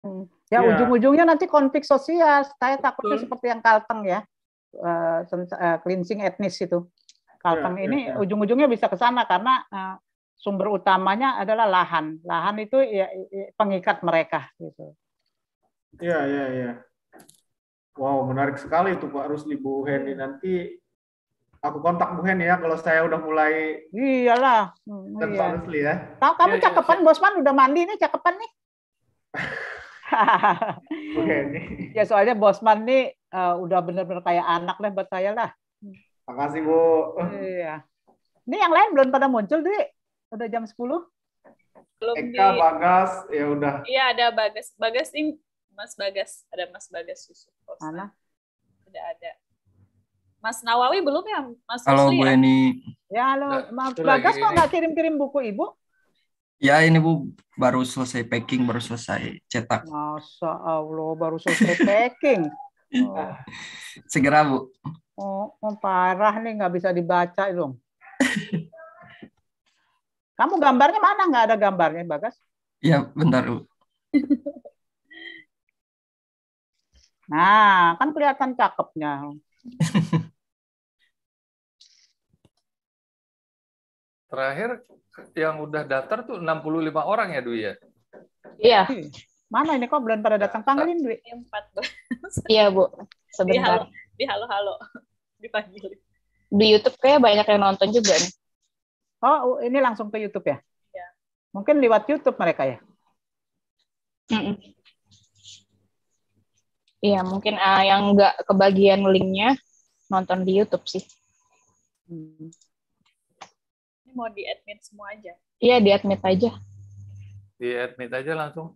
Ya Iya. ujung-ujungnya nanti konflik sosial. Saya takutnya Betul. seperti yang Kalteng ya, cleansing etnis itu. Ya, Kalteng ya, ini ya. ujung-ujungnya bisa ke sana karena sumber utamanya adalah lahan. Lahan itu ya, pengikat mereka gitu. Iya, iya, iya. Wow, menarik sekali tuh Pak Rusli, Bu Heni. Iya. Nanti aku kontak Bu Heni ya kalau saya udah mulai Iyalah, dan iya. Pak Rusli ya. Kamu Iya, iya, cakepan, saya Bosman udah mandi nih, cakepan nih. Bu Heni. Ya soalnya Bosman nih udah bener-bener kayak anak lah buat saya lah. Makasih Bu. Iya. Ini yang lain belum pada muncul, Dwi. Udah jam 10. Belum Eka, di. Bagas, ya udah. Iya, ada Bagas. Bagas nih, Mas Bagas. Ada Mas Bagas Yusuf. Mana? Sudah ada. Mas Nawawi belum ya, Mas Halo Rusli Bu ya? Eni. Ya, halo. Mas Itu Bagas lagi kok ini. nggak kirim-kirim buku Ibu? Ya ini Bu baru selesai packing, baru selesai cetak. Masya Allah, baru selesai packing. Oh, Segera Bu. parah nih, nggak bisa dibaca dong. Kamu gambarnya mana? Nggak ada gambarnya, Bagas? Ya bentar Bu. Nah, kan kelihatan cakepnya. Terakhir yang udah daftar tuh 65 orang ya, Dwi ya? Iya. Mana ini kok belum pada datang? Panggilin, Dwi. 14. Iya, Bu. Sebentar. Di halo-halo. Dipanggil. Di YouTube kayak banyak yang nonton juga nih. Oh, ini langsung ke YouTube ya? Iya. Mungkin lewat YouTube mereka ya? Iya, mungkin yang nggak kebagian linknya nonton di YouTube sih. Ini mau di-admit semua aja? Iya, di-admit aja. Di-admit aja langsung.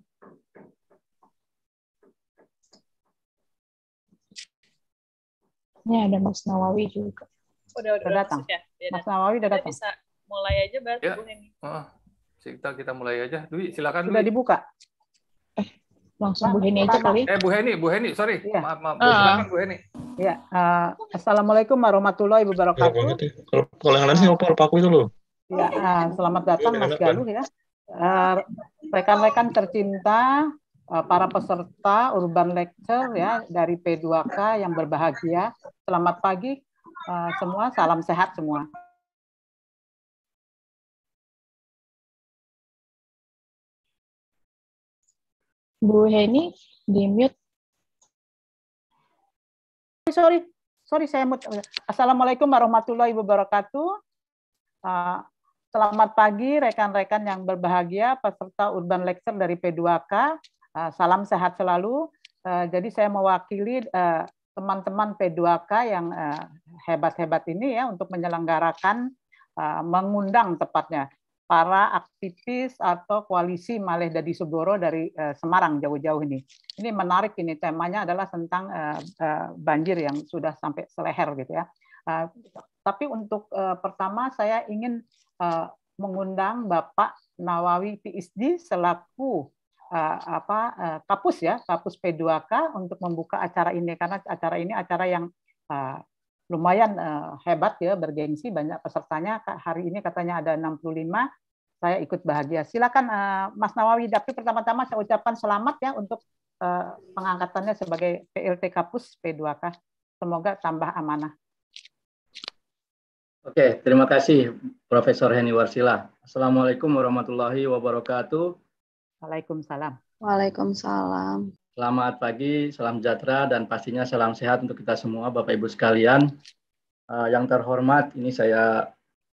Ini ada Mas Nawawi juga. Udah datang. Ya? Mas Nawawi udah datang. Bisa mulai aja berarti Ya. Bu Heni. Kita mulai aja. Dwi, silakan Sudah Dwi. dibuka. Langsung Bu Heni aja kali. Bu Heni, sorry. Iya. Maaf. Silakan Bu Heni. Ya, Assalamualaikum warahmatullahi wabarakatuh. Kalau yang lain sih Pak aku itu loh. Ya, selamat datang Mas Galuh ya. Rekan-rekan tercinta, para peserta Urban Lecture ya dari P2K yang berbahagia. Selamat pagi semua, salam sehat semua. Bu Heni di mute. Sorry saya mute. Assalamualaikum warahmatullahi wabarakatuh. Selamat pagi rekan-rekan yang berbahagia, peserta Urban Lecture dari P2K. Salam sehat selalu. Jadi saya mewakili teman-teman P2K yang hebat-hebat ini ya untuk menyelenggarakan, mengundang tepatnya para aktivis atau koalisi Malih Dadi Segoro dari Semarang jauh-jauh ini. Ini menarik, ini temanya adalah tentang banjir yang sudah sampai seleher gitu ya. Tapi untuk pertama saya ingin mengundang Bapak Nawawi PhD selaku kapus ya, kapus P2K untuk membuka acara ini, karena acara ini acara yang lumayan hebat ya, bergengsi, banyak pesertanya. Hari ini katanya ada 65, saya ikut bahagia. Silakan Mas Nawawi, tapi pertama-tama saya ucapkan selamat ya untuk pengangkatannya sebagai PLT Kapus P2K. Semoga tambah amanah. Oke, terima kasih Profesor Heni Warsila. Assalamualaikum warahmatullahi wabarakatuh. Waalaikumsalam. Waalaikumsalam. Selamat pagi, salam sejahtera, dan pastinya salam sehat untuk kita semua, Bapak Ibu sekalian. Yang terhormat, ini saya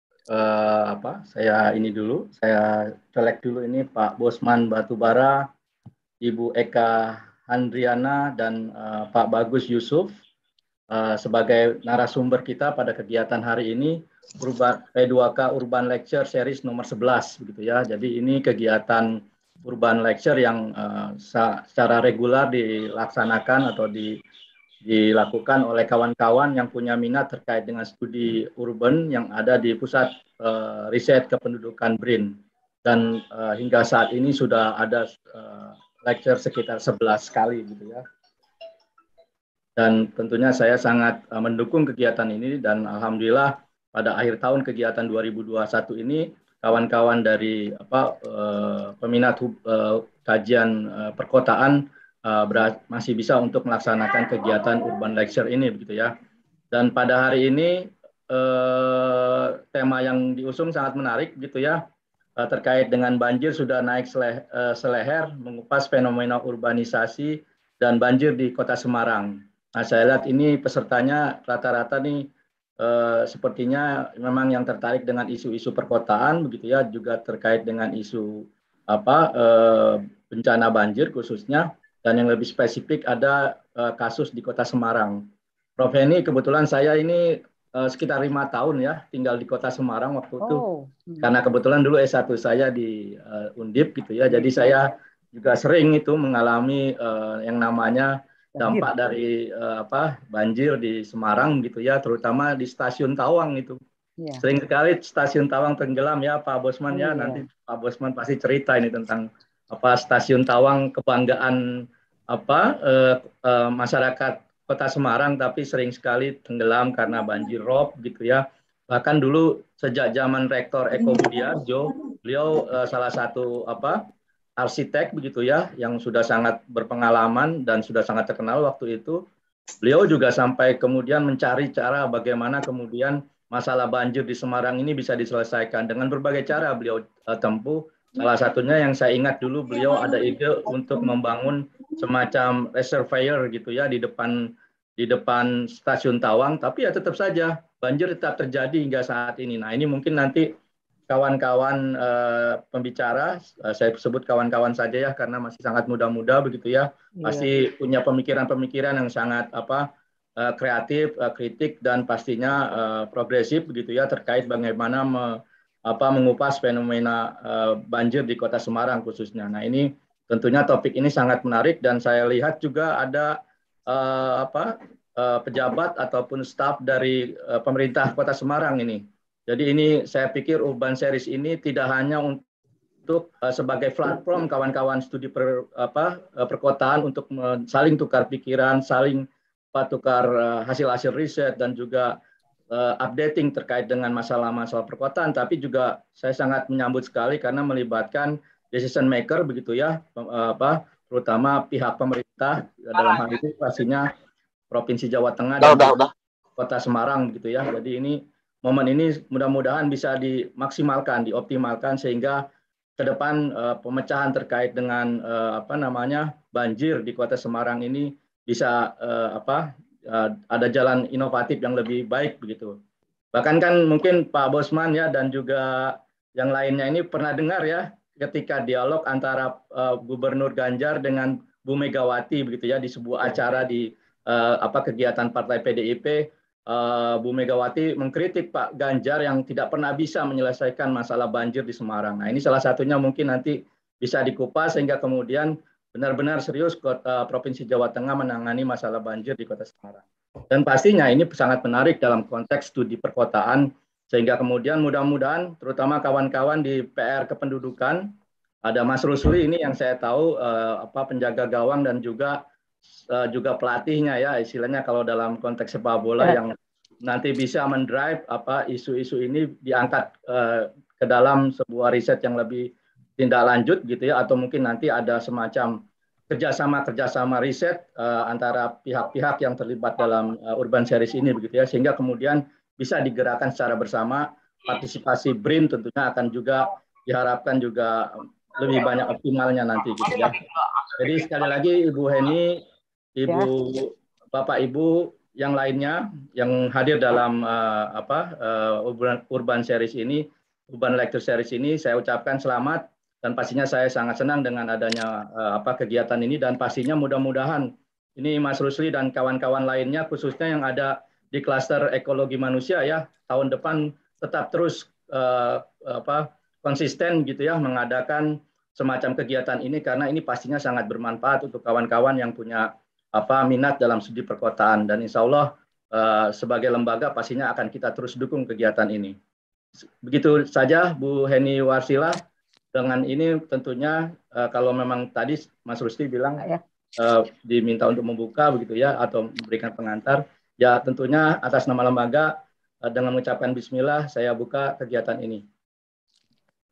colek dulu ini Pak Bosman Batubara, Ibu Eka Handriana, dan Pak Bagus Yusuf sebagai narasumber kita pada kegiatan hari ini, P2K Urban Lecture Series nomor 11, begitu ya. Jadi ini kegiatan Urban Lecture yang secara regular dilaksanakan atau dilakukan oleh kawan-kawan yang punya minat terkait dengan studi urban yang ada di Pusat Riset Kependudukan BRIN. Dan hingga saat ini sudah ada lecture sekitar 11 kali gitu ya. Dan tentunya saya sangat mendukung kegiatan ini, dan alhamdulillah pada akhir tahun kegiatan 2021 ini kawan-kawan dari peminat kajian perkotaan masih bisa untuk melaksanakan kegiatan urban lecture ini begitu ya. Dan pada hari ini tema yang diusung sangat menarik gitu ya, terkait dengan banjir sudah naik seleher, mengupas fenomena urbanisasi dan banjir di Kota Semarang. Nah, saya lihat ini pesertanya rata-rata nih sepertinya memang yang tertarik dengan isu-isu perkotaan begitu ya, juga terkait dengan isu bencana banjir khususnya, dan yang lebih spesifik ada kasus di Kota Semarang. Prof. Heni, kebetulan saya ini sekitar 5 tahun ya tinggal di Kota Semarang waktu itu, karena kebetulan dulu S1 saya di Undip gitu ya, jadi saya juga sering itu mengalami yang namanya dampak dari banjir di Semarang gitu ya, terutama di Stasiun Tawang itu. Sering sekali Stasiun Tawang tenggelam ya Pak Bosman ya. Nanti Pak Bosman pasti cerita ini tentang Stasiun Tawang, kebanggaan masyarakat Kota Semarang, tapi sering sekali tenggelam karena banjir rob gitu ya. Bahkan dulu sejak zaman Rektor Eko Budiarjo, beliau salah satu arsitek begitu ya, yang sudah sangat berpengalaman dan sudah sangat terkenal waktu itu. Beliau juga sampai kemudian mencari cara bagaimana kemudian masalah banjir di Semarang ini bisa diselesaikan dengan berbagai cara beliau tempuh. Salah satunya yang saya ingat dulu, beliau ada ide untuk membangun semacam reservoir gitu ya di depan Stasiun Tawang, tapi ya tetap saja banjir tetap terjadi hingga saat ini. Nah, ini mungkin nanti kawan-kawan pembicara, saya sebut kawan-kawan saja ya karena masih sangat muda-muda begitu ya, pasti punya pemikiran-pemikiran yang sangat kreatif, kritik, dan pastinya progresif begitu ya, terkait bagaimana mengupas fenomena banjir di Kota Semarang khususnya. Nah, ini tentunya topik ini sangat menarik, dan saya lihat juga ada pejabat ataupun staf dari pemerintah Kota Semarang ini. Jadi ini saya pikir Urban Series ini tidak hanya untuk sebagai platform kawan-kawan studi perkotaan untuk saling tukar pikiran, saling tukar hasil-hasil riset, dan juga updating terkait dengan masalah-masalah perkotaan, tapi juga saya sangat menyambut sekali karena melibatkan decision maker begitu ya, terutama pihak pemerintah, dalam hal ini pastinya Provinsi Jawa Tengah dan Kota Semarang begitu ya. Jadi ini momen ini mudah-mudahan bisa dimaksimalkan, dioptimalkan, sehingga ke depan pemecahan terkait dengan banjir di Kota Semarang ini bisa ada jalan inovatif yang lebih baik begitu. Bahkan kan mungkin Pak Bosman ya dan juga yang lainnya ini pernah dengar ya ketika dialog antara Gubernur Ganjar dengan Bu Megawati begitu ya, di sebuah acara di kegiatan Partai PDIP. Bu Megawati mengkritik Pak Ganjar yang tidak pernah bisa menyelesaikan masalah banjir di Semarang. Nah, ini salah satunya mungkin nanti bisa dikupas sehingga kemudian benar-benar serius Provinsi Jawa Tengah menangani masalah banjir di Kota Semarang. Dan pastinya ini sangat menarik dalam konteks studi perkotaan, sehingga kemudian mudah-mudahan terutama kawan-kawan di PR kependudukan, ada Mas Rusli ini yang saya tahu penjaga gawang dan juga pelatihnya ya, istilahnya kalau dalam konteks sepak bola yang nanti bisa mendrive isu-isu ini diangkat ke dalam sebuah riset yang lebih tindak lanjut gitu ya, atau mungkin nanti ada semacam kerjasama riset antara pihak-pihak yang terlibat dalam Urban Series ini begitu ya, sehingga kemudian bisa digerakkan secara bersama. Partisipasi BRIN tentunya akan juga diharapkan juga lebih banyak optimalnya nanti gitu ya. Jadi sekali lagi Ibu Heni, Bapak Ibu yang lainnya yang hadir dalam Urban Series ini, Urban Lecture Series ini, saya ucapkan selamat, dan pastinya saya sangat senang dengan adanya kegiatan ini, dan pastinya mudah-mudahan ini Mas Rusli dan kawan-kawan lainnya khususnya yang ada di klaster ekologi manusia ya, tahun depan tetap terus konsisten gitu ya mengadakan semacam kegiatan ini, karena ini pastinya sangat bermanfaat untuk kawan-kawan yang punya minat dalam studi perkotaan, dan insya Allah sebagai lembaga pastinya akan kita terus dukung kegiatan ini. Begitu saja Bu Heni Warsilah. Dengan ini tentunya kalau memang tadi Mas Rusli bilang diminta untuk membuka begitu ya, atau memberikan pengantar, ya tentunya atas nama lembaga dengan mengucapkan bismillah saya buka kegiatan ini.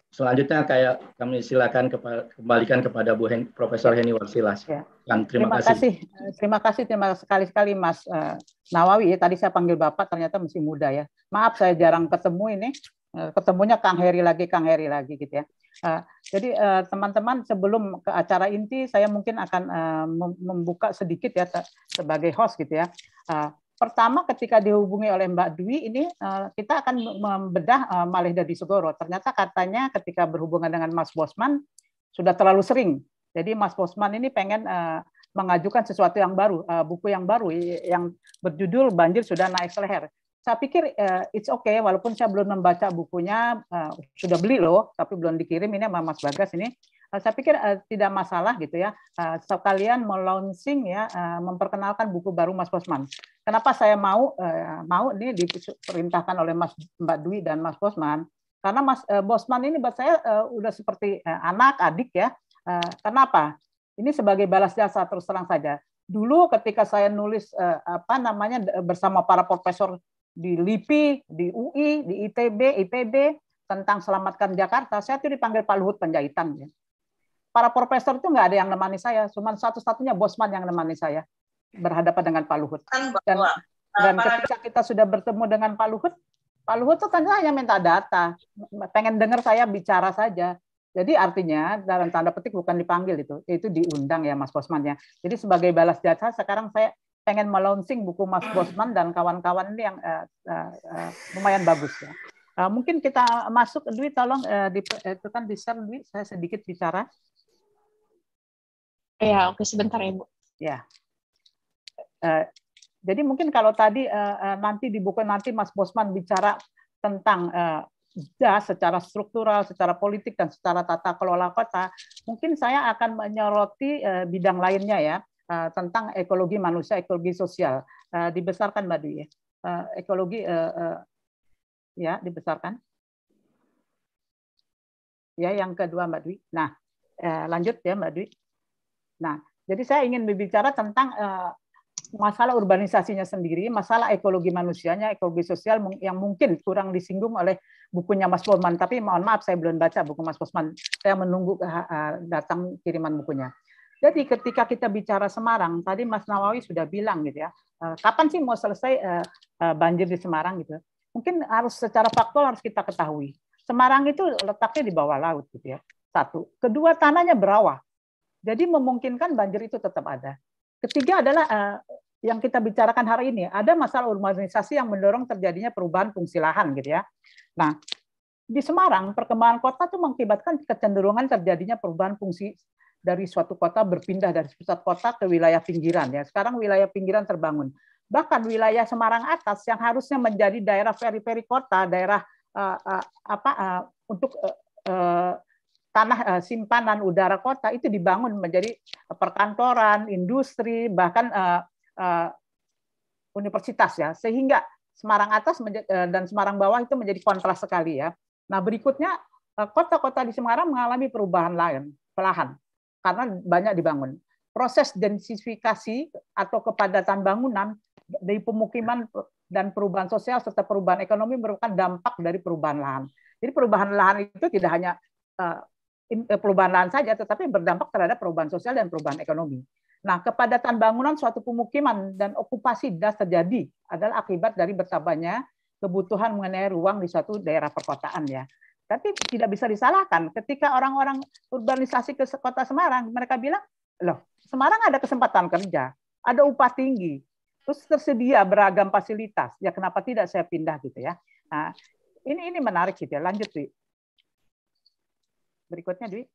selanjutnya kayak kami silakan kembalikan kepada Profesor Heni Warsilas. Ya. Terima kasih. Terima kasih sekali Mas Nawawi. Tadi saya panggil Bapak, ternyata masih muda ya. Maaf saya jarang ketemu ini. Ketemunya Kang Heri lagi gitu ya. Jadi teman-teman, sebelum ke acara inti, saya mungkin akan membuka sedikit ya sebagai host gitu ya. Pertama, ketika dihubungi oleh Mbak Dwi ini, kita akan membedah Malih Dadi Segoro. Ternyata katanya ketika berhubungan dengan Mas Bosman sudah terlalu sering. Jadi Mas Bosman ini pengen mengajukan sesuatu yang baru, buku yang baru yang berjudul Banjir Sudah Naik Seleher. Saya pikir it's okay, walaupun saya belum membaca bukunya, sudah beli loh, tapi belum dikirim ini sama Mas Bagas ini. Saya pikir tidak masalah gitu ya, sekalian melaunching ya, memperkenalkan buku baru Mas Bosman. Kenapa saya mau ini diperintahkan oleh Mbak Dwi dan Mas Bosman? Karena Mas Bosman ini buat saya udah seperti anak, adik ya. Kenapa? Ini sebagai balas jasa, terus terang saja. Dulu ketika saya nulis bersama para profesor di LIPI, di UI, di ITB, IPB tentang Selamatkan Jakarta, saya tuh dipanggil Pak Luhut Panjaitan ya. Para profesor itu nggak ada yang nemani saya, cuma satu-satunya Bosman yang nemani saya berhadapan dengan Pak Luhut. Dan ketika kita sudah bertemu dengan Pak Luhut tuh kan hanya minta data, pengen dengar saya bicara saja. Jadi artinya dalam tanda petik bukan dipanggil itu diundang ya Mas Bosman ya. Jadi sebagai balas jasa sekarang saya pengen melaunching buku Mas Bosman dan kawan-kawan ini yang lumayan bagus ya. Mungkin kita masuk, Dwi tolong di share Dwi, saya sedikit bicara. Ya, oke, sebentar ya, Bu. Ya. Jadi mungkin kalau tadi nanti di buku nanti Mas Bosman bicara tentang secara struktural, secara politik, dan secara tata kelola kota, mungkin saya akan menyoroti bidang lainnya ya, tentang ekologi manusia, ekologi sosial. Dibesarkan Mbak Dwi ya. Ekologi ya, dibesarkan. Ya, yang kedua Mbak Dwi. Nah, lanjut ya Mbak Dwi. Nah, jadi saya ingin berbicara tentang masalah urbanisasinya sendiri, masalah ekologi manusianya, ekologi sosial yang mungkin kurang disinggung oleh bukunya Mas Bosman. Tapi mohon maaf, saya belum baca buku Mas Bosman. Saya menunggu datang kiriman bukunya. Jadi ketika kita bicara Semarang, tadi Mas Nawawi sudah bilang gitu ya, kapan sih mau selesai banjir di Semarang gitu. Mungkin harus secara faktual harus kita ketahui. Semarang itu letaknya di bawah laut gitu ya. Satu. Kedua, tanahnya berawah. Jadi memungkinkan banjir itu tetap ada. Ketiga adalah yang kita bicarakan hari ini, ada masalah urbanisasi yang mendorong terjadinya perubahan fungsi lahan gitu ya. Nah, di Semarang perkembangan kota itu mengakibatkan kecenderungan terjadinya perubahan fungsi dari suatu kota berpindah dari pusat kota ke wilayah pinggiran ya. Sekarang wilayah pinggiran terbangun. Bahkan wilayah Semarang atas yang harusnya menjadi daerah periferi kota, daerah untuk tanah simpanan udara kota itu dibangun menjadi perkantoran, industri, bahkan universitas ya, sehingga Semarang atas dan Semarang bawah itu menjadi kontras sekali ya. Nah berikutnya kota-kota di Semarang mengalami perubahan lain perlahan karena banyak dibangun. Proses densifikasi atau kepadatan bangunan dari pemukiman dan perubahan sosial serta perubahan ekonomi merupakan dampak dari perubahan lahan. Jadi perubahan lahan itu tidak hanya perubahan lahan saja, tetapi berdampak terhadap perubahan sosial dan perubahan ekonomi. Nah, kepadatan bangunan suatu pemukiman dan okupasi das terjadi adalah akibat dari bertambahnya kebutuhan mengenai ruang di suatu daerah perkotaan ya. Tapi tidak bisa disalahkan ketika orang-orang urbanisasi ke kota Semarang, mereka bilang, loh, Semarang ada kesempatan kerja, ada upah tinggi, terus tersedia beragam fasilitas, ya kenapa tidak saya pindah gitu ya. Nah, ini menarik gitu ya. Lanjut, Dwi. Berikutnya, Dwi.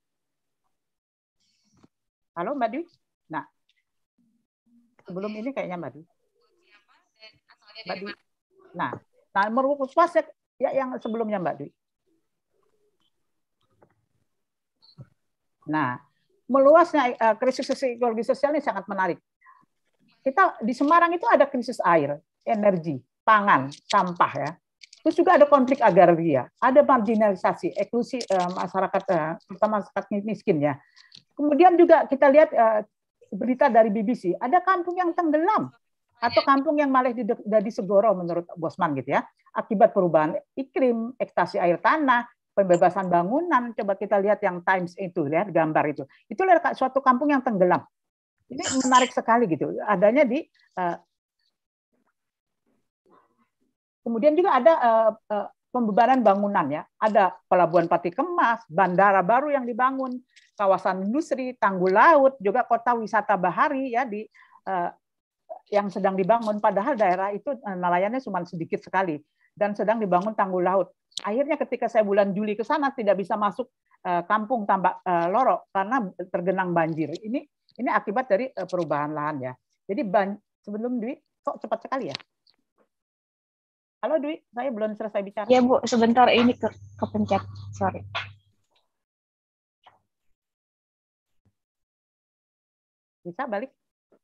Halo, Mbak Dwi. Nah, sebelum ini kayaknya Mbak Dwi. Mbak Dwi. Nah, merupakan fase ya yang sebelumnya Mbak Dwi. Nah, meluasnya krisis ekologi sosial ini sangat menarik. Kita di Semarang itu ada krisis air, energi, pangan, sampah ya. Terus juga ada konflik agraria, ada marginalisasi, eksklusi masyarakat, terutama masyarakat miskin ya. Kemudian juga kita lihat berita dari BBC, ada kampung yang tenggelam atau kampung yang malah jadi segoro menurut Bosman gitu ya, akibat perubahan iklim, ekstasi air tanah, pembebasan bangunan. Coba kita lihat yang Times itu, ya, gambar itu. Itu adalah suatu kampung yang tenggelam. Ini menarik sekali gitu. Adanya di kemudian juga ada pembebanan bangunan, ya. Ada pelabuhan Pati Kemas, bandara baru yang dibangun, kawasan industri, tanggul laut, juga kota wisata bahari, ya, di yang sedang dibangun. Padahal daerah itu nelayannya cuma sedikit sekali dan sedang dibangun tanggul laut. Akhirnya ketika saya bulan Juli ke sana tidak bisa masuk kampung Tambak Loro karena tergenang banjir. Ini akibat dari perubahan lahan, ya. Jadi sebelum Dwi, kok cepat sekali ya? Halo Dwi, saya belum selesai bicara. Ya Bu, sebentar ini kepencet, sorry. Bisa balik?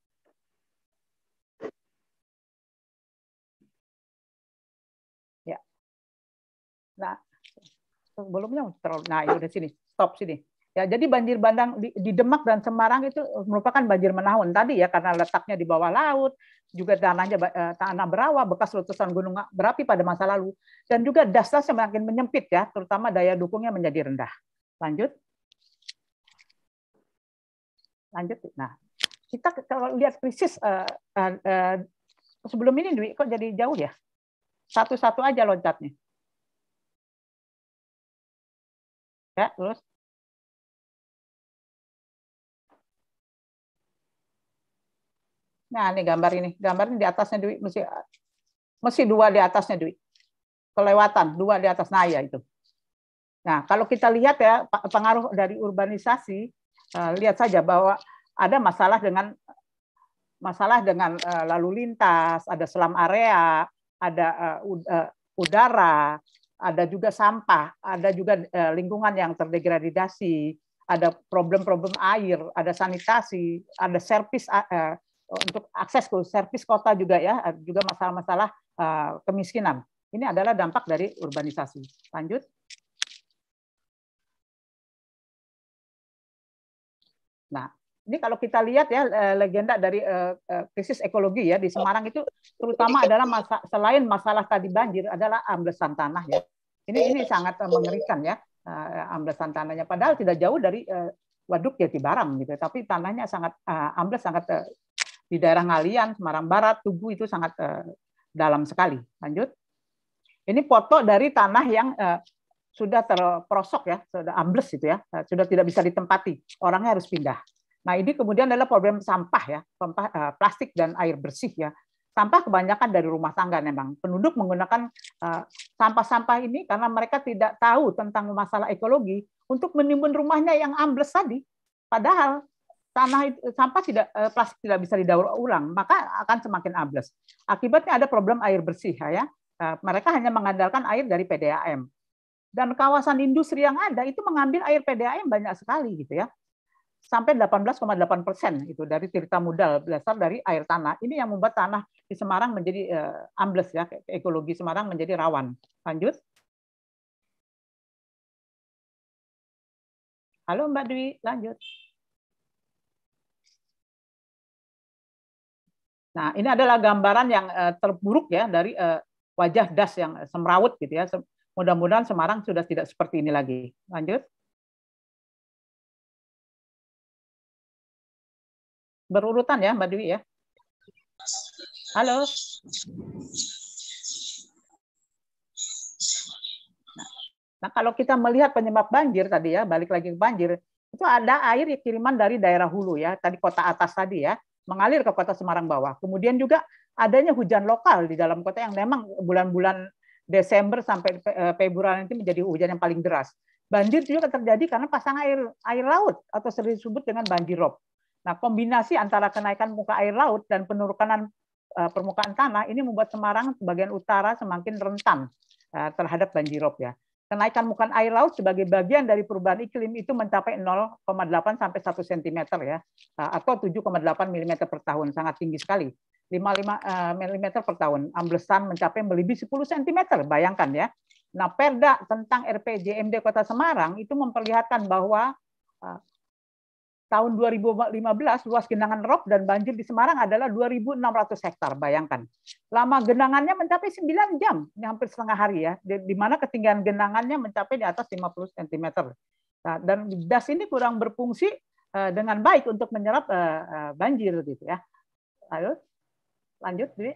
Ya. Nah, sebelumnya nah ini udah sini, stop sini. Ya, jadi banjir bandang di Demak dan Semarang itu merupakan banjir menahun tadi, ya, karena letaknya di bawah laut, juga tanah berawa bekas letusan gunung berapi pada masa lalu, dan juga dasar semakin menyempit, ya, terutama daya dukungnya menjadi rendah. Lanjut. Nah, kita kalau lihat krisis sebelum ini, Dwi, kok jadi jauh ya? Satu-satu aja loncatnya. Ya, terus. Nah, ini gambar ini di atasnya, Dwi, mesti dua di atasnya, Dwi. Kelewatan, dua di atas, nah ya itu. Nah, kalau kita lihat, ya, pengaruh dari urbanisasi, lihat saja bahwa ada masalah dengan lalu lintas, ada selam area, ada udara, ada juga sampah, ada juga lingkungan yang terdegradasi, ada problem-problem air, ada sanitasi, ada servis untuk akses ke servis kota juga, ya, juga masalah-masalah kemiskinan. Ini adalah dampak dari urbanisasi. Lanjut. Nah, ini kalau kita lihat, ya, legenda dari krisis ekologi, ya, di Semarang itu terutama adalah selain masalah tadi banjir adalah amblesan tanah, ya. Ini sangat mengerikan, ya, amblesan tanahnya. Padahal tidak jauh dari Waduk Jatibarang gitu, tapi tanahnya sangat ambles, sangat di daerah Ngalian, Semarang Barat, Tugu itu sangat dalam sekali. Lanjut. Ini foto dari tanah yang sudah terperosok, ya, sudah ambles itu, ya, sudah tidak bisa ditempati, orangnya harus pindah. Nah, ini kemudian adalah problem sampah, ya, sampah plastik dan air bersih, ya. Sampah kebanyakan dari rumah tangga memang. Penduduk menggunakan sampah-sampah ini karena mereka tidak tahu tentang masalah ekologi untuk menimbun rumahnya yang ambles tadi. Padahal sampah plastik tidak bisa didaur ulang, maka akan semakin ambles. Akibatnya ada problem air bersih, ya. Mereka hanya mengandalkan air dari PDAM. Dan kawasan industri yang ada itu mengambil air PDAM banyak sekali, gitu, ya. Sampai 18,8% itu dari tirta modal berasal dari air tanah. Ini yang membuat tanah di Semarang menjadi ambles, ya, ekologi Semarang menjadi rawan. Lanjut. Halo Mbak Dwi, lanjut. Nah, ini adalah gambaran yang terburuk, ya, dari wajah das yang semrawut, gitu, ya. Mudah-mudahan Semarang sudah tidak seperti ini lagi. Lanjut. Berurutan, ya, Mbak Dwi, ya. Halo. Nah, kalau kita melihat penyebab banjir tadi, ya, balik lagi ke banjir, itu ada air kiriman dari daerah hulu, ya, tadi kota atas tadi, ya, mengalir ke kota Semarang bawah. Kemudian juga adanya hujan lokal di dalam kota yang memang bulan-bulan Desember sampai Februari nanti menjadi hujan yang paling deras. Banjir juga terjadi karena pasang air laut atau sering disebut dengan banjirop. Nah, kombinasi antara kenaikan muka air laut dan penurunan permukaan tanah ini membuat Semarang bagian utara semakin rentan terhadap banjirop, ya. Kenaikan muka air laut sebagai bagian dari perubahan iklim itu mencapai 0,8 sampai 1 cm, ya, atau 7,8 mm per tahun, sangat tinggi sekali. 55 mm per tahun. Amblesan mencapai melebihi 10 cm, bayangkan, ya. Nah, Perda tentang RPJMD Kota Semarang itu memperlihatkan bahwa tahun 2015 luas genangan rob dan banjir di Semarang adalah 2.600 hektar. Bayangkan. Lama genangannya mencapai 9 jam, hampir setengah hari ya. Di mana ketinggian genangannya mencapai di atas 50 cm. Nah, dan das ini kurang berfungsi dengan baik untuk menyerap banjir gitu ya. Ayo, lanjut, Dwi.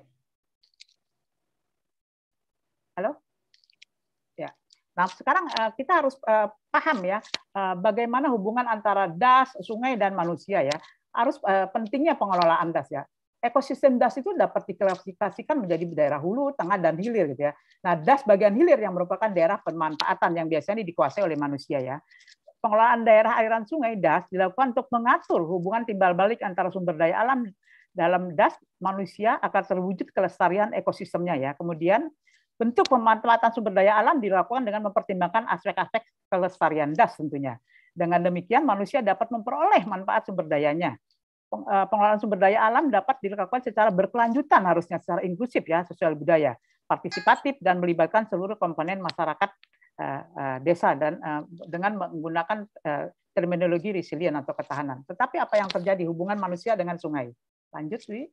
Halo? Ya. Nah, sekarang kita harus paham ya bagaimana hubungan antara das, sungai dan manusia ya. Harus pentingnya pengelolaan das ya. Ekosistem das itu dapat diklasifikasikan menjadi daerah hulu, tengah, dan hilir gitu ya. Nah, das bagian hilir yang merupakan daerah pemanfaatan yang biasanya dikuasai oleh manusia ya. Pengelolaan daerah aliran sungai das dilakukan untuk mengatur hubungan timbal balik antara sumber daya alam dalam das manusia agar terwujud kelestarian ekosistemnya ya. Kemudian bentuk pemanfaatan sumber daya alam dilakukan dengan mempertimbangkan aspek-aspek kelestarian das tentunya. Dengan demikian manusia dapat memperoleh manfaat sumber dayanya. Pengelolaan sumber daya alam dapat dilakukan secara berkelanjutan harusnya secara inklusif ya, sosial budaya, partisipatif dan melibatkan seluruh komponen masyarakat desa dan dengan menggunakan terminologi resilient atau ketahanan. Tetapi apa yang terjadi hubungan manusia dengan sungai? Lanjut, Wi.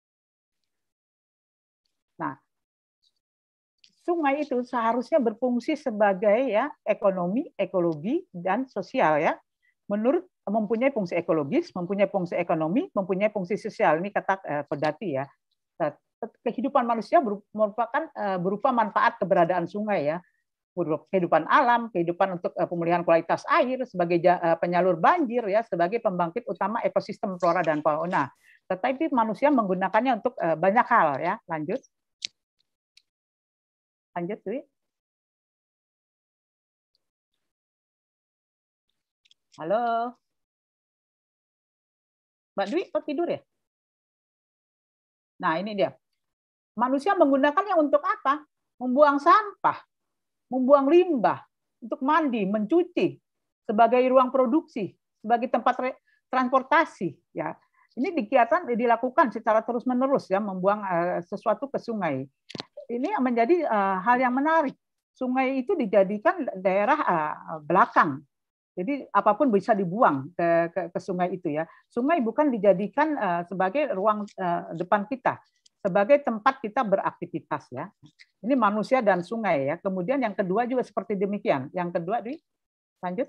Nah, sungai itu seharusnya berfungsi sebagai ya ekonomi, ekologi dan sosial ya. Menurut mempunyai fungsi ekologis, mempunyai fungsi ekonomi, mempunyai fungsi sosial. Ini kata Pedati ya. Kehidupan manusia merupakan berupa manfaat keberadaan sungai ya. Kehidupan alam, kehidupan untuk pemulihan kualitas air, sebagai penyalur banjir, ya, sebagai pembangkit utama ekosistem flora dan fauna. Tetapi manusia menggunakannya untuk banyak hal. Ya, lanjut, Dwi. Halo, Mbak Dwi, kok tidur ya? Nah, ini dia. Manusia menggunakannya untuk apa? Membuang sampah, membuang limbah, untuk mandi, mencuci, sebagai ruang produksi, sebagai tempat transportasi. Ya, ini dilakukan secara terus-menerus ya, membuang sesuatu ke sungai. Ini menjadi hal yang menarik. Sungai itu dijadikan daerah belakang. Jadi apapun bisa dibuang ke sungai itu ya. Sungai bukan dijadikan sebagai ruang depan kita, sebagai tempat kita beraktivitas ya. Ini manusia dan sungai ya. Kemudian yang kedua juga seperti demikian. Yang kedua, lanjut.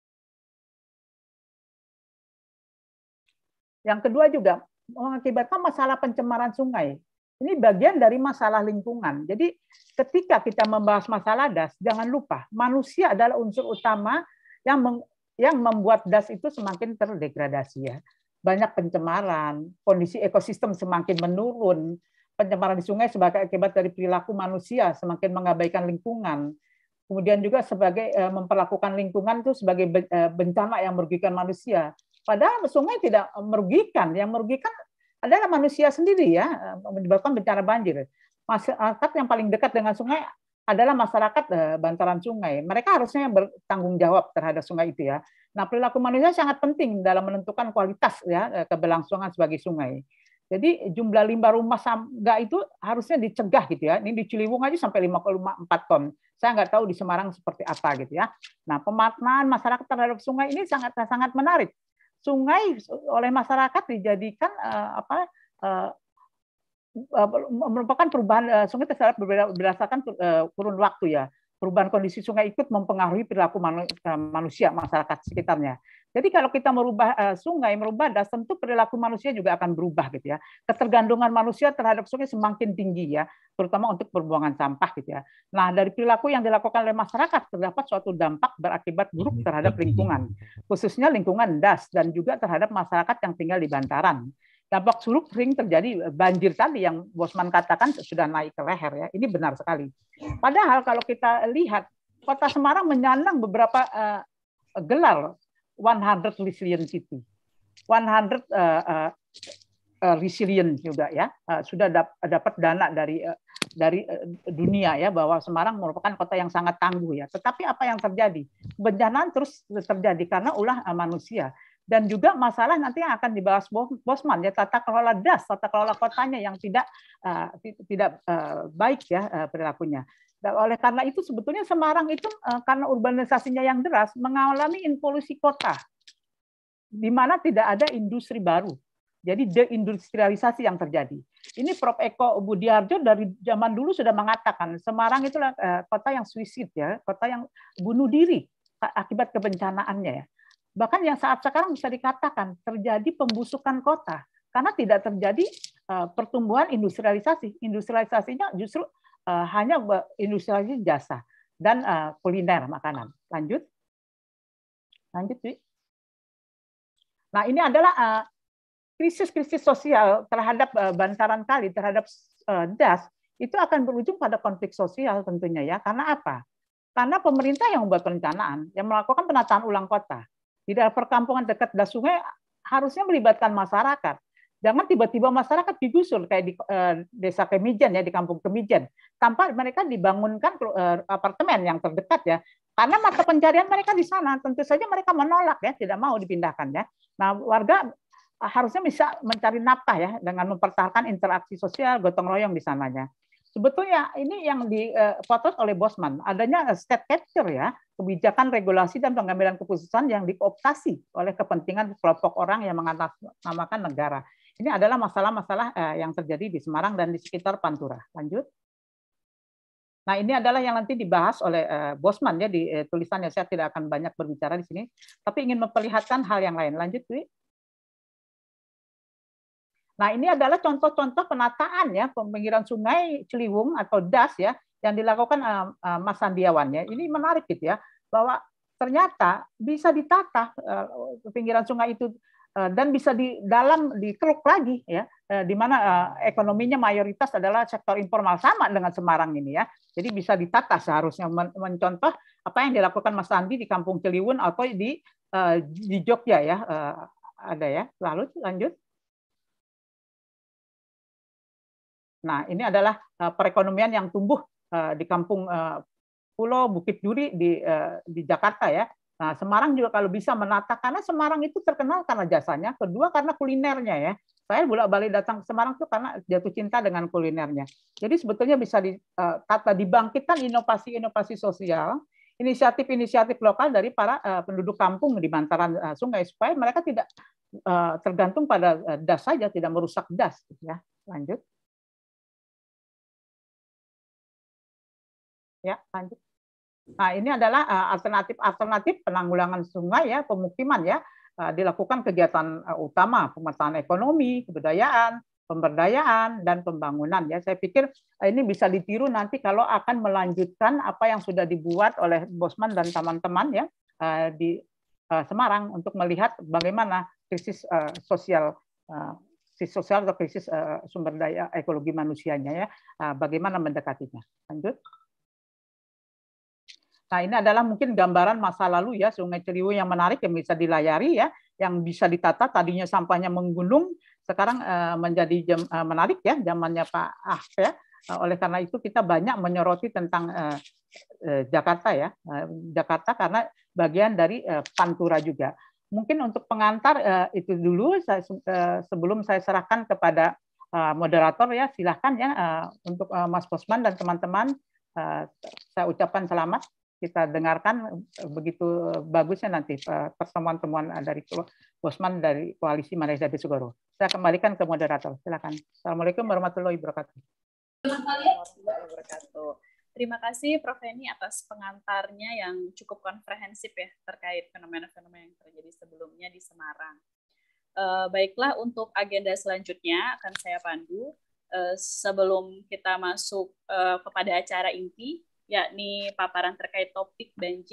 Yang kedua juga mengakibatkan masalah pencemaran sungai. Ini bagian dari masalah lingkungan. Jadi ketika kita membahas masalah das, jangan lupa manusia adalah unsur utama yang membuat das itu semakin terdegradasi ya. Banyak pencemaran, kondisi ekosistem semakin menurun, pencemaran di sungai sebagai akibat dari perilaku manusia semakin mengabaikan lingkungan. Kemudian juga sebagai memperlakukan lingkungan itu sebagai bencana yang merugikan manusia. Padahal sungai tidak merugikan, yang merugikan adalah manusia sendiri ya, menyebabkan bencana banjir. Masyarakat yang paling dekat dengan sungai adalah masyarakat bantaran sungai. Mereka harusnya bertanggung jawab terhadap sungai itu ya. Nah, perilaku manusia sangat penting dalam menentukan kualitas ya keberlangsungan sebagai sungai. Jadi jumlah limbah rumah tangga itu harusnya dicegah gitu ya. Ini di Ciliwung aja sampai 54 ton. Saya nggak tahu di Semarang seperti apa gitu ya. Nah, pemaknaan masyarakat terhadap sungai ini sangat menarik. Sungai oleh masyarakat dijadikan merupakan perubahan sungai terhadap berdasarkan kurun waktu ya. Perubahan kondisi sungai ikut mempengaruhi perilaku manusia, masyarakat sekitarnya. Jadi kalau kita merubah sungai, merubah das, tentu perilaku manusia juga akan berubah gitu ya. Ketergantungan manusia terhadap sungai semakin tinggi ya, terutama untuk pembuangan sampah gitu ya. Nah, dari perilaku yang dilakukan oleh masyarakat terdapat suatu dampak berakibat buruk terhadap lingkungan, khususnya lingkungan das dan juga terhadap masyarakat yang tinggal di bantaran. Dampak buruk sering terjadi banjir tadi yang Bosman katakan sudah naik ke leher ya. Ini benar sekali. Padahal kalau kita lihat Kota Semarang menyandang beberapa gelar 100 resilient city. 100 resilient juga ya. Sudah dapat dana dari dunia ya bahwa Semarang merupakan kota yang sangat tangguh ya. Tetapi apa yang terjadi? Bencana terus terjadi karena ulah manusia. Dan juga masalah nanti yang akan dibahas Bosman ya, tata kelola das, tata kelola kotanya yang tidak baik ya perilakunya. Dan oleh karena itu sebetulnya Semarang itu karena urbanisasinya yang deras mengalami involusi kota. di mana tidak ada industri baru. Jadi deindustrialisasi yang terjadi. Ini Prof. Eko Budiarjo dari zaman dulu sudah mengatakan Semarang itulah kota yang suicide ya, kota yang bunuh diri akibat kebencanaannya ya. Bahkan yang saat sekarang bisa dikatakan terjadi pembusukan kota karena tidak terjadi pertumbuhan industrialisasi. Industrialisasinya justru hanya industrialisasi jasa dan kuliner makanan. Lanjut, Wi. Nah ini adalah krisis-krisis sosial terhadap bantaran kali, terhadap das, itu akan berujung pada konflik sosial tentunya ya. Karena apa? Karena pemerintah yang membuat perencanaan, yang melakukan penataan ulang kota. Di daerah perkampungan dekat das sungai harusnya melibatkan masyarakat. Jangan tiba-tiba masyarakat digusur kayak di desa Kemijen ya, di kampung Kemijen. Tanpa mereka dibangunkan apartemen yang terdekat ya. Karena mata pencarian mereka di sana, tentu saja mereka menolak ya, tidak mau dipindahkan ya. Nah, warga harusnya bisa mencari nafkah ya dengan mempertahankan interaksi sosial gotong royong di sananya. Sebetulnya ini yang dipotret oleh Bosman, adanya state capture ya, kebijakan regulasi dan pengambilan keputusan yang dioptasi oleh kepentingan kelompok orang yang mengatasnamakan negara. Ini adalah masalah-masalah yang terjadi di Semarang dan di sekitar Pantura. Lanjut. Nah, ini adalah yang nanti dibahas oleh Bosman ya di tulisannya. Saya tidak akan banyak berbicara di sini, tapi ingin memperlihatkan hal yang lain. Lanjut, Wi. Nah, ini adalah contoh-contoh penataan ya peminggiran sungai Ciliwung atau das ya yang dilakukan Mas Sandiawan ya. Ini menarik gitu ya bahwa ternyata bisa ditata pinggiran sungai itu dan bisa dikeruk lagi ya di mana ekonominya mayoritas adalah sektor informal sama dengan Semarang ini ya. Jadi bisa ditata seharusnya mencontoh apa yang dilakukan Mas Sandi di Kampung Ciliwung atau di Jogja ya ada ya. Lalu lanjut. Nah, ini adalah perekonomian yang tumbuh di kampung Pulau Bukit Duri di Jakarta ya. Nah, Semarang juga kalau bisa menata karena Semarang itu terkenal karena jasanya, kedua karena kulinernya ya. Saya bolak-balik datang ke Semarang itu karena jatuh cinta dengan kulinernya. Jadi sebetulnya bisa ditata, dibangkitkan inovasi-inovasi sosial, inisiatif-inisiatif lokal dari para penduduk kampung di bantaran sungai supaya mereka tidak tergantung pada das saja, tidak merusak das ya. Lanjut. Ya, lanjut. Nah, ini adalah alternatif penanggulangan sungai ya, pemukiman ya, dilakukan kegiatan utama pemetaan ekonomi, kebudayaan, pemberdayaan dan pembangunan ya. Saya pikir ini bisa ditiru nanti kalau akan melanjutkan apa yang sudah dibuat oleh Bosman dan teman-teman ya di Semarang untuk melihat bagaimana krisis sosial atau krisis sumber daya ekologi manusianya ya, bagaimana mendekatinya. Lanjut. Nah, ini adalah mungkin gambaran masa lalu ya, Sungai Ciliwung yang menarik yang bisa dilayari ya, yang bisa ditata. Tadinya sampahnya menggunung, sekarang menjadi menarik ya, zamannya Pak ya. Oleh karena itu kita banyak menyoroti tentang Jakarta ya, Jakarta karena bagian dari Pantura juga. Mungkin untuk pengantar itu dulu. Sebelum saya serahkan kepada moderator ya, silahkan ya untuk Mas Bosman dan teman-teman. Saya ucapkan selamat. Kita dengarkan begitu bagusnya nanti pertemuan-temuan dari Bosman dari Koalisi Malaysia di Sugoro. Saya kembalikan ke moderator. Silakan. Assalamualaikum warahmatullahi wabarakatuh. Terima kasih Prof. Eni atas pengantarnya yang cukup komprehensif ya terkait fenomena-fenomena yang terjadi sebelumnya di Semarang. Baiklah, untuk agenda selanjutnya akan saya pandu. Sebelum kita masuk kepada acara inti, yakni paparan terkait topik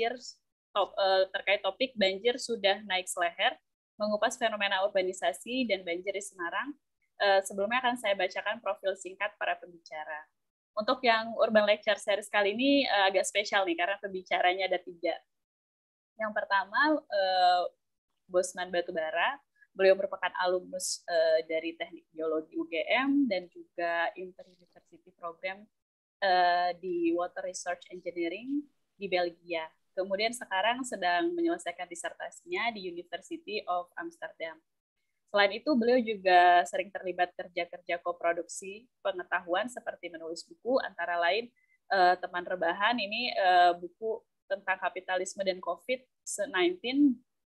banjir sudah naik seleher, mengupas fenomena urbanisasi dan banjir di Semarang. Sebelumnya akan saya bacakan profil singkat para pembicara. Untuk yang Urban Lecture Series kali ini agak spesial nih, karena pembicaranya ada 3. Yang pertama, Bosman Batubara. Beliau merupakan alumnus dari Teknik Geologi UGM dan juga Inter-University Program di Water Research Engineering di Belgia. Kemudian sekarang sedang menyelesaikan disertasinya di University of Amsterdam. Selain itu, beliau juga sering terlibat kerja-kerja koproduksi pengetahuan seperti menulis buku, antara lain Teman Rebahan, ini buku tentang kapitalisme dan COVID-19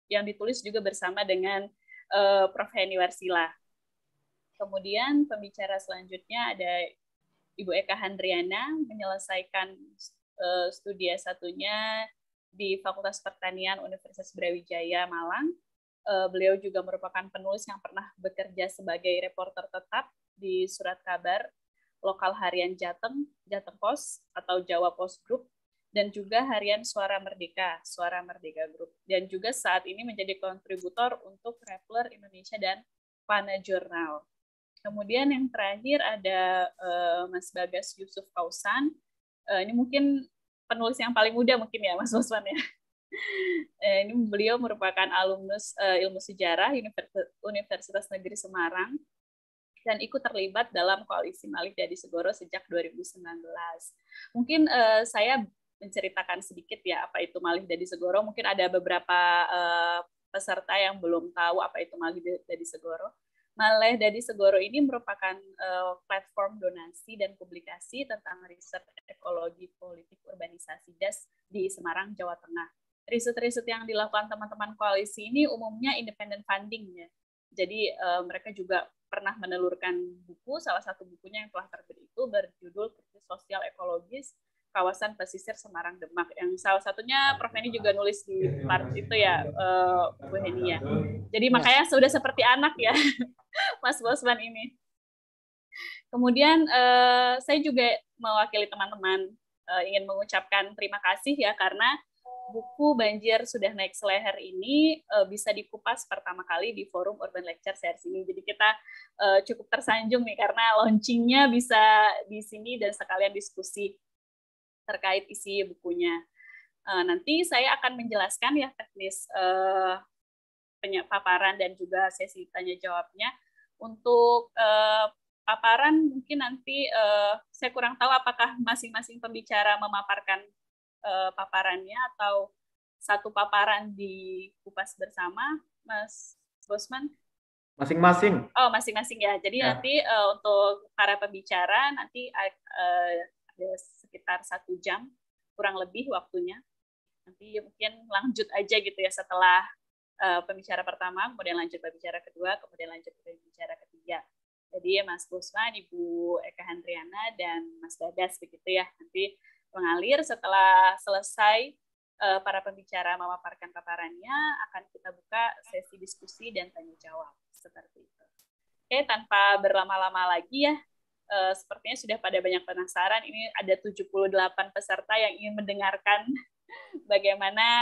yang ditulis juga bersama dengan Prof. Heni Warsila. Kemudian pembicara selanjutnya ada Ibu Eka Handriana, menyelesaikan studi S1-nya di Fakultas Pertanian Universitas Brawijaya Malang. Beliau juga merupakan penulis yang pernah bekerja sebagai reporter tetap di surat kabar lokal harian Jateng, Jateng Post atau Jawa Post Group, dan juga harian Suara Merdeka Group. Dan juga saat ini menjadi kontributor untuk Rappler Indonesia dan Pana Jurnal. Kemudian yang terakhir ada Mas Bagas Yusuf Kausan. Ini mungkin penulis yang paling muda mungkin ya, Mas Bosman ya. Ini beliau merupakan alumnus ilmu sejarah Universitas Negeri Semarang dan ikut terlibat dalam koalisi Malih Dadi Segoro sejak 2019. Mungkin saya menceritakan sedikit ya apa itu Malih Dadi Segoro. Mungkin ada beberapa peserta yang belum tahu apa itu Malih Dadi Segoro. Malih Dadi Segoro ini merupakan platform donasi dan publikasi tentang riset ekologi politik urbanisasi DAS di Semarang, Jawa Tengah. Riset-riset yang dilakukan teman-teman koalisi ini umumnya independent funding ya. Jadi mereka juga pernah menelurkan buku, salah satu bukunya yang telah terbit itu berjudul Krisis Sosial Ekologis Kawasan Pesisir Semarang Demak, yang salah satunya Prof. Heni juga nulis di part itu ya, Bu Heni ya. Jadi makanya sudah seperti anak ya, Mas Bosman ini. Kemudian saya juga mewakili teman-teman ingin mengucapkan terima kasih ya, karena buku Banjir Sudah Naik Seleher ini bisa dikupas pertama kali di forum Urban Lecture Series ini. Jadi kita cukup tersanjung nih karena launchingnya bisa di sini dan sekalian diskusi terkait isi bukunya. Nanti saya akan menjelaskan ya teknis paparan dan juga sesi tanya jawabnya. Untuk paparan mungkin nanti saya kurang tahu apakah masing-masing pembicara memaparkan paparannya atau satu paparan dikupas bersama, Mas Bosman? Masing-masing. Oh, masing-masing ya. Jadi ya. Nanti untuk para pembicara nanti ada sekitar 1 jam kurang lebih waktunya. Nanti mungkin lanjut aja gitu ya setelah pembicara pertama, kemudian lanjut pembicara kedua, kemudian lanjut pembicara ketiga. Jadi Mas Bosman, Ibu Eka Handriana, dan Mas Bagas begitu ya. Nanti mengalir setelah selesai para pembicara memaparkan paparannya, akan kita buka sesi diskusi dan tanya jawab seperti itu. Oke, tanpa berlama-lama lagi ya. Sepertinya sudah pada banyak penasaran, ini ada 78 peserta yang ingin mendengarkan bagaimana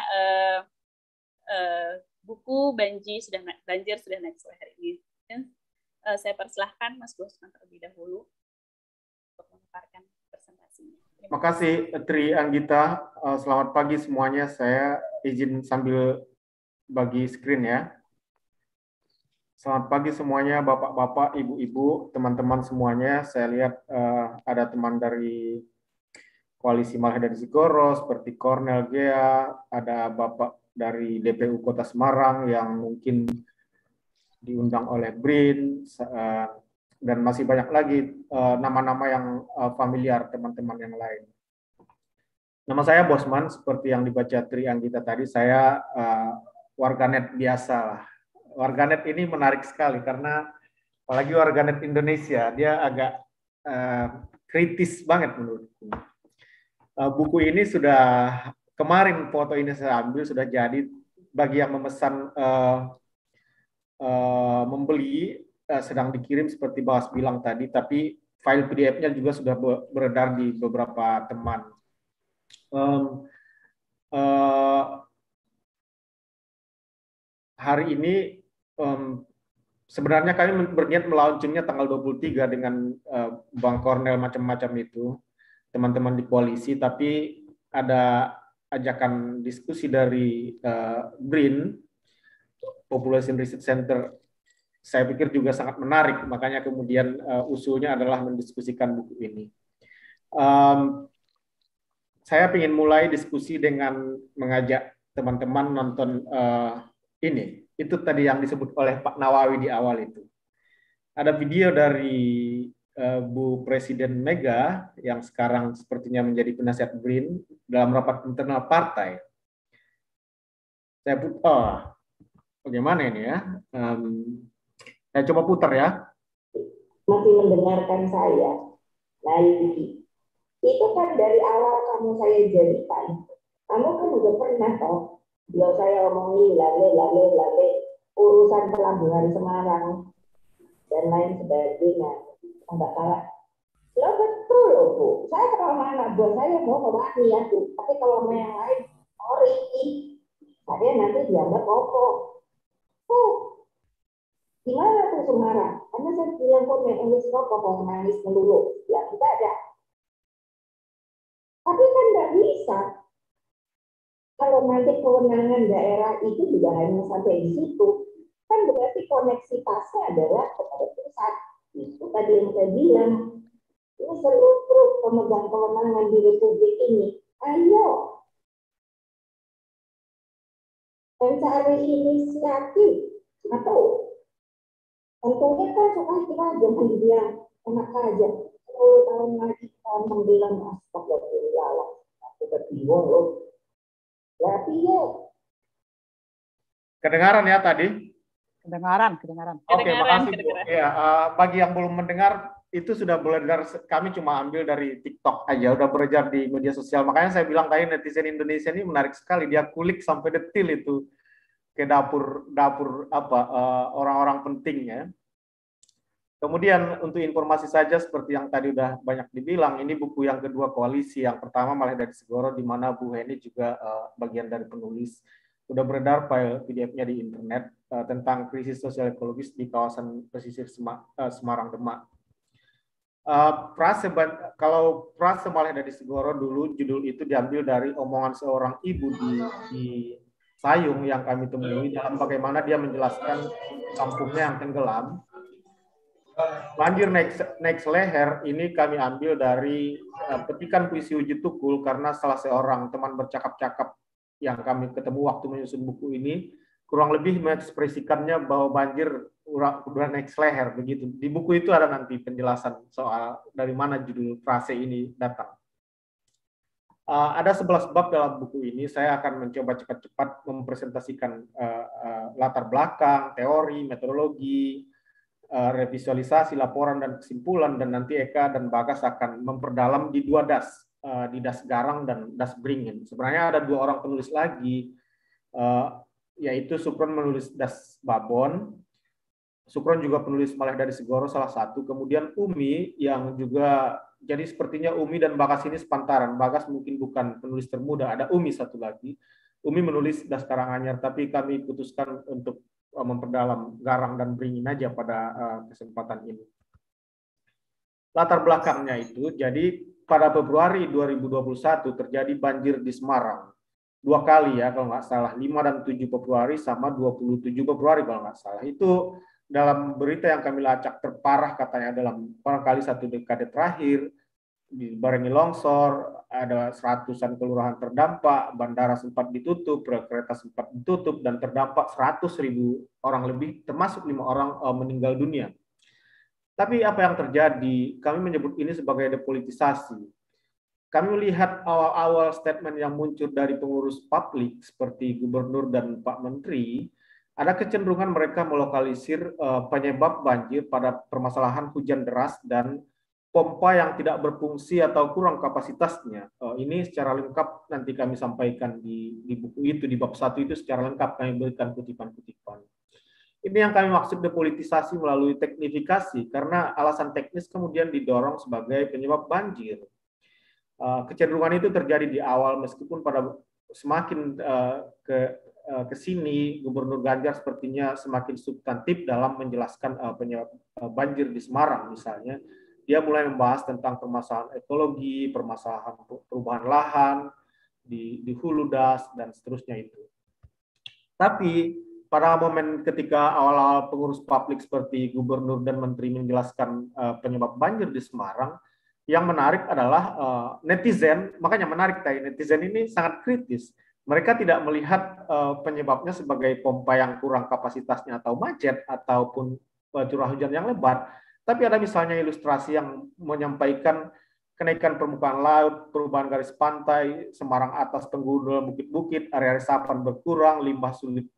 buku Banjir Sudah Naik Seleher ini. Dan saya persilahkan Mas Bosman terlebih dahulu untuk memaparkan presentasinya. Terima kasih Tri Anggita. Selamat pagi semuanya. Saya izin sambil bagi screen ya. Selamat pagi semuanya, Bapak-bapak, Ibu-ibu, teman-teman semuanya. Saya lihat ada teman dari Koalisi Malih Dadi Segoro seperti Cornel Gea, ada Bapak dari DPU Kota Semarang yang mungkin diundang oleh BRIN, dan masih banyak lagi nama-nama yang familiar teman-teman yang lain. Nama saya Bosman, seperti yang dibaca Tri Anggita tadi, saya warganet biasa lah. Warganet ini menarik sekali karena apalagi warganet Indonesia, dia agak kritis banget menurutku. Buku ini sudah, kemarin foto ini saya ambil, sudah jadi. Bagi yang memesan membeli, sedang dikirim seperti Bas bilang tadi, tapi file PDF-nya juga sudah beredar di beberapa teman. Hari ini sebenarnya kami berniat melaunchingnya tanggal 23 dengan Bang Cornel macam-macam itu, teman-teman di koalisi, tapi ada ajakan diskusi dari BRIN, Population Research Center, saya pikir juga sangat menarik, makanya kemudian usulnya adalah mendiskusikan buku ini. Saya ingin mulai diskusi dengan mengajak teman-teman nonton ini. Itu tadi yang disebut oleh Pak Nawawi di awal itu. Ada video dari Bu Presiden Mega yang sekarang sepertinya menjadi penasihat BRIN dalam rapat internal partai. Saya Bagaimana ini ya? Saya coba putar ya. Masih mendengarkan saya. Lagi. Itu kan dari awal kamu saya jadikan. Kamu kan udah pernah toh. Kalau saya omongin lale, urusan pelabuhan Semarang dan lain sebagainya. Enggak kalah. Lo betul loh Bu. Saya kalau anak buah saya mau mewakili ya Bu. Tapi kalau mau yang lain, sorry. Saya nanti dianggap kokoh. Oh, gimana tuh Semarang? Karena saya bilang kok nangis rokok, kalau nangis melulu. Ya kita ada. Tapi kan nggak bisa. Kalau nanti kewenangan daerah itu juga hanya sampai di situ, kan berarti koneksitasnya adalah kepada pusat. Itu tadi yang saya bilang. Ini seluruh pemegang kewenangan di Republik ini. Ayo. Mencari inisiatif. Atau tentunya kan sekarang kita jangan dibilang enak aja. 10 tahun lagi tahun 9 astagfirullah. Aku bingung loh. Ya piye. Kedengaran ya tadi? Kedengaran. Oke, makasih Bu. Ya, bagi yang belum mendengar, itu sudah beredar, kami cuma ambil dari TikTok aja, udah beredar di media sosial. Makanya saya bilang tadi netizen Indonesia ini menarik sekali, dia kulik sampai detil itu ke dapur apa orang-orang penting ya. Kemudian untuk informasi saja seperti yang tadi udah banyak dibilang, ini buku yang kedua koalisi. Yang pertama malah dari Segoro, di mana Bu Heni juga bagian dari penulis. Sudah beredar file PDF-nya di internet tentang krisis sosial ekologis di kawasan pesisir Semarang Demak. Kalau Prase malah dari Segoro dulu judul itu diambil dari omongan seorang ibu di Sayung yang kami temui dalam bagaimana dia menjelaskan kampungnya yang tenggelam. Banjir naik leher ini kami ambil dari petikan puisi Uji Tukul karena salah seorang teman bercakap-cakap yang kami ketemu waktu menyusun buku ini kurang lebih mengekspresikannya bahwa banjir udah naik leher begitu. Di buku itu ada nanti penjelasan soal dari mana judul frase ini datang. Ada 11 bab dalam buku ini. Saya akan mencoba cepat-cepat mempresentasikan latar belakang, teori, metodologi, revisualisasi, laporan dan kesimpulan, dan nanti Eka dan Bagas akan memperdalam di 2 das, di das Garang dan das Beringin. Sebenarnya ada 2 orang penulis lagi, yaitu Supron menulis das Babon, Supron juga penulis malah dari Segoro salah satu, kemudian Umi yang juga, jadi sepertinya Umi dan Bagas ini sepantaran. Bagas mungkin bukan penulis termuda, ada Umi satu lagi. Umi menulis das Karanganyar, tapi kami putuskan untuk memperdalam Garang dan Beringin aja pada kesempatan ini. Latar belakangnya itu, jadi pada Februari 2021 terjadi banjir di Semarang. 2 kali ya kalau nggak salah, 5 dan 7 Februari sama 27 Februari kalau nggak salah. Itu dalam berita yang kami lacak terparah katanya dalam barangkali 1 dekade terakhir. Dibarengi longsor, ada 100-an kelurahan terdampak, bandara sempat ditutup, rel kereta sempat ditutup, dan terdampak 100.000 orang lebih, termasuk 5 orang meninggal dunia. Tapi apa yang terjadi? Kami menyebut ini sebagai depolitisasi. Kami melihat awal-awal statement yang muncul dari pengurus publik seperti gubernur dan Pak Menteri, ada kecenderungan mereka melokalisir penyebab banjir pada permasalahan hujan deras dan pompa yang tidak berfungsi atau kurang kapasitasnya. Ini secara lengkap nanti kami sampaikan di buku itu, di bab 1 itu secara lengkap kami berikan kutipan-kutipan. Ini yang kami maksud depolitisasi melalui teknifikasi, karena alasan teknis kemudian didorong sebagai penyebab banjir. Kecenderungan itu terjadi di awal, meskipun pada semakin ke sini Gubernur Ganjar sepertinya semakin substantif dalam menjelaskan penyebab banjir di Semarang misalnya. Dia mulai membahas tentang permasalahan ekologi, permasalahan perubahan lahan di hulu das, dan seterusnya itu. Tapi pada momen ketika awal-awal pengurus publik seperti gubernur dan menteri menjelaskan penyebab banjir di Semarang, yang menarik adalah netizen, makanya menarik tadi, netizen ini sangat kritis. Mereka tidak melihat penyebabnya sebagai pompa yang kurang kapasitasnya atau macet, ataupun curah hujan yang lebat. Tapi ada misalnya ilustrasi yang menyampaikan kenaikan permukaan laut, perubahan garis pantai, Semarang atas penggundul bukit-bukit, area resapan berkurang, limbah sulit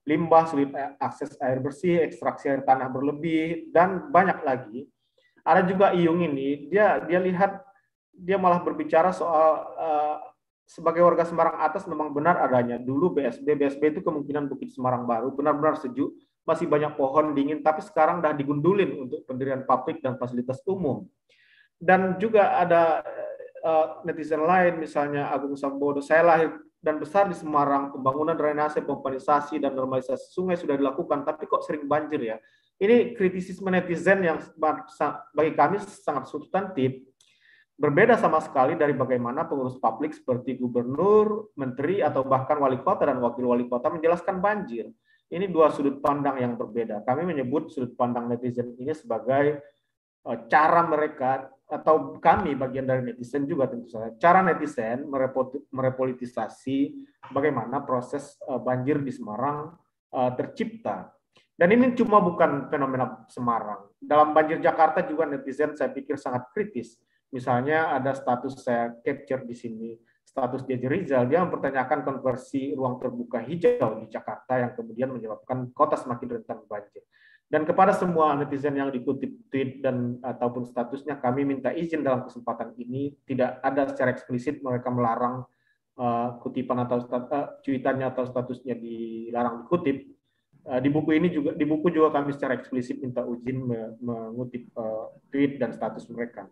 limbah, sulit akses air bersih, ekstraksi air tanah berlebih, dan banyak lagi. Ada juga Iyung ini, dia lihat, dia malah berbicara soal sebagai warga Semarang Atas memang benar adanya. Dulu BSB itu kemungkinan Bukit Semarang Baru, benar-benar sejuk, masih banyak pohon dingin, tapi sekarang dah digundulin untuk pendirian pabrik dan fasilitas umum. Dan juga ada netizen lain, misalnya Agung Sambodo, saya lahir dan besar di Semarang, pembangunan drainase, pompanisasi, dan normalisasi sungai sudah dilakukan, tapi kok sering banjir ya? Ini kritisisme netizen yang bagi kami sangat substantif, berbeda sama sekali dari bagaimana pengurus publik seperti gubernur, menteri, atau bahkan wali kota dan wakil wali kota menjelaskan banjir. Ini dua sudut pandang yang berbeda. Kami menyebut sudut pandang netizen ini sebagai cara mereka, atau kami bagian dari netizen juga tentu saja, cara netizen merepolitisasi bagaimana proses banjir di Semarang tercipta. Dan ini cuma bukan fenomena Semarang. Dalam banjir Jakarta juga netizen saya pikir sangat kritis. Misalnya ada status saya capture di sini, status Jaja Rizal, dia mempertanyakan konversi ruang terbuka hijau di Jakarta yang kemudian menyebabkan kota semakin rentan banjir. Dan kepada semua netizen yang dikutip tweet dan ataupun statusnya, kami minta izin dalam kesempatan ini, tidak ada secara eksplisit mereka melarang kutipan atau cuitannya atau statusnya dilarang dikutip. Di buku juga kami secara eksplisit minta izin mengutip tweet dan status mereka.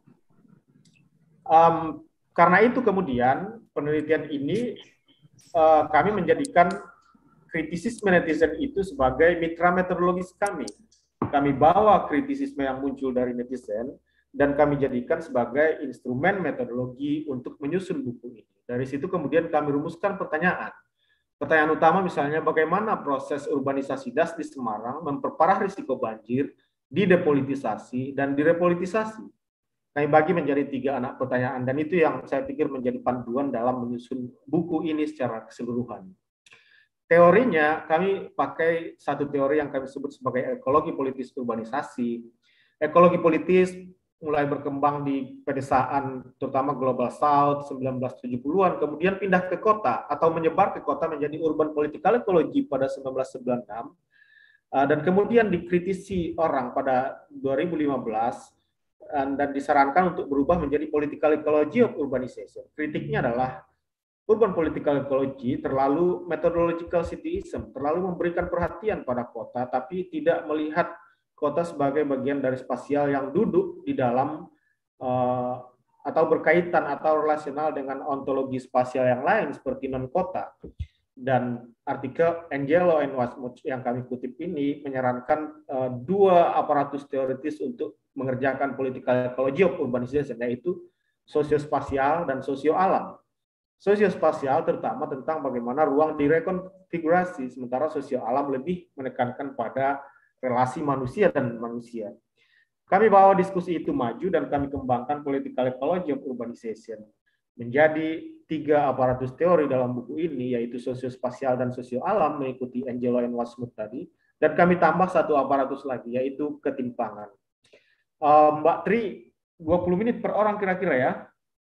Karena itu kemudian penelitian ini kami menjadikan kritisisme netizen itu sebagai mitra metodologis kami. Kami bawa kritisisme yang muncul dari netizen dan kami jadikan sebagai instrumen metodologi untuk menyusun buku ini. Dari situ kemudian kami rumuskan pertanyaan. Pertanyaan utama misalnya bagaimana proses urbanisasi das di Semarang memperparah risiko banjir, didepolitisasi, dan direpolitisasi. Kami bagi menjadi 3 anak pertanyaan, dan itu yang saya pikir menjadi panduan dalam menyusun buku ini secara keseluruhan. Teorinya kami pakai satu teori yang kami sebut sebagai ekologi politis urbanisasi. Ekologi politis mulai berkembang di pedesaan, terutama Global South 1970-an, kemudian pindah ke kota atau menyebar ke kota menjadi urban political ecology pada 1996, dan kemudian dikritisi orang pada 2015 dan disarankan untuk berubah menjadi political ecology of urbanization. Kritiknya adalah urban political ecology terlalu methodological cityism, terlalu memberikan perhatian pada kota, tapi tidak melihat kota sebagai bagian dari spasial yang duduk di dalam atau berkaitan atau relasional dengan ontologi spasial yang lain seperti non-kota. Dan artikel Angelo and Wasmuth yang kami kutip ini menyarankan 2 aparatus teoritis untuk mengerjakan political ecology of urbanization, yaitu sosiospasial dan sosio-alam. Sosiospasial terutama tentang bagaimana ruang direkonfigurasi, sementara sosio-alam lebih menekankan pada relasi manusia dan manusia. Kami bawa diskusi itu maju dan kami kembangkan political ecology of urbanization menjadi 3 aparatus teori dalam buku ini, yaitu sosiospasial dan sosio-alam mengikuti Angelo and Wasmuth tadi, dan kami tambah 1 aparatus lagi, yaitu ketimpangan. Mbak Tri, 20 menit per orang kira-kira ya?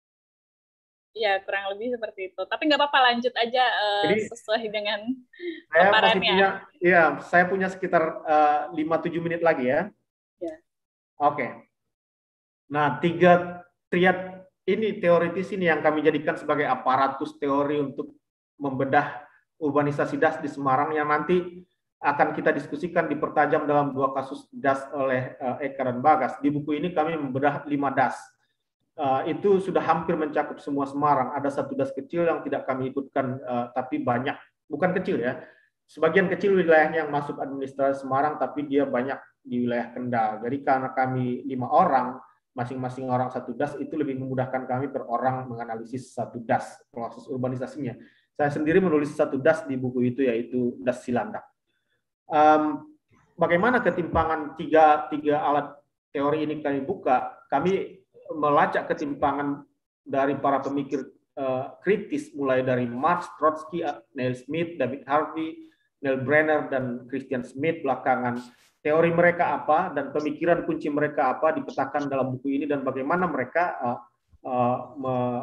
Ya, kurang lebih seperti itu. Tapi nggak apa-apa, lanjut aja sesuai dengan paparannya. Saya punya sekitar 5-7 menit lagi ya. Ya. Oke. Nah, 3 triad ini teoritis ini yang kami jadikan sebagai aparatus teori untuk membedah urbanisasi das di Semarang yang nanti akan kita diskusikan dipertajam dalam 2 kasus das oleh Eka dan Bagas. Di buku ini kami membedah 5 das. Itu sudah hampir mencakup semua Semarang. Ada 1 das kecil yang tidak kami ikutkan, tapi banyak, bukan kecil ya, sebagian kecil wilayahnya yang masuk administrasi Semarang, tapi dia banyak di wilayah Kendal. Jadi karena kami 5 orang, masing-masing orang 1 das, itu lebih memudahkan kami per orang menganalisis 1 das, proses urbanisasinya. Saya sendiri menulis 1 das di buku itu, yaitu das Cilandak. Bagaimana ketimpangan 3 alat teori ini kami buka? Kami melacak ketimpangan dari para pemikir kritis, mulai dari Marx, Trotsky, Neil Smith, David Harvey, Neil Brenner, dan Christian Smith belakangan. Teori mereka apa dan pemikiran kunci mereka apa dipetakan dalam buku ini, dan bagaimana mereka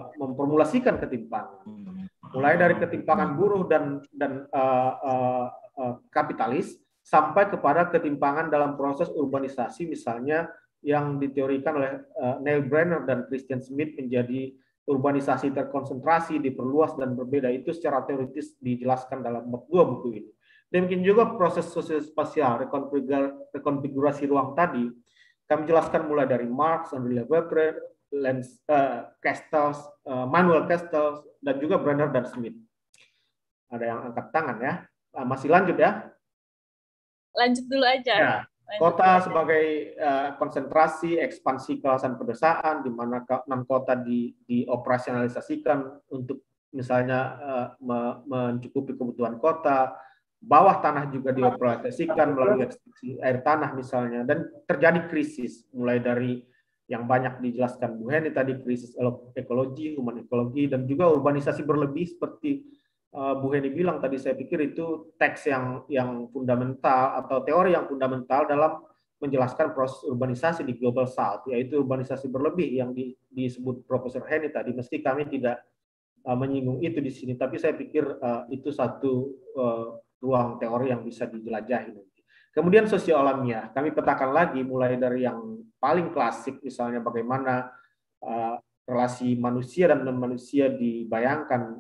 memformulasikan ketimpangan. Mulai dari ketimpangan buruh dan kapitalis sampai kepada ketimpangan dalam proses urbanisasi, misalnya yang diteorikan oleh Neil Brenner dan Christian Smith menjadi urbanisasi terkonsentrasi, diperluas dan berbeda. Itu secara teoritis dijelaskan dalam bab 2 buku ini. Demikian juga proses sosial-spasial, rekonfigurasi ruang tadi, kami jelaskan mulai dari Marx, Henri Lefebvre, Castells, Manuel Castells, dan juga Brenner dan Smith. Ada yang angkat tangan ya. Masih lanjut ya? Lanjut dulu aja. Ya. Kota sebagai konsentrasi, ekspansi kawasan pedesaan, di mana 6 kota dioperasionalisasikan untuk misalnya mencukupi kebutuhan kota, bawah tanah juga dioperasikan melalui ekstraksi air tanah misalnya, dan terjadi krisis, mulai dari yang banyak dijelaskan Bu Heni tadi, krisis ekologi, human ekologi, dan juga urbanisasi berlebih seperti Bu Heni bilang tadi. Saya pikir itu teks yang fundamental atau teori yang fundamental dalam menjelaskan proses urbanisasi di Global South, yaitu urbanisasi berlebih yang disebut Profesor Heni tadi. Meski kami tidak menyinggung itu di sini, tapi saya pikir itu satu ruang teori yang bisa dijelajahi nanti. Kemudian sosio alamiah, kami petakan lagi mulai dari yang paling klasik, misalnya bagaimana relasi manusia dan non-manusia dibayangkan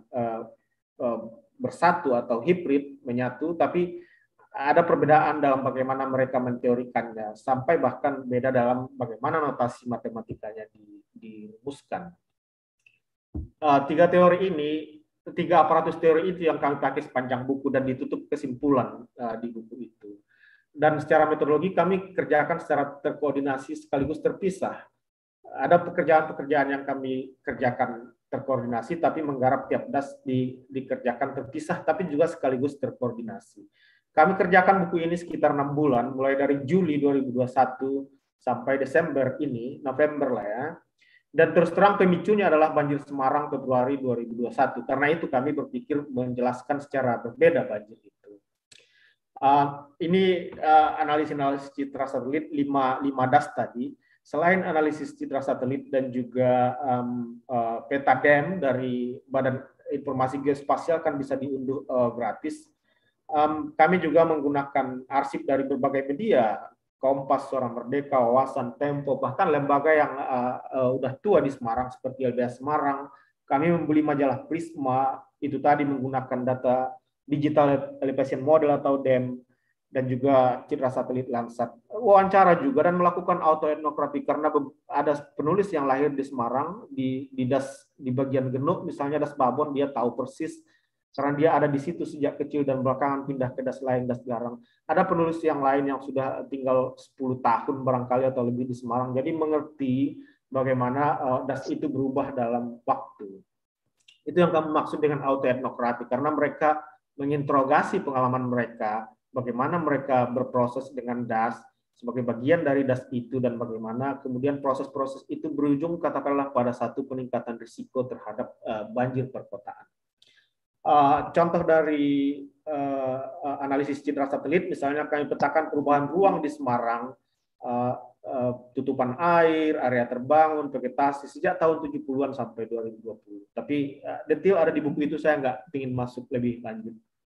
bersatu atau hibrid, menyatu, tapi ada perbedaan dalam bagaimana mereka menteorikannya, sampai bahkan beda dalam bagaimana notasi matematikanya dirumuskan. Tiga aparatus teori itu yang kami pakai sepanjang buku dan ditutup kesimpulan di buku itu. Dan secara metodologi kami kerjakan secara terkoordinasi sekaligus terpisah. Ada pekerjaan-pekerjaan yang kami kerjakan terkoordinasi, tapi menggarap tiap das dikerjakan terpisah, tapi juga sekaligus terkoordinasi. Kami kerjakan buku ini sekitar 6 bulan, mulai dari Juli 2021 sampai Desember ini, November lah ya. Dan terus terang pemicunya adalah banjir Semarang Februari 2021. Karena itu kami berpikir menjelaskan secara berbeda banjir itu. Ini analisis citra satelit 5 das tadi. Selain analisis citra satelit dan juga peta DEM dari Badan Informasi Geospasial kan bisa diunduh gratis. Kami juga menggunakan arsip dari berbagai media, Kompas, Suara Merdeka, Wawasan, Tempo, bahkan lembaga yang udah tua di Semarang seperti LBH Semarang. Kami membeli majalah Prisma, itu tadi menggunakan data digital elevation model atau DEM, dan juga citra satelit Landsat. Wawancara juga dan melakukan autoetnografi karena ada penulis yang lahir di Semarang, di bagian Genuk, misalnya Das Babon, dia tahu persis karena dia ada di situ sejak kecil dan belakangan pindah ke das lain, Das Garang. Ada penulis yang lain yang sudah tinggal 10 tahun barangkali atau lebih di Semarang, jadi mengerti bagaimana das itu berubah dalam waktu. Itu yang kami maksud dengan autoetnografi, karena mereka menginterogasi pengalaman mereka, bagaimana mereka berproses dengan das sebagai bagian dari das itu, dan bagaimana kemudian proses-proses itu berujung katakanlah pada satu peningkatan risiko terhadap banjir perkotaan. Contoh dari analisis citra satelit, misalnya kami petakan perubahan ruang di Semarang, tutupan air, area terbangun, vegetasi sejak tahun 70-an sampai 2020. Tapi detail ada di buku itu, saya nggak ingin masuk lebih lanjut.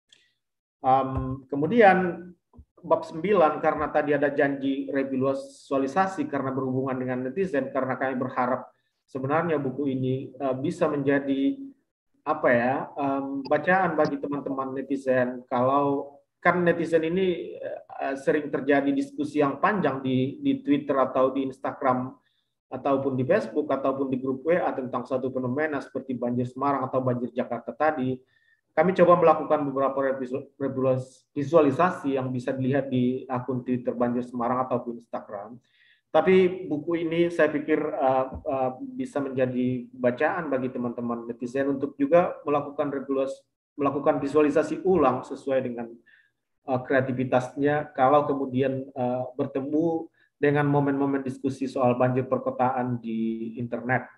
Kemudian bab 9, karena tadi ada janji revisualisasi karena berhubungan dengan netizen, karena kami berharap sebenarnya buku ini bisa menjadi bacaan bagi teman-teman netizen. Kalau kan netizen ini sering terjadi diskusi yang panjang di Twitter atau di Instagram ataupun di Facebook ataupun di grup WA tentang suatu fenomena seperti banjir Semarang atau banjir Jakarta tadi. Kami coba melakukan beberapa visualisasi yang bisa dilihat di akun Twitter Banjir Semarang ataupun Instagram. Tapi buku ini saya pikir bisa menjadi bacaan bagi teman-teman netizen untuk juga melakukan visualisasi ulang sesuai dengan kreativitasnya kalau kemudian bertemu dengan momen-momen diskusi soal banjir perkotaan di internet.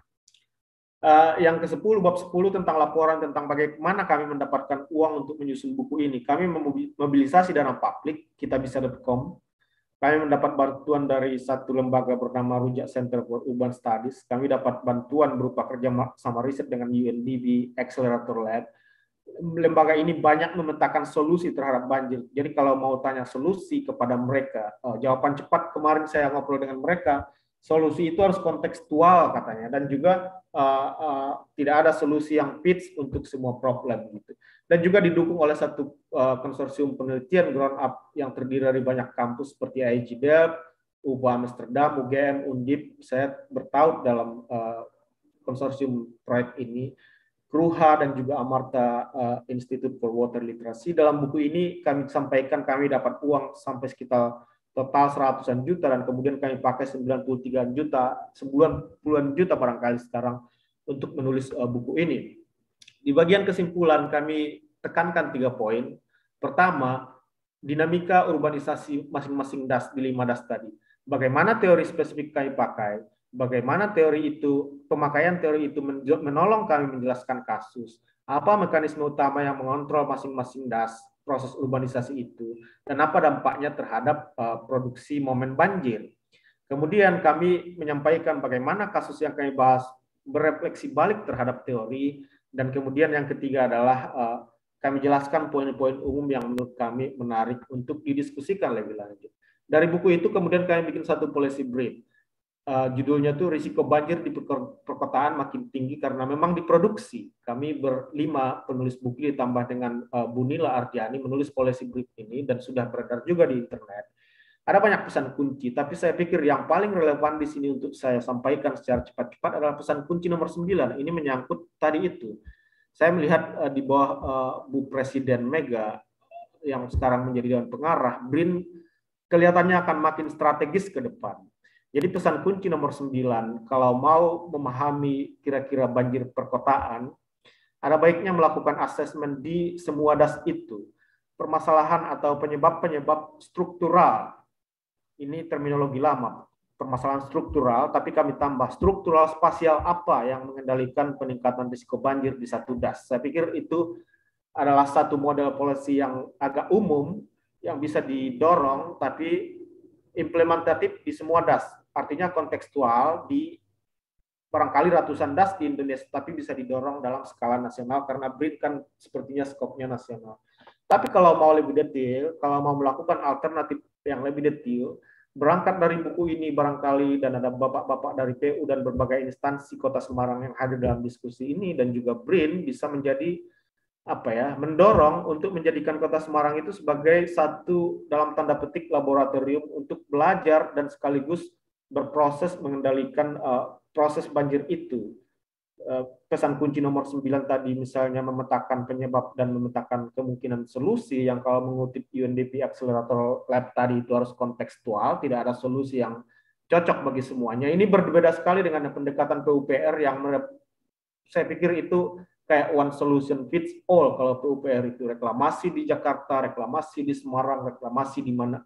Yang ke-10, bab 10 tentang laporan tentang bagaimana kami mendapatkan uang untuk menyusun buku ini. Kami memobilisasi dana publik, kitabisa.com. Kami mendapat bantuan dari satu lembaga bernama Rujak Center for Urban Studies. Kami dapat bantuan berupa kerja sama riset dengan UNDP Accelerator Lab. lembaga ini banyak memetakan solusi terhadap banjir. Jadi kalau mau tanya solusi kepada mereka, jawaban cepat kemarin saya ngobrol dengan mereka, solusi itu harus kontekstual katanya, dan juga tidak ada solusi yang fits untuk semua problem gitu. Dan juga didukung oleh satu konsorsium penelitian ground up yang terdiri dari banyak kampus seperti IGDEP, UBA Amsterdam, UGM, Undip. Saya bertaut dalam konsorsium proyek ini. Kruha dan juga Amarta Institute for Water Literacy. Dalam buku ini kami sampaikan kami dapat uang sampai sekitar total 100-an juta, dan kemudian kami pakai 93 juta, puluhan juta barangkali sekarang untuk menulis buku ini. Di bagian kesimpulan kami tekankan 3 poin. Pertama, dinamika urbanisasi masing-masing das di 5 das tadi. Bagaimana teori spesifik kami pakai, bagaimana teori itu, pemakaian teori itu menolong kami menjelaskan kasus, apa mekanisme utama yang mengontrol masing-masing das, proses urbanisasi itu, dan apa dampaknya terhadap produksi momen banjir. Kemudian kami menyampaikan bagaimana kasus yang kami bahas berefleksi balik terhadap teori, dan kemudian yang ketiga adalah kami jelaskan poin-poin umum yang menurut kami menarik untuk didiskusikan lebih lanjut. Dari buku itu kemudian kami bikin satu policy brief. Judulnya tuh risiko banjir di perkotaan makin tinggi karena memang diproduksi. Kami berlima penulis buku ditambah dengan Bu Nila Ardiani menulis policy brief ini, dan sudah beredar juga di internet. Ada banyak pesan kunci, tapi saya pikir yang paling relevan di sini untuk saya sampaikan secara cepat-cepat adalah pesan kunci nomor 9. Ini menyangkut tadi itu. Saya melihat di bawah Bu Presiden Mega yang sekarang menjadi Dewan Pengarah, BRIN kelihatannya akan makin strategis ke depan. Jadi pesan kunci nomor 9, kalau mau memahami kira-kira banjir perkotaan, ada baiknya melakukan asesmen di semua das itu. Permasalahan atau penyebab-penyebab struktural, ini terminologi lama, permasalahan struktural, tapi kami tambah struktural spasial apa yang mengendalikan peningkatan risiko banjir di satu das. Saya pikir itu adalah satu model policy yang agak umum, yang bisa didorong, tapi implementatif di semua das. Artinya kontekstual di barangkali ratusan das di Indonesia, tapi bisa didorong dalam skala nasional, karena BRIN kan sepertinya skopnya nasional. Tapi kalau mau lebih detail, kalau mau melakukan alternatif yang lebih detail, berangkat dari buku ini barangkali, dan ada bapak-bapak dari PU dan berbagai instansi Kota Semarang yang hadir dalam diskusi ini, dan juga BRIN bisa menjadi mendorong untuk menjadikan Kota Semarang itu sebagai satu dalam tanda petik laboratorium untuk belajar dan sekaligus berproses mengendalikan proses banjir itu. Pesan kunci nomor 9 tadi misalnya memetakan penyebab dan memetakan kemungkinan solusi, yang kalau mengutip UNDP Accelerator Lab tadi itu harus kontekstual, tidak ada solusi yang cocok bagi semuanya. Ini berbeda sekali dengan pendekatan PUPR yang saya pikir itu kayak one solution fits all. Kalau PUPR itu reklamasi di Jakarta, reklamasi di Semarang, reklamasi di mana,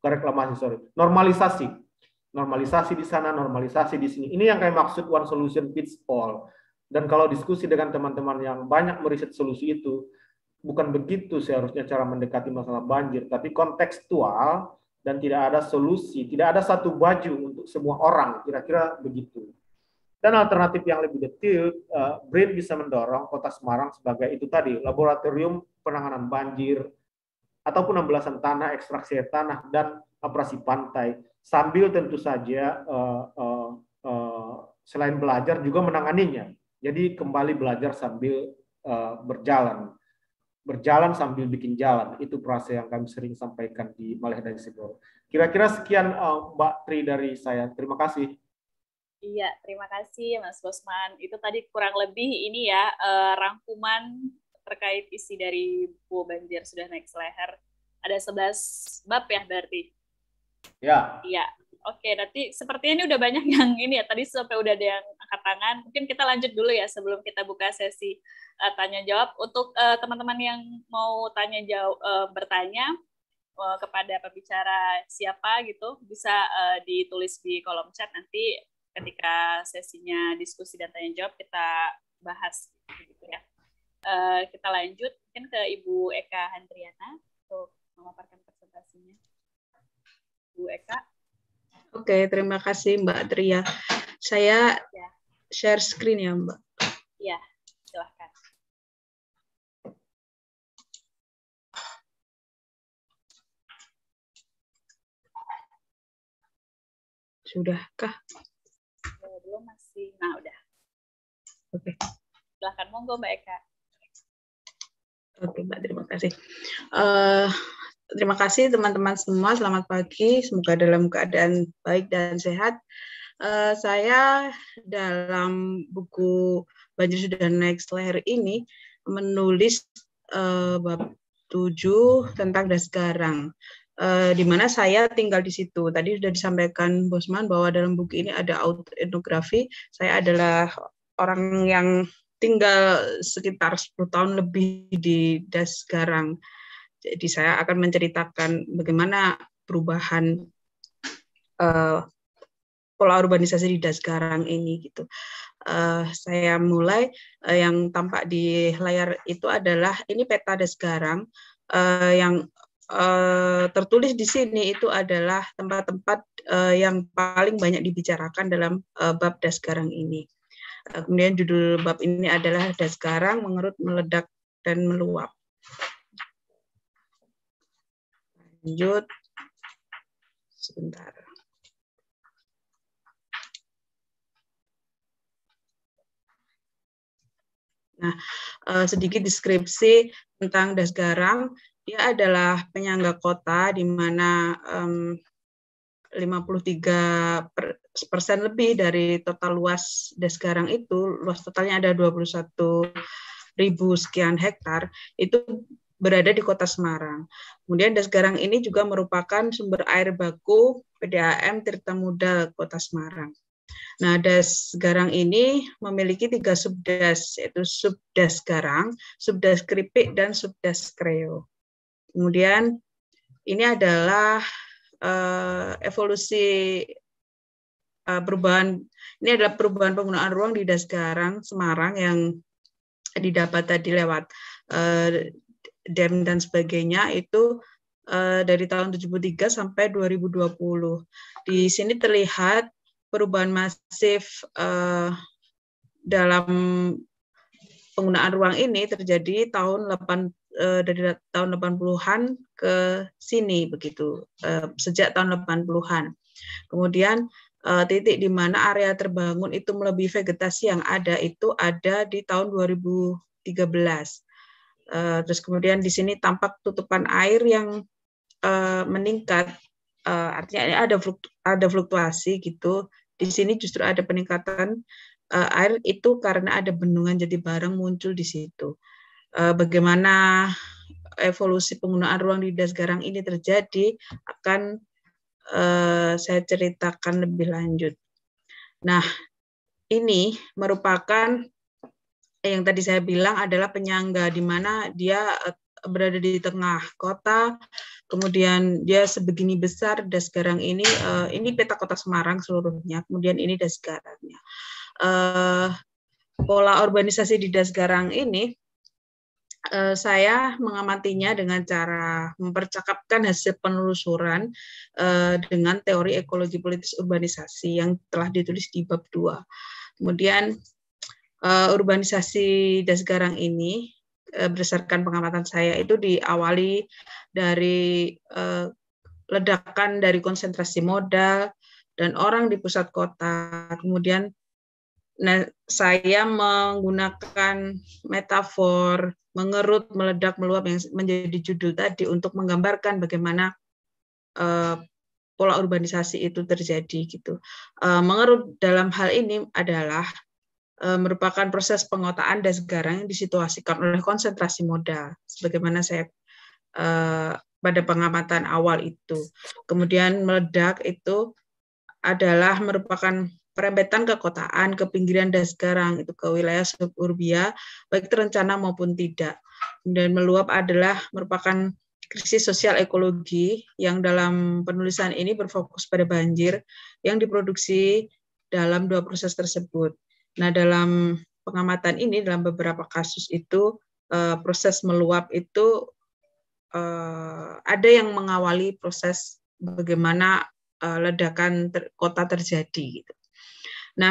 normalisasi di sana, normalisasi di sini. Ini yang kayak maksud one solution fits all. Dan kalau diskusi dengan teman-teman yang banyak meriset solusi itu, bukan begitu seharusnya cara mendekati masalah banjir, tapi kontekstual dan tidak ada solusi, tidak ada satu baju untuk semua orang, kira-kira begitu. Dan alternatif yang lebih detail, BRIN bisa mendorong Kota Semarang sebagai itu tadi, laboratorium penanganan banjir, ataupun pembelasan tanah, ekstraksi tanah, dan operasi pantai, sambil tentu saja selain belajar juga menanganinya. Jadi kembali belajar sambil berjalan sambil bikin jalan. Itu frase yang kami sering sampaikan di Malih dari Sidoro. Kira-kira sekian Mbak Tri dari saya. Terima kasih. Iya, terima kasih Mas Bosman. Itu tadi kurang lebih ini ya, rangkuman terkait isi dari buku Banjir Sudah Naik Seleher. Ada 11 bab ya berarti? Ya. Iya, oke. Nanti sepertinya ini udah banyak yang ini ya, tadi sampai udah ada yang angkat tangan. Mungkin kita lanjut dulu ya sebelum kita buka sesi tanya-jawab. Untuk teman-teman yang mau bertanya kepada pembicara siapa gitu, bisa ditulis di kolom chat nanti. Ketika sesinya diskusi dan tanya jawab kita bahas gitu ya. Kita lanjut mungkin ke Ibu Eka Handriana untuk memaparkan presentasinya. Bu Eka. Oke, terima kasih Mbak Tria. Saya share screen ya Mbak. Iya, silahkan. Sudahkah? Belum, masih. Nah, udah. Oke. Silakan, monggo Mbak Eka. Oke, Mbak, terima kasih. Terima kasih teman-teman semua, selamat pagi, semoga dalam keadaan baik dan sehat. Saya dalam buku Banjir Sudah Naik Leher ini menulis bab 7 tentang Dasgarang, di mana saya tinggal di situ. Tadi sudah disampaikan Bosman bahwa dalam buku ini ada autoetnografi. Saya adalah orang yang tinggal sekitar 10 tahun lebih di Dasgarang. Jadi saya akan menceritakan bagaimana perubahan pola urbanisasi di Dasgarang ini gitu. Saya mulai yang tampak di layar itu adalah ini peta Dasgarang yang tertulis di sini itu adalah tempat-tempat yang paling banyak dibicarakan dalam bab Dasgarang ini. Kemudian judul bab ini adalah Dasgarang mengerut, meledak, dan meluap. Lanjut. Sebentar. Nah, sedikit deskripsi tentang Dasgarang. Dia adalah penyangga kota di mana 53% lebih dari total luas Dasgarang itu, luas totalnya ada 21.000 sekian hektar, itu berada di kota Semarang. Kemudian Dasgarang ini juga merupakan sumber air baku PDAM Tirtamuda Kota Semarang. Nah, Dasgarang ini memiliki 3 subdas, yaitu subdas Garang, subdas Kripik, dan subdas Kreo. Kemudian ini adalah evolusi perubahan, ini adalah perubahan penggunaan ruang di Dasgarang Semarang yang didapat tadi lewat DEM dan sebagainya itu dari tahun 73 sampai 2020. Di sini terlihat perubahan masif dalam penggunaan ruang ini terjadi dari tahun 80-an ke sini begitu, sejak tahun 80-an. Kemudian titik di mana area terbangun itu melebihi vegetasi yang ada itu ada di tahun 2013. Terus kemudian di sini tampak tutupan air yang meningkat, artinya ada fluktuasi gitu. Di sini justru ada peningkatan air itu karena ada bendungan Jatibarang muncul di situ. Bagaimana evolusi penggunaan ruang di Dasgarang ini terjadi akan saya ceritakan lebih lanjut. Nah, ini merupakan yang tadi saya bilang adalah penyangga, di mana dia berada di tengah kota, kemudian dia sebegini besar Dasgarang ini peta kota Semarang seluruhnya, kemudian ini Dasgarangnya. Pola urbanisasi di Dasgarang ini saya mengamatinya dengan cara mempercakapkan hasil penelusuran dengan teori ekologi politis urbanisasi yang telah ditulis di bab 2. Kemudian urbanisasi Dasgarang ini berdasarkan pengamatan saya itu diawali dari ledakan dari konsentrasi modal dan orang di pusat kota. Kemudian saya menggunakan metafor mengerut, meledak, meluap yang menjadi judul tadi untuk menggambarkan bagaimana pola urbanisasi itu terjadi gitu. Mengerut dalam hal ini adalah merupakan proses pengotaan Dasgarang yang disituasikan oleh konsentrasi modal, sebagaimana saya pada pengamatan awal itu. Kemudian meledak itu adalah merupakan perempetan kekotaan ke pinggiran Dasgarang itu ke wilayah suburbia baik terencana maupun tidak. Kemudian meluap adalah merupakan krisis sosial ekologi yang dalam penulisan ini berfokus pada banjir yang diproduksi dalam 2 proses tersebut. Nah, dalam pengamatan ini dalam beberapa kasus itu proses meluap itu ada yang mengawali proses bagaimana ledakan kota terjadi gitu. Nah,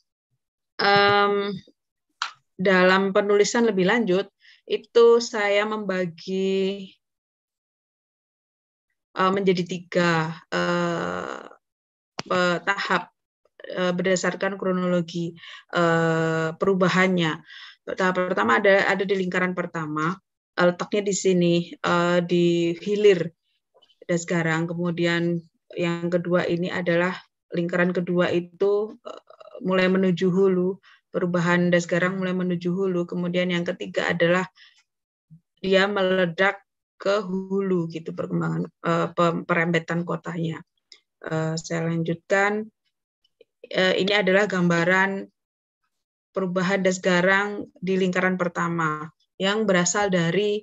dalam penulisan lebih lanjut itu saya membagi menjadi 3 tahap berdasarkan kronologi perubahannya. Tahap pertama ada di lingkaran pertama, letaknya di sini di hilir Dasgarang. Kemudian yang kedua ini adalah lingkaran kedua itu mulai menuju hulu, perubahan Dasgarang mulai menuju hulu. Kemudian yang ketiga adalah dia meledak ke hulu gitu perkembangan perembetan kotanya. Saya lanjutkan. Ini adalah gambaran perubahan Dasgarang di lingkaran pertama yang berasal dari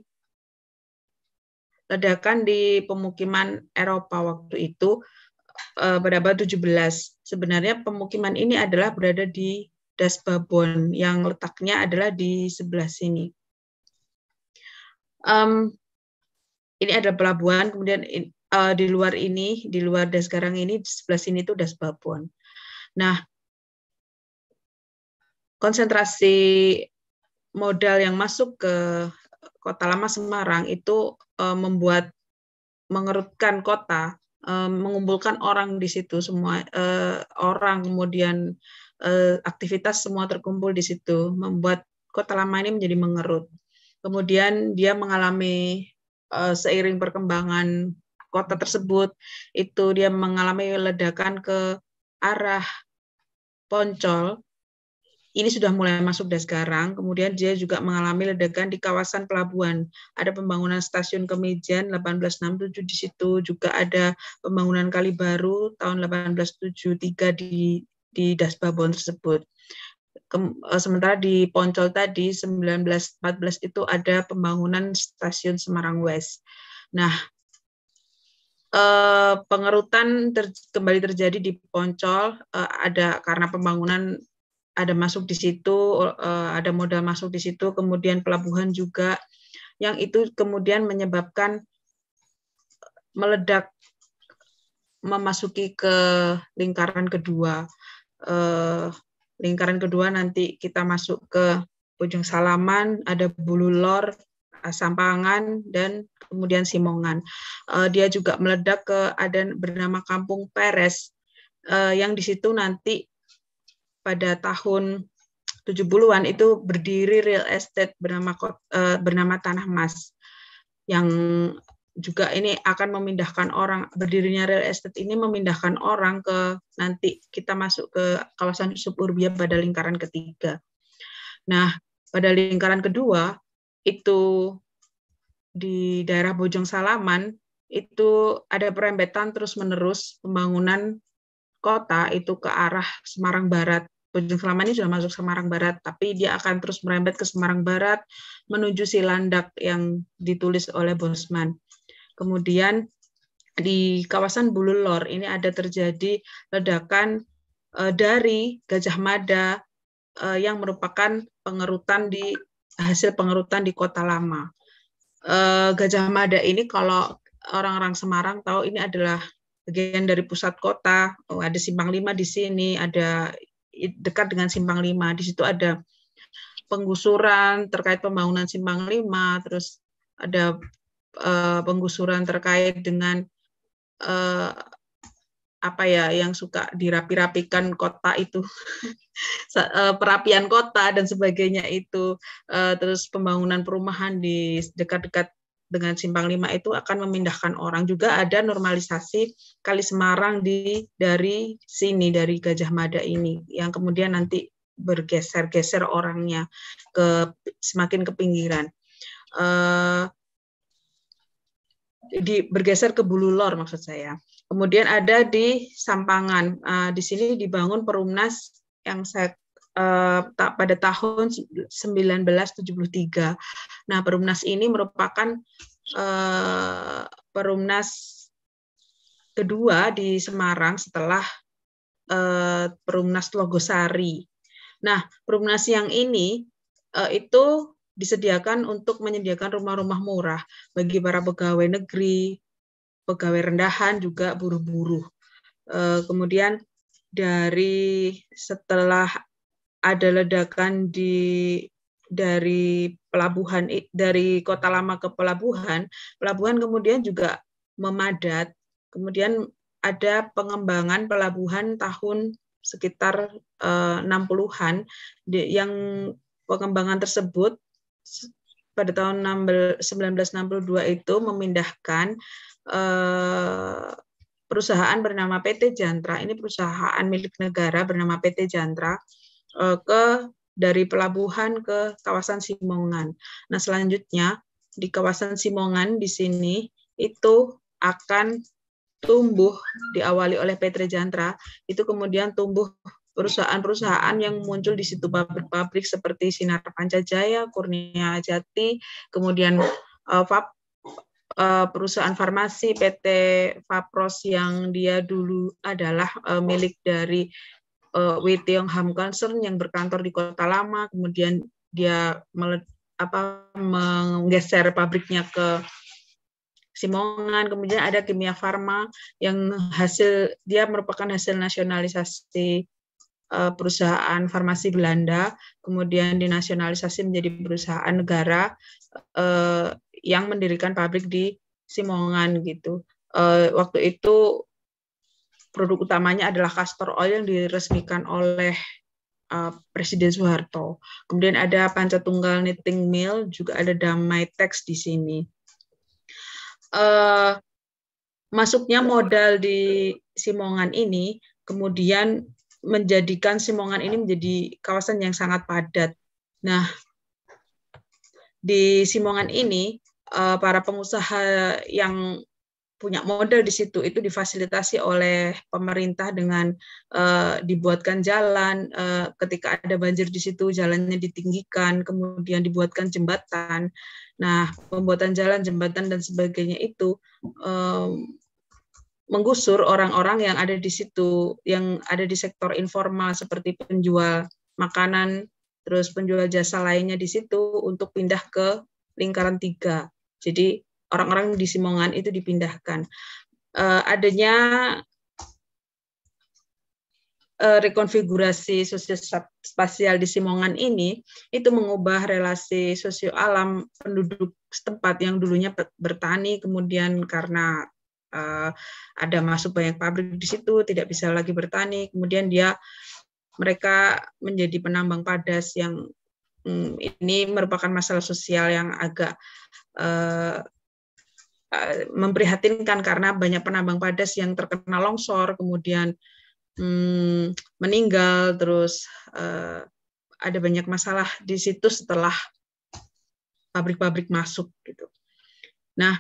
ledakan di pemukiman Eropa waktu itu pada abad 17. Sebenarnya pemukiman ini adalah berada di Das Babon yang letaknya adalah di sebelah sini. Ini ada pelabuhan, kemudian di luar ini, di luar Dasgarang ini, di sebelah sini itu Das Babon. Nah, konsentrasi modal yang masuk ke Kota Lama Semarang itu mengerutkan kota, mengumpulkan orang di situ, semua orang, kemudian aktivitas semua terkumpul di situ, membuat Kota Lama ini menjadi mengerut. Kemudian dia mengalami seiring perkembangan kota tersebut, itu dia mengalami ledakan ke arah Poncol. Ini sudah mulai masuk Dasgarang, kemudian dia juga mengalami ledakan di kawasan pelabuhan. Ada pembangunan stasiun Kemijan 1867 di situ, juga ada pembangunan Kali Baru tahun 1873 di Das Babon tersebut. Sementara di Poncol tadi 1914 itu ada pembangunan stasiun Semarang West. Nah, pengerutan kembali terjadi di Poncol, ada karena pembangunan ada masuk di situ, ada modal masuk di situ, kemudian pelabuhan juga, yang itu kemudian menyebabkan meledak, memasuki ke lingkaran kedua. Lingkaran kedua nanti kita masuk ke Bojong Salaman, ada Bululor, Sampangan, dan kemudian Simongan. Dia juga meledak ke ada bernama Kampung Peres, yang di situ nanti pada tahun 70-an itu berdiri real estate bernama Tanah Mas, yang juga ini akan memindahkan orang, berdirinya real estate ini memindahkan orang ke, nanti kita masuk ke kawasan suburbia pada lingkaran ketiga. Nah, pada lingkaran kedua, itu di daerah Bojong Salaman, itu ada perembetan terus-menerus pembangunan kota itu ke arah Semarang Barat. Bojong Salaman ini sudah masuk Semarang Barat, tapi dia akan terus merembet ke Semarang Barat menuju Silandak yang ditulis oleh Bosman. Kemudian di kawasan Bululor ini ada terjadi ledakan dari Gajah Mada yang merupakan hasil pengerutan di Kota Lama. Gajah Mada ini kalau orang-orang Semarang tahu ini adalah bagian dari pusat kota. Ada Simpang 5 di sini, ada dekat dengan Simpang 5. Di situ ada penggusuran terkait pembangunan Simpang 5, terus ada penggusuran terkait dengan yang suka dirapi-rapikan kota itu, perapian kota dan sebagainya itu, terus pembangunan perumahan di dekat-dekat dengan Simpang 5 itu akan memindahkan orang. Juga ada normalisasi Kali Semarang dari sini, dari Gajah Mada ini, yang kemudian nanti bergeser-geser orangnya semakin ke pinggiran. Bergeser ke Bululor maksud saya. Kemudian ada di Sampangan. Di sini dibangun Perumnas yang pada tahun 1973. Nah, Perumnas ini merupakan Perumnas kedua di Semarang setelah Perumnas Logosari. Nah, Perumnas yang ini itu disediakan untuk menyediakan rumah-rumah murah bagi para pegawai negeri, pegawai rendahan, juga buruh-buruh. Kemudian setelah ada ledakan dari pelabuhan, dari Kota Lama ke pelabuhan kemudian juga memadat. Kemudian ada pengembangan pelabuhan tahun sekitar 60-an yang pengembangan tersebut pada tahun 1962 itu memindahkan perusahaan bernama PT Jantra, ini perusahaan milik negara bernama PT Jantra, dari pelabuhan ke kawasan Simongan. Nah, selanjutnya di kawasan Simongan di sini itu akan tumbuh, diawali oleh PT Jantra, itu kemudian tumbuh perusahaan-perusahaan yang muncul di situ, pabrik-pabrik seperti Sinar Pancajaya, Kurnia Jati, kemudian perusahaan farmasi PT Fapros yang dia dulu adalah milik dari Wee Tiong Ham Concern yang berkantor di Kota Lama, kemudian dia menggeser pabriknya ke Simongan, kemudian ada Kimia Farma yang dia merupakan hasil nasionalisasi perusahaan farmasi Belanda, kemudian dinasionalisasi menjadi perusahaan negara yang mendirikan pabrik di Simongan gitu. Waktu itu produk utamanya adalah castor oil yang diresmikan oleh Presiden Soeharto. Kemudian ada Pancatunggal Knitting Mill, juga ada Damai Tex di sini. Masuknya modal di Simongan ini kemudian menjadikan Simongan ini menjadi kawasan yang sangat padat. Nah, di Simongan ini para pengusaha yang punya modal di situ itu difasilitasi oleh pemerintah dengan dibuatkan jalan, ketika ada banjir di situ jalannya ditinggikan, kemudian dibuatkan jembatan. Nah, pembuatan jalan, jembatan dan sebagainya itu menggusur orang-orang yang ada di situ, yang ada di sektor informal seperti penjual makanan, terus penjual jasa lainnya di situ untuk pindah ke lingkaran 3. Jadi orang-orang di Simongan itu dipindahkan. Adanya rekonfigurasi sosio-spasial di Simongan ini itu mengubah relasi sosio alam penduduk setempat yang dulunya bertani, kemudian karena ada masuk banyak pabrik di situ tidak bisa lagi bertani, kemudian mereka menjadi penambang padas yang ini merupakan masalah sosial yang agak memprihatinkan karena banyak penambang padas yang terkena longsor, kemudian meninggal, terus ada banyak masalah di situ setelah pabrik-pabrik masuk gitu. Nah,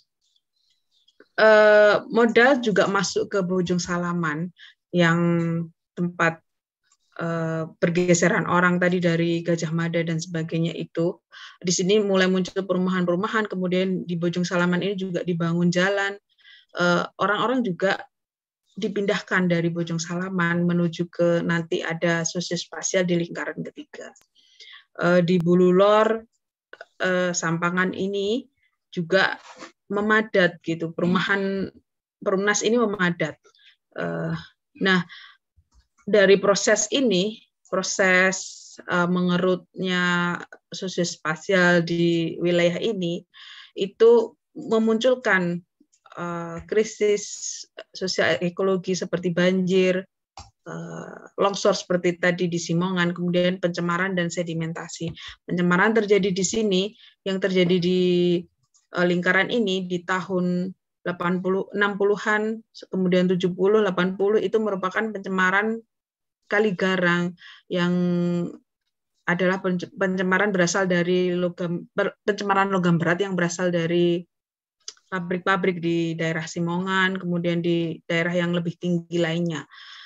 modal juga masuk ke Bojong Salaman yang tempat pergeseran orang tadi dari Gajah Mada dan sebagainya itu. Di sini mulai muncul perumahan-perumahan, kemudian di Bojong Salaman ini juga dibangun jalan. Orang-orang juga dipindahkan dari Bojong Salaman menuju ke nanti ada sosio-spasial di lingkaran 3. Di Bululor, Sampangan ini juga memadat gitu, perumnas ini memadat. Nah, dari proses ini, proses mengerutnya sosio-spasial di wilayah ini, itu memunculkan krisis sosial ekologi seperti banjir, longsor seperti tadi di Simongan, kemudian pencemaran dan sedimentasi. Pencemaran terjadi di sini, yang terjadi di lingkaran ini di tahun 60-an, kemudian 70, 80 itu merupakan pencemaran kali garang yang adalah pencemaran berasal dari pencemaran logam berat yang berasal dari pabrik-pabrik di daerah Simongan, kemudian di daerah yang lebih tinggi lainnya.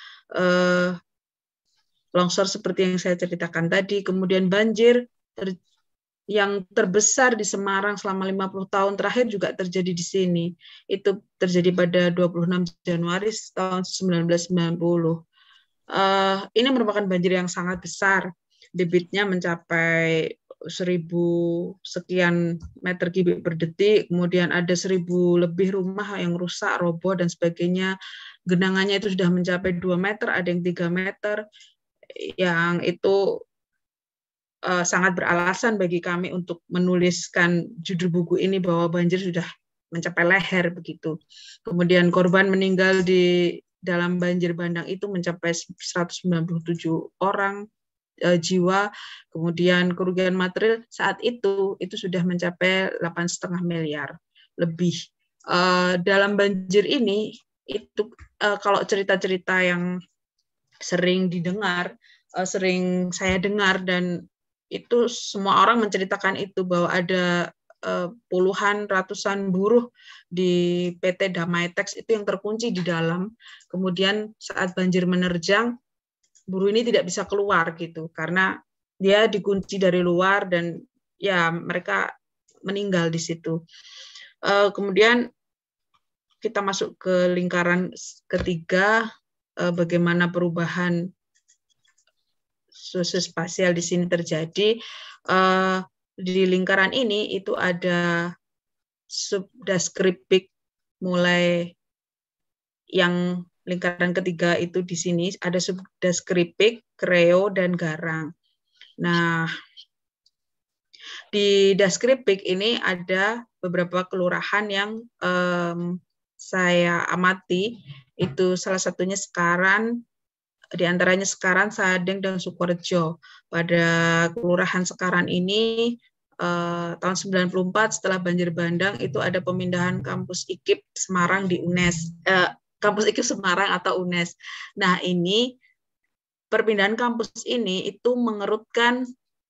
Longsor seperti yang saya ceritakan tadi, kemudian banjir yang terbesar di Semarang selama 50 tahun terakhir juga terjadi di sini. Itu terjadi pada 26 Januari tahun 1990. Ini merupakan banjir yang sangat besar. Debitnya mencapai 1.000 sekian meter kubik per detik, kemudian ada 1.000 lebih rumah yang rusak, roboh, dan sebagainya. Genangannya itu sudah mencapai 2 meter, ada yang 3 meter, yang itu sangat beralasan bagi kami untuk menuliskan judul buku ini bahwa banjir sudah mencapai leher begitu. Kemudian korban meninggal di dalam banjir bandang itu mencapai 197 orang jiwa. Kemudian kerugian material saat itu sudah mencapai 8,5 miliar lebih. Dalam banjir ini itu kalau cerita-cerita yang sering didengar, sering saya dengar, dan itu semua orang menceritakan itu bahwa ada puluhan ratusan buruh di PT Damai Tex itu yang terkunci di dalam. Kemudian saat banjir menerjang, buruh ini tidak bisa keluar gitu karena dia dikunci dari luar dan ya mereka meninggal di situ. Kemudian kita masuk ke lingkaran ketiga, bagaimana perubahan sosiospasial di sini terjadi. Di lingkaran ini itu ada subdeskriptik, mulai yang lingkaran ketiga itu di sini ada subdeskriptik, kreo, dan garang. Nah, di deskriptik ini ada beberapa kelurahan yang saya amati, itu salah satunya Sekaran, di antaranya Sekaran, Sadeng, dan Sukorejo. Pada kelurahan Sekaran ini tahun 94 setelah banjir bandang itu ada pemindahan kampus IKIP Semarang di UNES, kampus IKIP Semarang atau UNES. Nah, ini perpindahan kampus ini itu mengerutkan,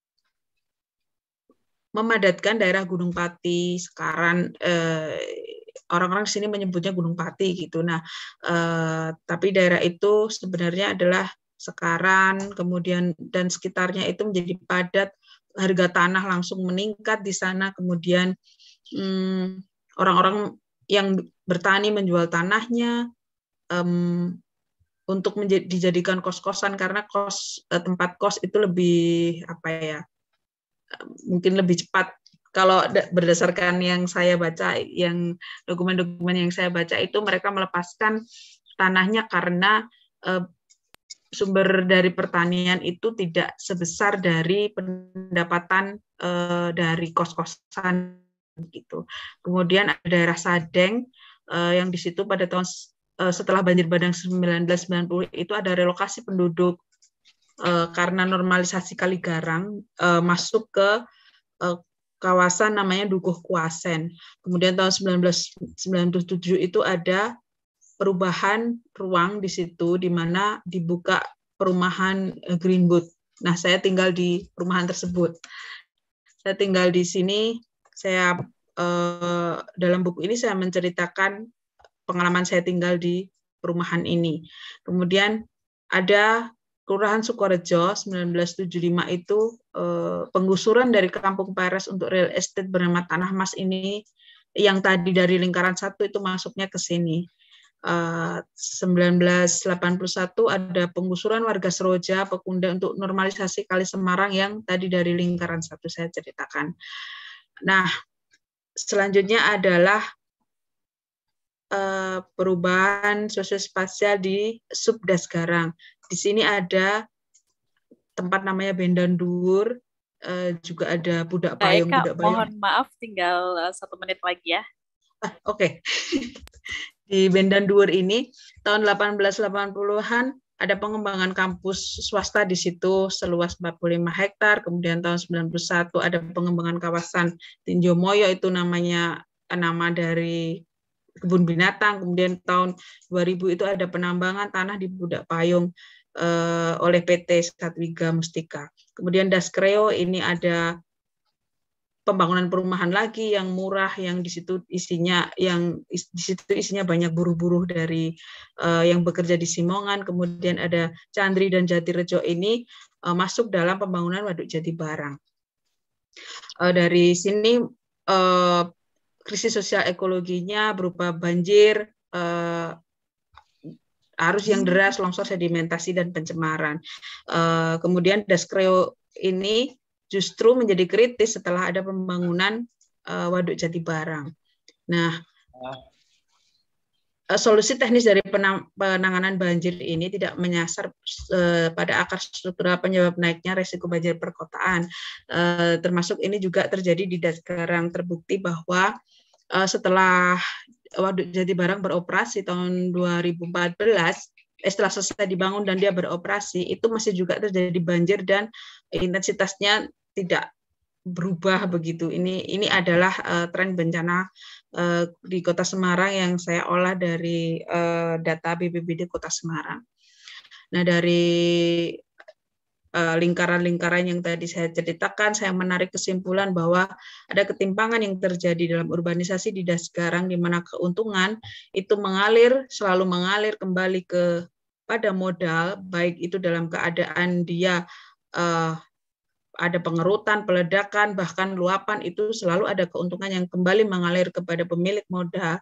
memadatkan daerah Gunung Pati, Sekaran, orang-orang di sini menyebutnya Gunung Pati gitu. Nah, tapi daerah itu sebenarnya adalah Sekaran, kemudian dan sekitarnya itu menjadi padat, harga tanah langsung meningkat di sana, kemudian orang-orang yang bertani menjual tanahnya untuk dijadikan kos-kosan karena tempat kos itu lebih mungkin lebih cepat. Kalau berdasarkan yang saya baca, yang dokumen-dokumen yang saya baca itu mereka melepaskan tanahnya karena sumber dari pertanian itu tidak sebesar dari pendapatan dari kos-kosan gitu. Kemudian ada daerah Sadeng yang di situ pada tahun setelah banjir bandang 1990 itu ada relokasi penduduk karena normalisasi Kali Garang masuk ke kawasan namanya Dukuh Kuasen. Kemudian tahun 1997 itu ada perubahan ruang di situ, di mana dibuka perumahan Greenwood. Nah, saya tinggal di perumahan tersebut. Saya tinggal di sini. Saya dalam buku ini saya menceritakan pengalaman saya tinggal di perumahan ini. Kemudian ada Kelurahan Sukorejo 1975 itu penggusuran dari Kampung Peres untuk real estate bernama Tanah Mas ini, yang tadi dari lingkaran 1 itu masuknya ke sini. 1981 ada penggusuran warga Seroja, Pekunda untuk normalisasi Kali Semarang yang tadi dari lingkaran 1 saya ceritakan. Nah, selanjutnya adalah perubahan sosiospasial di Subdas Garang. Di sini ada tempat namanya Bendan Dhuwur, juga ada Budak Payung. Eka, mohon maaf, tinggal 1 menit lagi ya. Oke. Di Bendan Dhuwur ini tahun 1880-an ada pengembangan kampus swasta di situ seluas 45 hektar. Kemudian tahun 91 ada pengembangan kawasan Tinjo Moyo, itu nama dari kebun binatang. Kemudian tahun 2000 itu ada penambangan tanah di Budak Payung oleh PT Satwiga Mustika. Kemudian Daskreo ini ada pembangunan perumahan lagi yang murah, yang di situ isinya banyak buruh-buruh dari yang bekerja di Simongan. Kemudian ada Candri dan Jatirejo ini masuk dalam pembangunan Waduk Jati Barang. Dari sini krisis sosial ekologinya berupa banjir, arus yang deras, longsor, sedimentasi, dan pencemaran. Kemudian Daskreo ini justru menjadi kritis setelah ada pembangunan Waduk Jati Barang. Nah, solusi teknis dari penanganan banjir ini tidak menyasar pada akar struktural penyebab naiknya risiko banjir perkotaan. Termasuk ini juga terjadi di Das Garang. Terbukti bahwa setelah Waduk Jatibarang beroperasi tahun 2014, setelah selesai dibangun dan dia beroperasi, itu masih juga terjadi banjir dan intensitasnya tidak berubah begitu. Ini adalah tren bencana di Kota Semarang yang saya olah dari data BPBD Kota Semarang. Nah, dari lingkaran-lingkaran yang tadi saya ceritakan, saya menarik kesimpulan bahwa ada ketimpangan yang terjadi dalam urbanisasi di Dasgarang, di mana keuntungan itu selalu mengalir kembali pada modal, baik itu dalam keadaan dia ada pengerutan, peledakan, bahkan luapan, itu selalu ada keuntungan yang kembali mengalir kepada pemilik modal.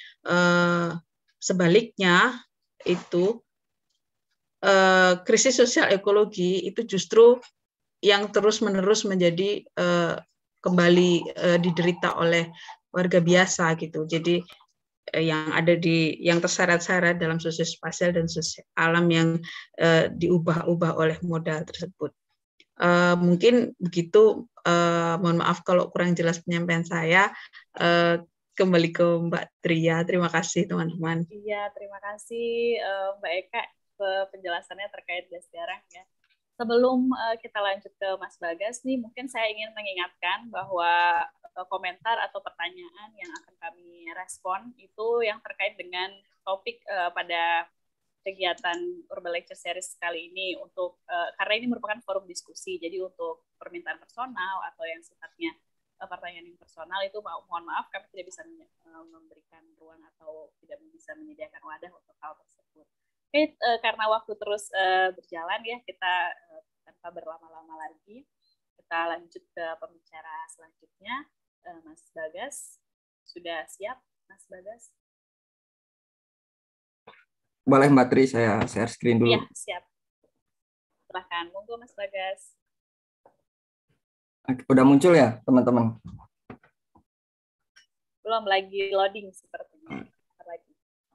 Sebaliknya, itu krisis sosial ekologi itu justru yang terus-menerus menjadi kembali diderita oleh warga biasa gitu. Jadi yang ada yang terseret-seret dalam sosial spasial dan sosial alam yang diubah-ubah oleh modal tersebut. Mungkin begitu. Mohon maaf kalau kurang jelas penyampaian saya. Kembali ke Mbak Tria. Terima kasih teman-teman. Iya, terima kasih Mbak Eka penjelasannya terkait Dasgarang ya. Sebelum kita lanjut ke Mas Bagas nih, mungkin saya ingin mengingatkan bahwa komentar atau pertanyaan yang akan kami respon itu yang terkait dengan topik pada kegiatan Urban Lecture Series kali ini untuk karena ini merupakan forum diskusi, jadi untuk permintaan personal atau yang sifatnya pertanyaan yang personal itu mohon maaf kami tidak bisa memberikan ruang atau tidak bisa menyediakan wadah untuk hal tersebut. Oke, karena waktu terus berjalan ya, kita tanpa berlama-lama lagi, kita lanjut ke pembicara selanjutnya. Mas Bagas, sudah siap Mas Bagas? Boleh Mbak Tri, saya share screen dulu. Iya, siap. Silahkan, monggo Mas Bagas. Udah muncul ya teman-teman? Belum, lagi loading sepertinya. Lagi.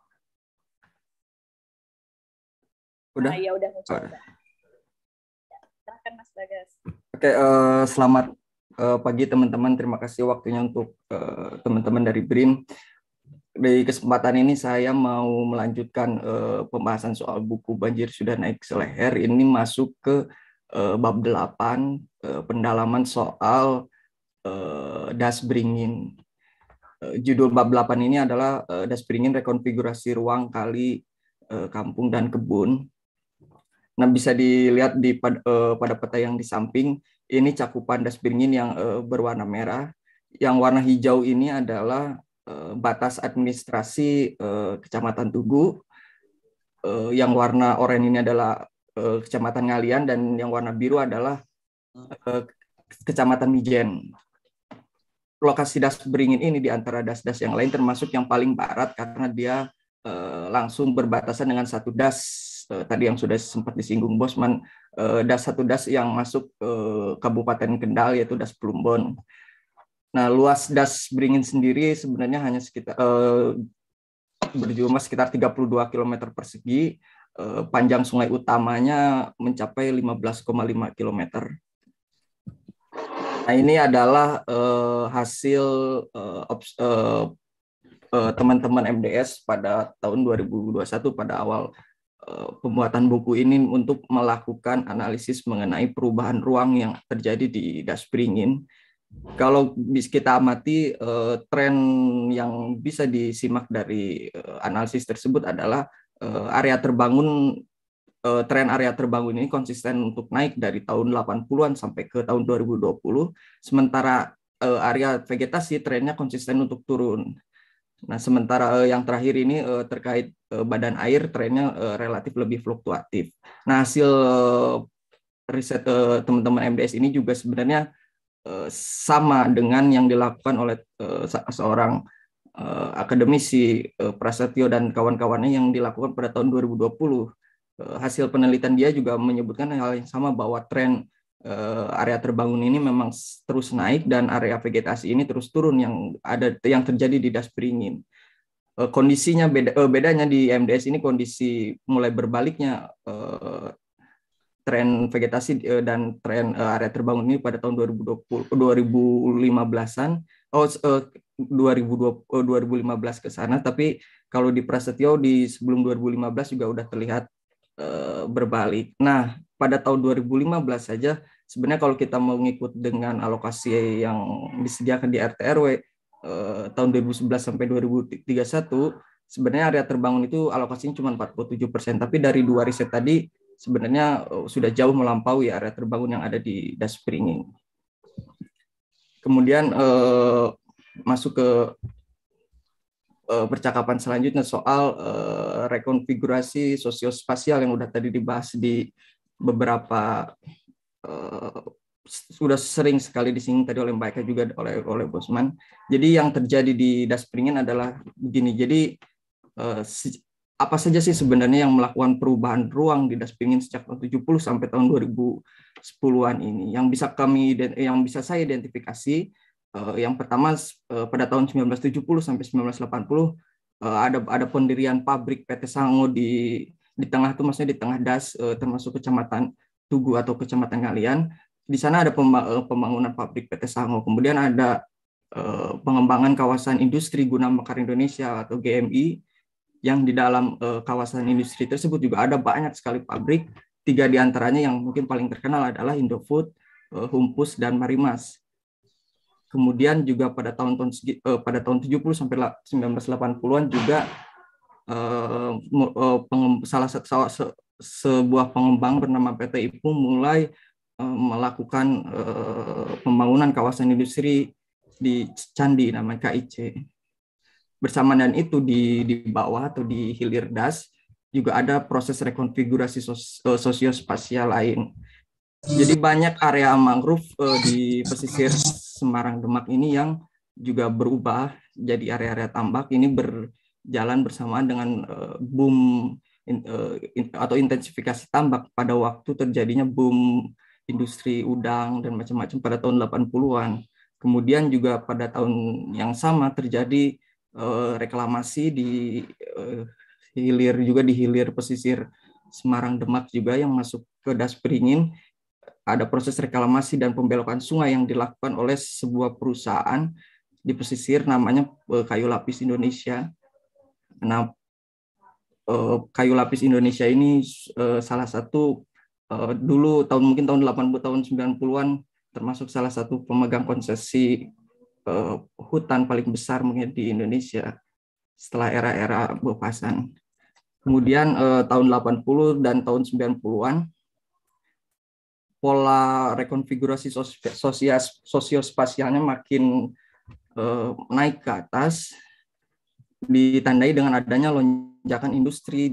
Udah? Ya udah muncul. Udah. Silahkan Mas Bagas. Oke, selamat pagi teman-teman. Terima kasih waktunya untuk teman-teman dari BRIN. Di kesempatan ini saya mau melanjutkan pembahasan soal buku Banjir Sudah Naik Seleher. Ini masuk ke bab 8, pendalaman soal Dasberingin. Judul bab 8 ini adalah Dasberingin rekonfigurasi ruang kali, kampung dan kebun. Nah, bisa dilihat pada peta yang di samping, ini cakupan Dasberingin yang berwarna merah. Yang warna hijau ini adalah batas administrasi Kecamatan Tugu. Yang warna oranye ini adalah Kecamatan Ngalian, dan yang warna biru adalah Kecamatan Mijen. Lokasi Dasberingin ini di antara das-das yang lain termasuk yang paling barat karena dia langsung berbatasan dengan satu das tadi yang sudah sempat disinggung Bosman, satu das yang masuk Kabupaten Kendal, yaitu Das Plumbon. Nah, luas Dasberingin sendiri sebenarnya hanya sekitar berjumlah sekitar 32 km persegi. Panjang sungai utamanya mencapai 15,5 km. Nah, ini adalah hasil teman-teman MDS pada tahun 2021 pada awal pembuatan buku ini untuk melakukan analisis mengenai perubahan ruang yang terjadi di Dasberingin. Kalau kita amati tren yang bisa disimak dari analisis tersebut adalah tren area terbangun ini konsisten untuk naik dari tahun 80-an sampai ke tahun 2020, sementara area vegetasi trennya konsisten untuk turun. Nah, sementara yang terakhir ini terkait badan air trennya relatif lebih fluktuatif. Nah, hasil riset teman-teman MDS ini juga sebenarnya sama dengan yang dilakukan oleh seorang akademisi Prasetyo dan kawan-kawannya yang dilakukan pada tahun 2020. Hasil penelitian dia juga menyebutkan hal yang sama, bahwa tren area terbangun ini memang terus naik dan area vegetasi ini terus turun yang terjadi di Dasberingin. Kondisinya bedanya di MDS ini kondisi mulai berbaliknya tren vegetasi dan tren area terbangun ini pada tahun 2015-an. 2015 ke sana, tapi kalau di Prasetyo di sebelum 2015 juga udah terlihat berbalik. Nah, pada tahun 2015 saja sebenarnya kalau kita mau ngikut dengan alokasi yang disediakan di RT RW tahun 2011 sampai 2031, sebenarnya area terbangun itu alokasinya cuma 47%, tapi dari 2 riset tadi sebenarnya sudah jauh melampaui area terbangun yang ada di Das Pringin. Kemudian masuk ke percakapan selanjutnya soal rekonfigurasi sosiospasial yang udah tadi dibahas di beberapa sudah sering sekali disinggung tadi oleh Mbak Eka juga oleh Bosman. Jadi yang terjadi di Das Pringin adalah begini. Jadi apa saja sih sebenarnya yang melakukan perubahan ruang di Das Pringin sejak tahun 70 sampai tahun 2010-an ini? Yang bisa saya identifikasi, yang pertama pada tahun 1970 sampai 1980 ada pendirian pabrik PT Sango di tengah itu, maksudnya di tengah Das, termasuk Kecamatan Tugu atau Kecamatan Ngalian. Di sana ada pembangunan pabrik PT Sango. Kemudian ada pengembangan kawasan industri guna mekar Indonesia atau GMI, yang di dalam kawasan industri tersebut juga ada banyak sekali pabrik. 3 diantaranya yang mungkin paling terkenal adalah Indofood, Humpus, dan Marimas. Kemudian juga pada tahun 70 sampai 1980-an juga sebuah pengembang bernama PT IPU mulai melakukan pembangunan kawasan industri di Candi namanya KIC. Bersamaan dengan itu di bawah atau di hilir Das juga ada proses rekonfigurasi sosiospasial lain. Jadi banyak area mangrove di pesisir Semarang Demak ini yang juga berubah jadi area-area tambak. Ini berjalan bersamaan dengan boom atau intensifikasi tambak pada waktu terjadinya boom industri udang dan macam-macam pada tahun 80-an. Kemudian juga pada tahun yang sama terjadi reklamasi di hilir pesisir Semarang Demak juga yang masuk ke Das Pringin. Ada proses reklamasi dan pembelokan sungai yang dilakukan oleh sebuah perusahaan di pesisir namanya Kayu Lapis Indonesia. Nah, Kayu Lapis Indonesia ini salah satu dulu mungkin tahun 80 tahun 90-an termasuk salah satu pemegang konsesi hutan paling besar mungkin di Indonesia setelah era-era Bopasan. Kemudian tahun 80 dan tahun 90-an pola rekonfigurasi sosiospasialnya makin naik ke atas, ditandai dengan adanya lonjakan industri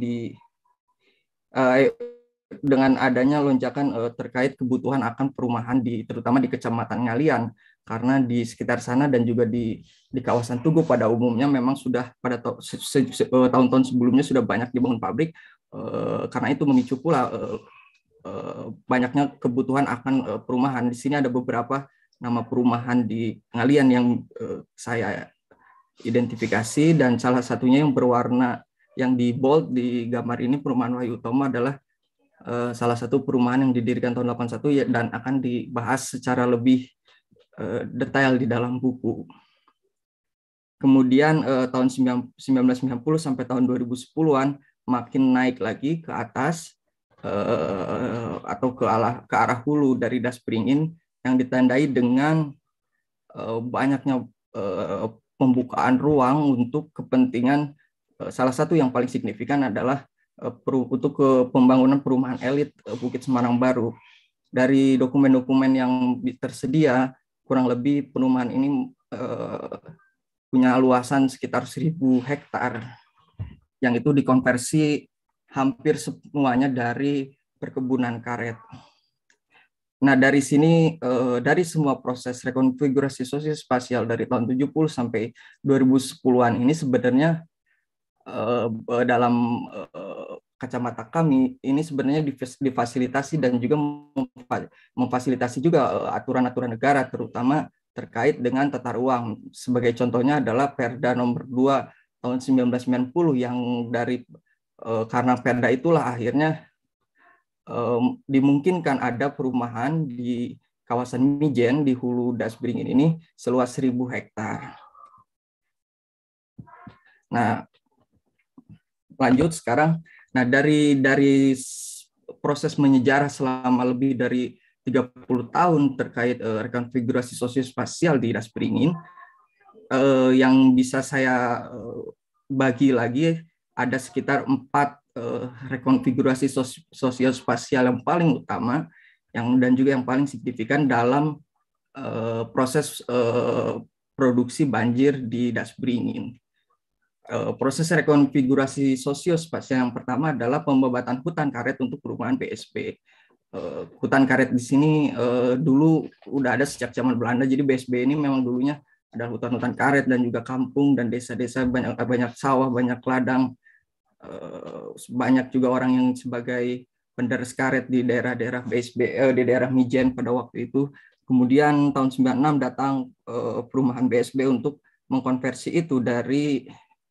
dengan adanya lonjakan terkait kebutuhan akan perumahan terutama di Kecamatan Ngalian, karena di sekitar sana dan juga di kawasan Tugu pada umumnya memang sudah pada tahun-tahun sebelumnya sudah banyak dibangun pabrik, karena itu memicu pula banyaknya kebutuhan akan perumahan. Di sini ada beberapa nama perumahan di Ngalian yang saya identifikasi, dan salah satunya yang berwarna yang di bold di gambar ini, perumahan Wahyu Utomo, adalah salah satu perumahan yang didirikan tahun 81 dan akan dibahas secara lebih detail di dalam buku. Kemudian tahun 1990 sampai tahun 2010-an makin naik lagi ke atas atau ke arah hulu dari Das Pringin, yang ditandai dengan banyaknya pembukaan ruang untuk kepentingan, salah satu yang paling signifikan adalah untuk pembangunan perumahan elit Bukit Semarang Baru. Dari dokumen-dokumen yang tersedia, kurang lebih perumahan ini punya luasan sekitar 1.000 hektar, yang itu dikonversi hampir semuanya dari perkebunan karet. Nah, dari sini, dari semua proses rekonfigurasi sosiospasial dari tahun 70 sampai 2010-an ini sebenarnya dalam kacamata kami ini sebenarnya difasilitasi dan juga memfasilitasi juga aturan-aturan negara, terutama terkait dengan tata ruang. Sebagai contohnya adalah Perda nomor 2 tahun 1990 yang karena Perda itulah akhirnya dimungkinkan ada perumahan di kawasan Mijen di hulu Das Pringin ini seluas 1.000 hektar. Nah, lanjut sekarang. Nah, dari proses menyejarah selama lebih dari 30 tahun terkait rekonfigurasi sosiospasial di Das Beringin, yang bisa saya bagi lagi ada sekitar 4 rekonfigurasi sosiospasial yang paling utama dan juga yang paling signifikan dalam proses produksi banjir di Das Beringin. Proses rekonfigurasi sosiospasial yang pertama adalah pembebatan hutan karet untuk perumahan BSB. Hutan karet di sini dulu udah ada sejak zaman Belanda, jadi BSB ini memang dulunya ada hutan-hutan karet dan juga kampung dan desa-desa, banyak sawah, banyak ladang, banyak juga orang yang sebagai penderes karet di daerah-daerah BSB, di daerah Mijen pada waktu itu. Kemudian tahun 96 datang perumahan BSB untuk mengkonversi itu dari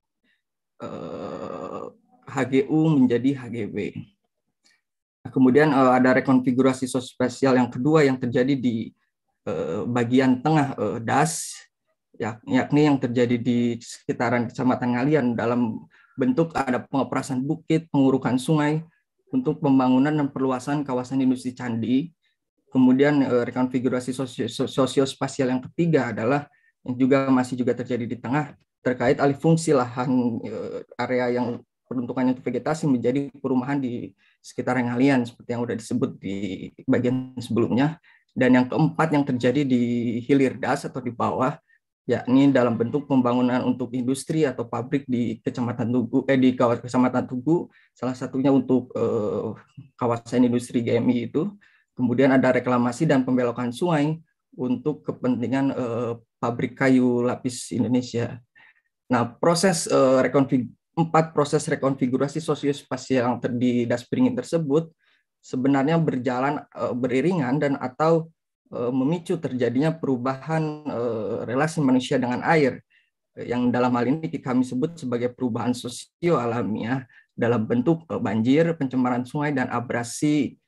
HGU menjadi HGB. Kemudian ada rekonfigurasi sosiospasial yang kedua yang terjadi di bagian tengah DAS, yakni yang terjadi di sekitaran Kecamatan Ngalian dalam bentuk ada pengoperasan bukit, pengurukan sungai untuk pembangunan dan perluasan kawasan industri Candi. Kemudian rekonfigurasi sosiospasial yang ketiga adalah yang masih terjadi di tengah, terkait alih fungsi lahan area yang peruntukannya untuk vegetasi menjadi perumahan di sekitar Ngalian seperti yang sudah disebut di bagian sebelumnya. Dan yang keempat yang terjadi di hilir das atau di bawah, yakni dalam bentuk pembangunan untuk industri atau pabrik di Kecamatan Tugu, di Kecamatan Tugu, salah satunya untuk kawasan industri GMI itu. Kemudian ada reklamasi dan pembelokan sungai untuk kepentingan pabrik kayu lapis Indonesia. Nah, proses proses rekonfigurasi sosiospasial yang di Das Beringin tersebut sebenarnya berjalan beriringan dan atau memicu terjadinya perubahan relasi manusia dengan air, yang dalam hal ini kami sebut sebagai perubahan sosio alamiah dalam bentuk banjir, pencemaran sungai, dan abrasi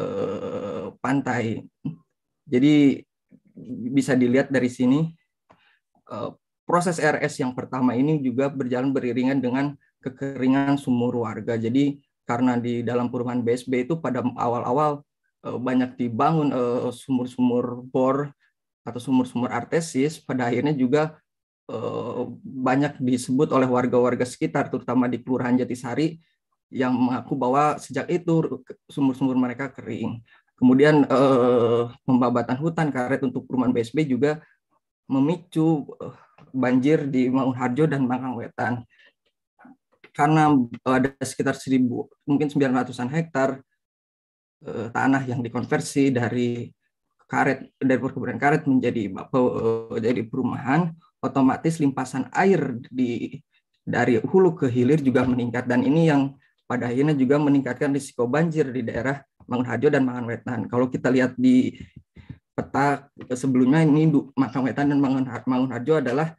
pantai. Jadi bisa dilihat dari sini, proses RS yang pertama ini juga berjalan beriringan dengan kekeringan sumur warga. Jadi karena di dalam perumahan BSB itu pada awal-awal banyak dibangun sumur-sumur bor atau sumur-sumur artesis, pada akhirnya juga banyak disebut oleh warga-warga sekitar, terutama di Kelurahan Jatisari, yang mengaku bahwa sejak itu sumur-sumur mereka kering. Kemudian pembabatan hutan karet untuk perumahan BSB juga memicu banjir di Mangunharjo dan Mangkangwetan. Karena ada sekitar 900-an hektar tanah yang dikonversi dari perkebunan karet menjadi perumahan, otomatis limpasan air dari hulu ke hilir juga meningkat, dan ini yang pada akhirnya juga meningkatkan risiko banjir di daerah Mangunharjo dan Mangkangwetan. Kalau kita lihat di peta sebelumnya, ini Mangkangwetan dan Mangunharjo adalah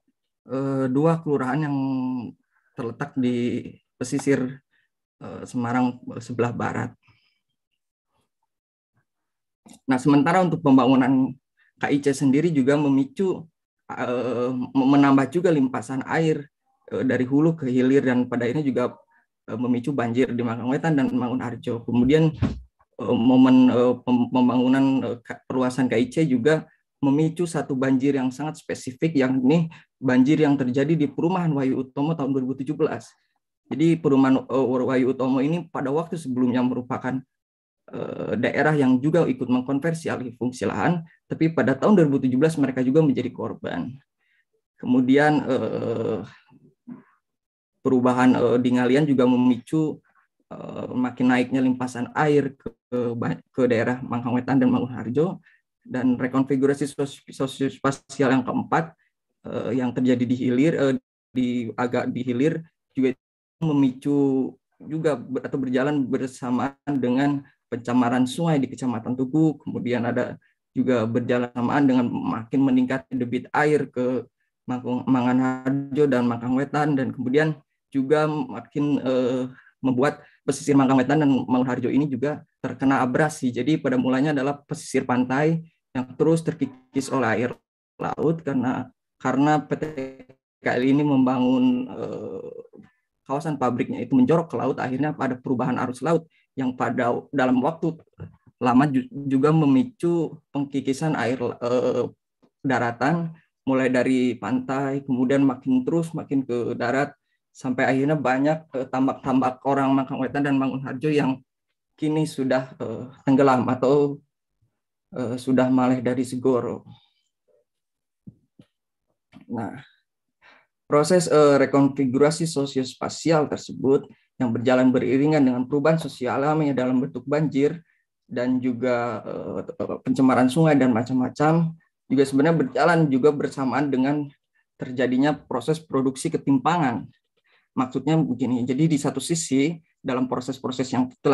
dua kelurahan yang terletak di pesisir Semarang sebelah barat. Nah, sementara untuk pembangunan KIC sendiri juga memicu menambah juga limpasan air dari hulu ke hilir, dan pada akhirnya juga memicu banjir di Mangkangwetan dan Mangunharjo. Kemudian momen pembangunan perluasan KIC juga memicu satu banjir yang sangat spesifik, yakni banjir yang terjadi di perumahan Wahyu Utomo tahun 2017. Jadi perumahan Wahyu Utomo ini pada waktu sebelumnya merupakan daerah yang juga ikut mengkonversi alih fungsi lahan, tapi pada tahun 2017 mereka juga menjadi korban. Kemudian perubahan di Ngalian juga memicu makin naiknya limpasan air ke daerah Mangkangwetan dan Mangunharjo. Dan rekonfigurasi sosiospasial yang keempat yang terjadi di hilir, di hilir juga memicu juga atau berjalan bersamaan dengan pencemaran sungai di Kecamatan Tugu. Kemudian ada juga berjalan samaan dengan makin meningkatnya debit air ke Mangunharjo dan Mangkangwetan, dan kemudian juga makin membuat pesisir Mangkangwetan dan Mangunharjo ini juga terkena abrasi. Jadi pada mulanya adalah pesisir pantai yang terus terkikis oleh air laut karena PT PTKL ini membangun kawasan pabriknya itu menjorok ke laut, akhirnya ada perubahan arus laut yang dalam waktu lama juga memicu pengkikisan air daratan, mulai dari pantai, kemudian makin ke darat, sampai akhirnya banyak tambak-tambak orang Mangkangwetan dan Mangunharjo yang kini sudah tenggelam atau sudah maleh dari segoro. Nah, proses rekonfigurasi sosiospasial tersebut yang berjalan beriringan dengan perubahan sosial alami dalam bentuk banjir dan juga pencemaran sungai dan macam-macam juga sebenarnya berjalan juga bersamaan dengan terjadinya proses produksi ketimpangan. Maksudnya begini, jadi di satu sisi dalam proses-proses yang telah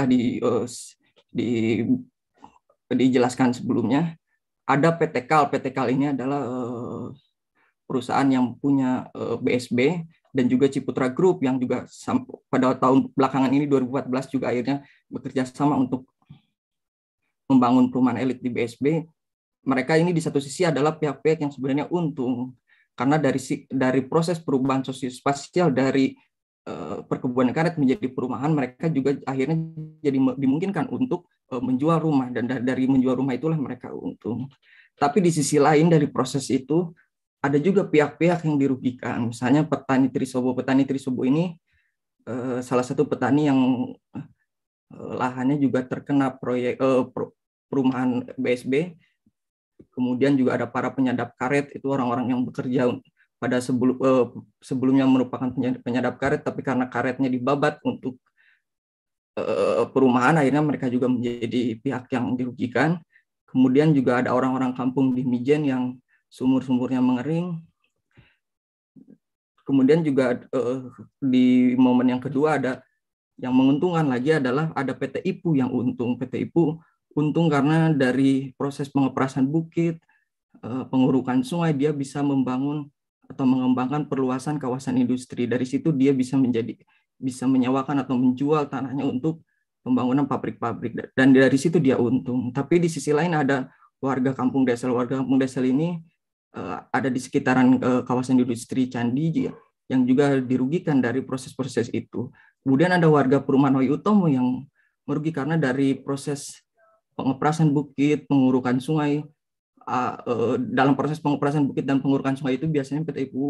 dijelaskan sebelumnya, ada PT-KAL. PT-KAL ini adalah perusahaan yang punya BSB dan juga Ciputra Group yang juga pada tahun belakangan ini 2014 juga akhirnya bekerja sama untuk membangun perumahan elit di BSB. Mereka ini di satu sisi adalah pihak-pihak yang sebenarnya untung karena dari proses perubahan sosiospasial dari perkebunan karet menjadi perumahan, mereka juga akhirnya jadi dimungkinkan untuk menjual rumah, dan dari menjual rumah itulah mereka untung. Tapi di sisi lain dari proses itu ada juga pihak-pihak yang dirugikan. Misalnya petani Trisobo. Petani Trisobo ini salah satu petani yang lahannya juga terkena proyek perumahan BSB. Kemudian juga ada para penyadap karet, itu orang-orang yang bekerja pada sebelumnya merupakan penyadap karet, tapi karena karetnya dibabat untuk perumahan, akhirnya mereka juga menjadi pihak yang dirugikan. Kemudian juga ada orang-orang kampung di Mijen yang sumur-sumurnya mengering. Kemudian juga di momen yang kedua ada yang menguntungkan lagi adalah ada PT IPU yang untung. PT IPU untung karena dari proses pengeperasan bukit, pengurukan sungai, dia bisa membangun atau mengembangkan perluasan kawasan industri. Dari situ dia bisa menyewakan atau menjual tanahnya untuk pembangunan pabrik-pabrik, dan dari situ dia untung. Tapi di sisi lain ada warga kampung Desel. Warga kampung Desel ini ada di sekitaran kawasan industri Candi yang juga dirugikan dari proses-proses itu. Kemudian ada warga perumahan Wayu Utomo yang merugi karena dari proses pengeperasan bukit, pengurukan sungai. Dalam proses pengeperasan bukit dan pengurukan sungai itu biasanya PT IPU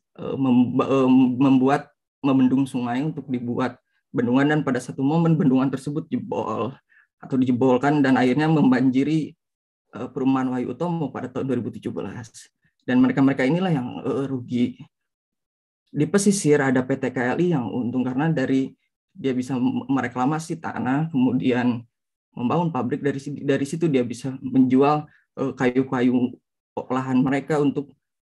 membendung sungai untuk dibuat bendungan, dan pada satu momen bendungan tersebut jebol atau dijebolkan dan akhirnya membanjiri perumahan Wayu Utomo pada tahun 2017. Dan mereka-mereka inilah yang rugi. Di pesisir ada PT KLI yang untung karena dia bisa mereklamasi tanah, kemudian membangun pabrik. Dari situ dia bisa menjual kayu-kayu lahan mereka untuk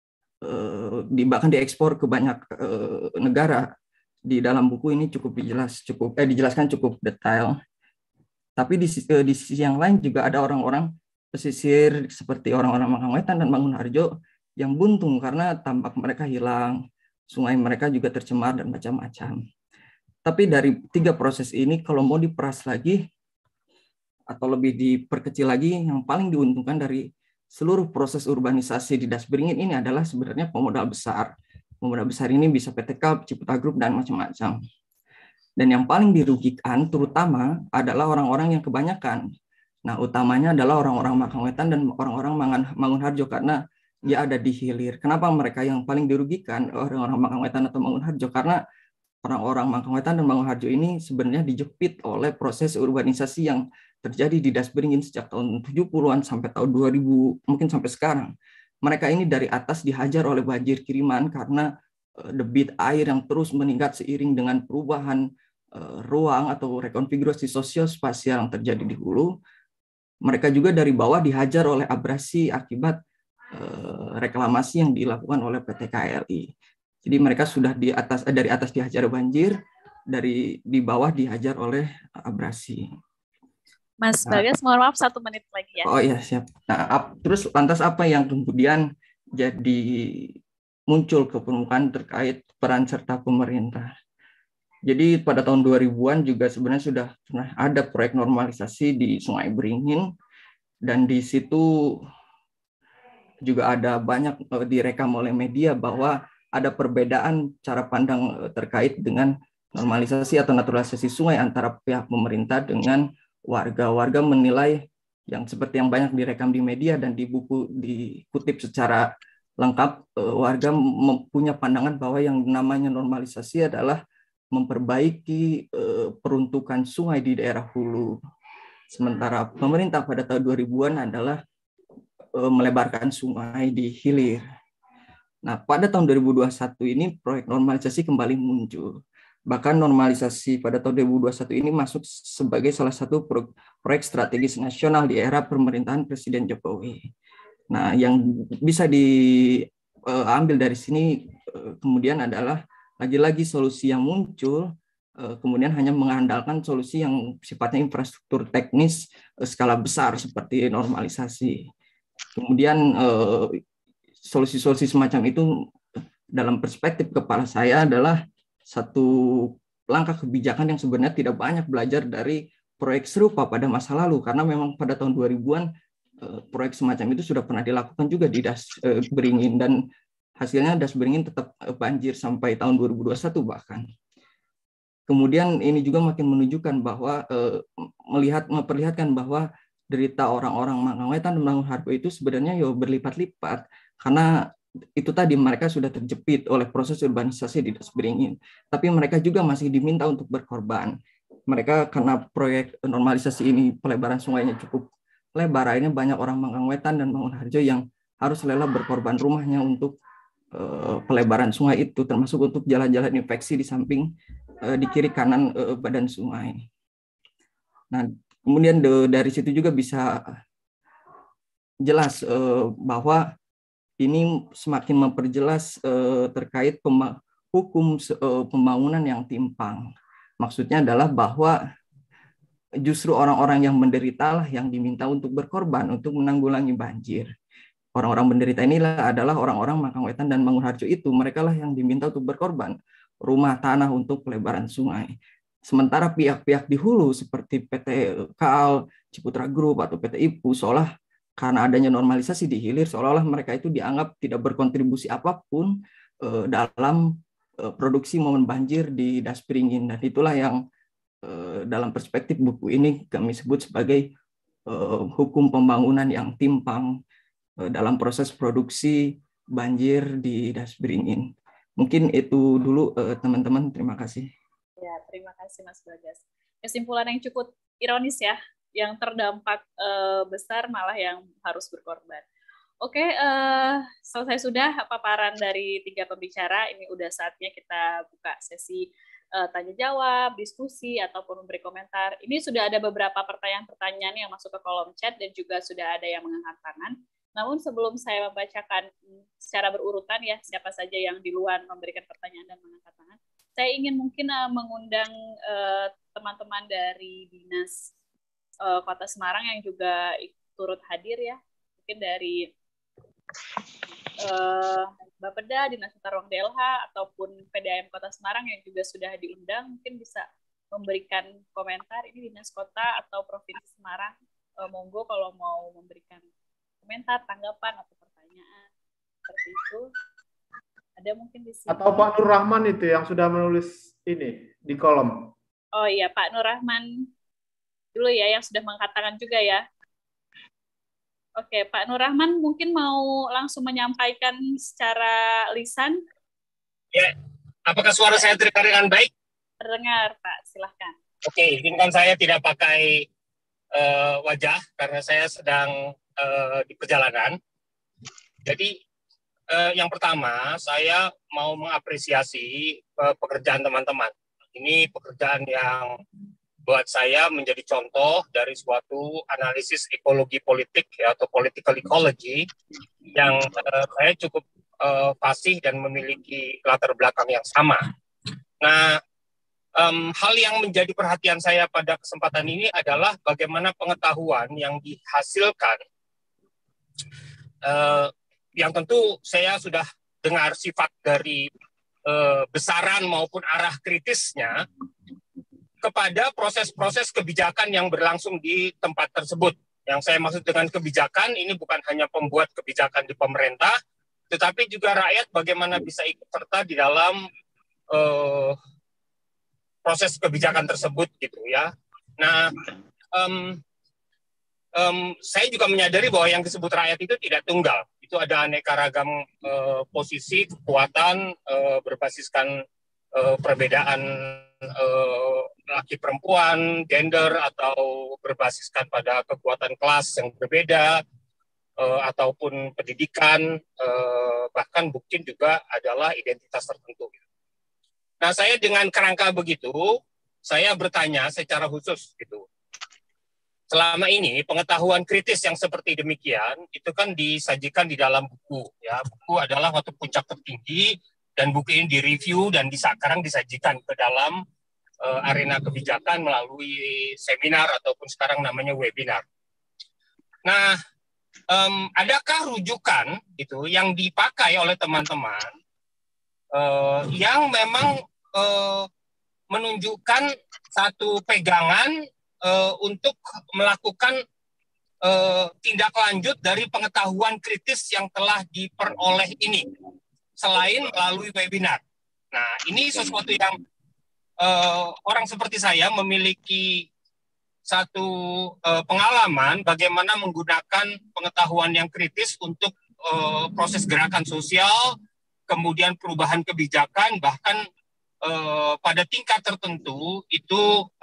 bahkan diekspor ke banyak negara. Di dalam buku ini dijelaskan cukup detail. Tapi di sisi yang lain juga ada orang-orang pesisir seperti orang-orang Mangkangwetan dan Mangunharjo yang buntung karena tambak mereka hilang, sungai mereka juga tercemar dan macam-macam. Tapi dari 3 proses ini kalau mau diperas lagi atau lebih diperkecil lagi, yang paling diuntungkan dari seluruh proses urbanisasi di Das Beringin ini adalah sebenarnya pemodal besar. Pemodal besar ini bisa PT KAL, Ciputra Group, dan macam-macam. Dan yang paling dirugikan terutama adalah orang-orang yang kebanyakan. Nah, utamanya adalah orang-orang Mangkangwetan dan orang-orang Mangunharjo karena dia ada di hilir. Kenapa mereka yang paling dirugikan, orang-orang Mangkangwetan atau Mangunharjo? Karena orang-orang Mangkangwetan dan Mangunharjo ini sebenarnya dijepit oleh proses urbanisasi yang terjadi di Das Beringin sejak tahun 70-an sampai tahun 2000, mungkin sampai sekarang. Mereka ini dari atas dihajar oleh banjir kiriman karena debit air yang terus meningkat seiring dengan perubahan ruang atau rekonfigurasi sosiospasial yang terjadi di hulu. Mereka juga dari bawah dihajar oleh abrasi akibat reklamasi yang dilakukan oleh PT KLI. Jadi mereka sudah dari atas dihajar banjir, di bawah dihajar oleh abrasi. Mas Bagas, mohon maaf 1 menit lagi ya. Oh iya, siap. Nah, terus lantas apa yang kemudian jadi muncul ke permukaan terkait peran serta pemerintah? Jadi pada tahun 2000-an juga sebenarnya sudah pernah ada proyek normalisasi di Sungai Beringin, dan di situ juga ada banyak direkam oleh media bahwa ada perbedaan cara pandang terkait dengan normalisasi atau naturalisasi sungai antara pihak pemerintah dengan warga. Warga menilai yang seperti yang banyak direkam di media dan di buku dikutip secara lengkap, warga punya pandangan bahwa yang namanya normalisasi adalah memperbaiki peruntukan sungai di daerah hulu. Sementara pemerintah pada tahun 2000-an adalah melebarkan sungai di hilir. Nah, pada tahun 2021 ini proyek normalisasi kembali muncul. Bahkan normalisasi pada tahun 2021 ini masuk sebagai salah satu proyek strategis nasional di era pemerintahan Presiden Jokowi. Nah, yang bisa diambil dari sini kemudian adalah lagi-lagi solusi yang muncul kemudian hanya mengandalkan solusi yang sifatnya infrastruktur teknis skala besar seperti normalisasi. Kemudian solusi-solusi semacam itu dalam perspektif kepala saya adalah satu langkah kebijakan yang sebenarnya tidak banyak belajar dari proyek serupa pada masa lalu, karena memang pada tahun 2000-an proyek semacam itu sudah pernah dilakukan juga di Das Beringin, dan hasilnya Das Beringin tetap banjir sampai tahun 2021 bahkan. Kemudian ini juga makin menunjukkan bahwa memperlihatkan bahwa derita orang-orang Mangangwetan dan Mangunharjo itu sebenarnya berlipat-lipat, karena itu tadi mereka sudah terjepit oleh proses urbanisasi di Das Beringin, tapi mereka juga masih diminta untuk berkorban. Mereka karena proyek normalisasi ini pelebaran sungainya cukup lebar, akhirnya banyak orang Mangangwetan dan Mangunharjo yang harus rela berkorban rumahnya untuk pelebaran sungai itu, termasuk untuk jalan-jalan infeksi di samping di kiri kanan badan sungai. Nah, kemudian dari situ juga bisa jelas bahwa ini semakin memperjelas terkait hukum pembangunan yang timpang. Maksudnya adalah bahwa justru orang-orang yang menderita lah yang diminta untuk berkorban untuk menanggulangi banjir. Orang-orang menderita inilah adalah orang-orang Mangangwetan dan Mangunharjo itu. Mereka lah yang diminta untuk berkorban rumah tanah untuk pelebaran sungai. Sementara pihak-pihak di hulu seperti PT KAL, Ciputra Group atau PT IPU seolah karena adanya normalisasi di hilir, seolah-olah mereka itu dianggap tidak berkontribusi apapun dalam produksi momen banjir di Das Beringin. Dan itulah yang dalam perspektif buku ini kami sebut sebagai hukum pembangunan yang timpang dalam proses produksi banjir di Das Beringin. Mungkin itu dulu teman-teman, terima kasih. Ya, terima kasih Mas Bagas. Kesimpulan yang cukup ironis ya, yang terdampak besar malah yang harus berkorban. Oke, selesai sudah paparan dari 3 pembicara. Ini udah saatnya kita buka sesi tanya jawab, diskusi ataupun memberi komentar. Ini sudah ada beberapa pertanyaan-pertanyaan yang masuk ke kolom chat dan juga sudah ada yang mengangkat tangan. Namun sebelum saya membacakan secara berurutan ya siapa saja yang duluan memberikan pertanyaan dan mengangkat tangan, saya ingin mungkin mengundang teman-teman dari Dinas Kota Semarang yang juga turut hadir ya, mungkin dari Bapeda, Dinas Tata Ruang DLH, ataupun PDAM Kota Semarang yang juga sudah diundang, mungkin bisa memberikan komentar. Ini Dinas Kota atau Provinsi Semarang, monggo kalau mau memberikan komentar, tanggapan, atau pertanyaan seperti itu. Ada mungkin di sini. Atau Pak Nur Rahman itu yang sudah menulis ini di kolom. Oh iya, Pak Nur Rahman dulu ya, yang sudah mengatakan juga ya. Oke, Pak Nur Rahman mungkin mau langsung menyampaikan secara lisan. Ya, apakah suara saya terdengar dengan baik? Terdengar, Pak. Silahkan. Oke, izinkan saya tidak pakai wajah karena saya sedang di perjalanan. Jadi, yang pertama, saya mau mengapresiasi pekerjaan teman-teman. Ini pekerjaan yang buat saya menjadi contoh dari suatu analisis ekologi politik ya, atau political ecology yang saya cukup fasih dan memiliki latar belakang yang sama. Nah, hal yang menjadi perhatian saya pada kesempatan ini adalah bagaimana pengetahuan yang dihasilkan, yang tentu saya sudah dengar sifat dari besaran maupun arah kritisnya kepada proses-proses kebijakan yang berlangsung di tempat tersebut. Yang saya maksud dengan kebijakan ini bukan hanya pembuat kebijakan di pemerintah, tetapi juga rakyat bagaimana bisa ikut serta di dalam proses kebijakan tersebut gitu ya. Nah, saya juga menyadari bahwa yang disebut rakyat itu tidak tunggal. Itu ada aneka ragam posisi, kekuatan berbasiskan perbedaan laki perempuan, gender, atau berbasiskan pada kekuatan kelas yang berbeda, ataupun pendidikan, bahkan mungkin juga adalah identitas tertentu. Nah, saya dengan kerangka begitu, saya bertanya secara khusus gitu. Selama ini pengetahuan kritis yang seperti demikian itu kan disajikan di dalam buku ya. Buku adalah suatu puncak tertinggi dan buku ini direview dan sekarang disajikan ke dalam arena kebijakan melalui seminar ataupun sekarang namanya webinar. Nah, adakah rujukan itu yang dipakai oleh teman-teman yang memang menunjukkan satu pegangan untuk melakukan tindak lanjut dari pengetahuan kritis yang telah diperoleh ini, selain melalui webinar. Nah, ini sesuatu yang orang seperti saya memiliki satu pengalaman bagaimana menggunakan pengetahuan yang kritis untuk proses gerakan sosial, kemudian perubahan kebijakan, bahkan pada tingkat tertentu itu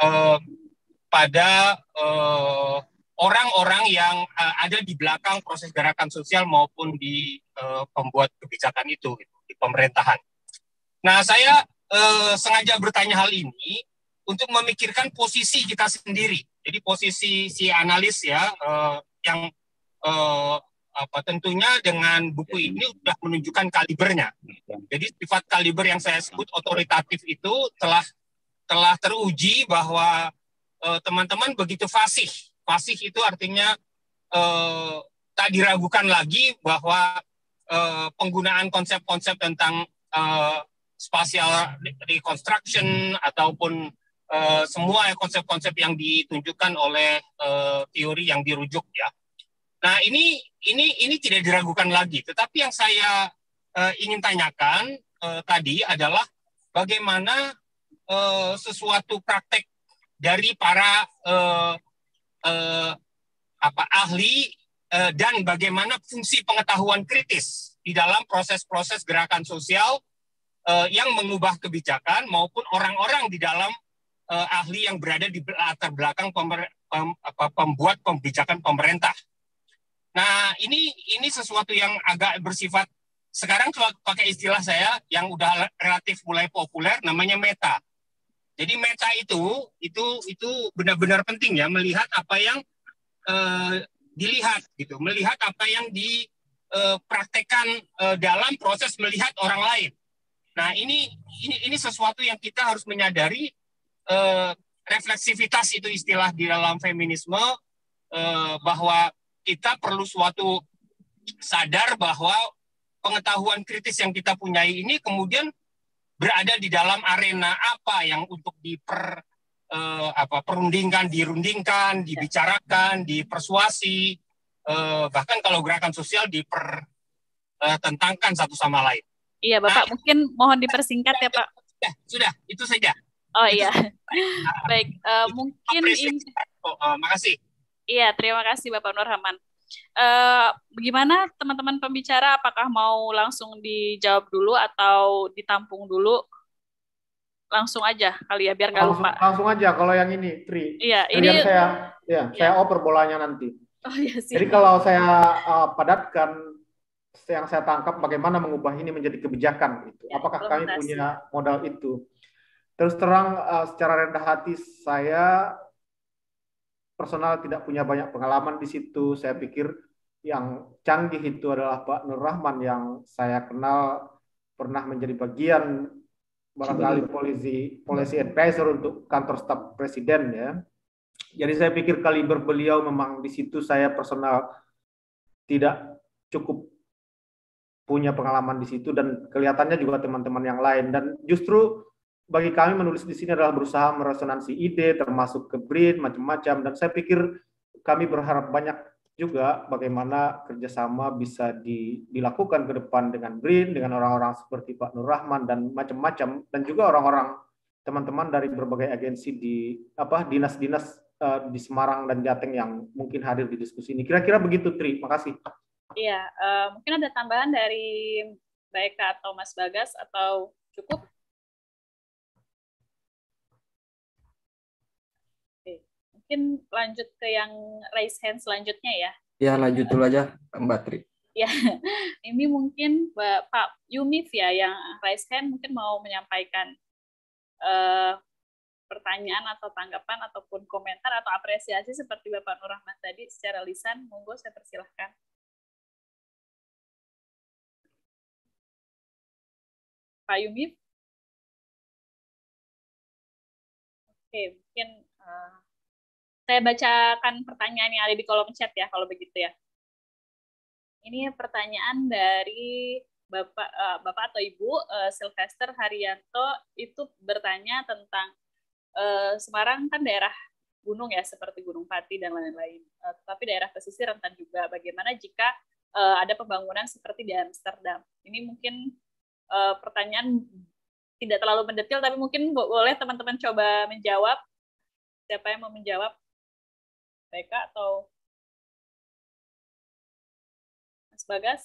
pada orang-orang yang ada di belakang proses gerakan sosial maupun di pembuat kebijakan itu, di pemerintahan. Nah, saya sengaja bertanya hal ini untuk memikirkan posisi kita sendiri. Jadi posisi si analis ya, yang tentunya dengan buku ini sudah menunjukkan kalibernya. Jadi sifat kaliber yang saya sebut otoritatif itu telah teruji bahwa teman-teman begitu fasih. Fasih itu artinya tak diragukan lagi bahwa penggunaan konsep-konsep tentang spatial reconstruction ataupun semua konsep-konsep yang ditunjukkan oleh teori yang dirujuk ya. Nah, ini tidak diragukan lagi. Tetapi yang saya ingin tanyakan tadi adalah bagaimana sesuatu praktek dari para ahli dan bagaimana fungsi pengetahuan kritis di dalam proses-proses gerakan sosial yang mengubah kebijakan maupun orang-orang di dalam ahli yang berada di latar belakang pembuat kebijakan pemerintah. Nah, ini sesuatu yang agak bersifat sekarang kalau pakai istilah saya yang udah relatif mulai populer namanya meta. Jadi meta itu benar-benar penting ya, melihat apa yang dilihat gitu, melihat apa yang dipraktekkan dalam proses melihat orang lain. Nah, ini sesuatu yang kita harus menyadari, refleksivitas itu istilah di dalam feminisme, bahwa kita perlu suatu sadar bahwa pengetahuan kritis yang kita punyai ini kemudian berada di dalam arena apa yang untuk perundingkan, dirundingkan, dibicarakan, dipersuasi, bahkan kalau gerakan sosial dipertentangkan satu sama lain. Iya, Bapak, mungkin mohon dipersingkat ya, Pak. Sudah, itu saja. Oh iya, baik. Mungkin ini. Makasih. Iya, terima kasih Bapak Nur Rahman. Bagaimana teman-teman pembicara, apakah mau langsung dijawab dulu atau ditampung dulu? Langsung aja kali ya, biar nggak lupa. Langsung aja kalau yang ini, Tri. Iya, ini saya oper bolanya nanti. Oh iya sih. Jadi kalau saya padatkan, yang saya tangkap bagaimana mengubah ini menjadi kebijakan itu. Apakah kami punya modal itu? Terus terang, secara rendah hati saya personal tidak punya banyak pengalaman di situ. Saya pikir yang canggih itu adalah Pak Nur Rahman yang saya kenal pernah menjadi bagian barangkali policy advisor untuk kantor staf presiden ya. Jadi saya pikir kaliber beliau memang di situ saya personal tidak cukup punya pengalaman di situ dan kelihatannya juga teman-teman yang lain. Dan justru bagi kami menulis di sini adalah berusaha meresonansi ide termasuk ke BRIN macam-macam, dan saya pikir kami berharap banyak juga bagaimana kerjasama bisa dilakukan ke depan dengan BRIN, dengan orang-orang seperti Pak Nur Rahman dan macam-macam, dan juga orang-orang teman-teman dari berbagai agensi di dinas-dinas di Semarang dan Jateng yang mungkin hadir di diskusi ini. Kira-kira begitu, Tri. Makasih. Iya, mungkin ada tambahan dari Mbak Eka atau Mas Bagas atau cukup? Oke. Mungkin lanjut ke yang raise hand selanjutnya ya. Ya, lanjut dulu aja Mbak Tri. Ya, ini mungkin Pak Yumif ya yang raise hand mungkin mau menyampaikan pertanyaan atau tanggapan ataupun komentar atau apresiasi seperti Bapak Nur Rahman tadi secara lisan. Monggo saya persilahkan. Pak Yumif. Oke, mungkin saya bacakan pertanyaan yang ada di kolom chat ya, kalau begitu ya. Ini pertanyaan dari Bapak atau Ibu Sylvester Haryanto, itu bertanya tentang Semarang kan daerah gunung ya, seperti Gunung Pati dan lain-lain. Tapi daerah pesisir rentan juga. Bagaimana jika ada pembangunan seperti di Amsterdam? Ini mungkin pertanyaan tidak terlalu mendetail, tapi mungkin boleh teman-teman coba menjawab. Siapa yang mau menjawab? Mereka atau Mas Bagas?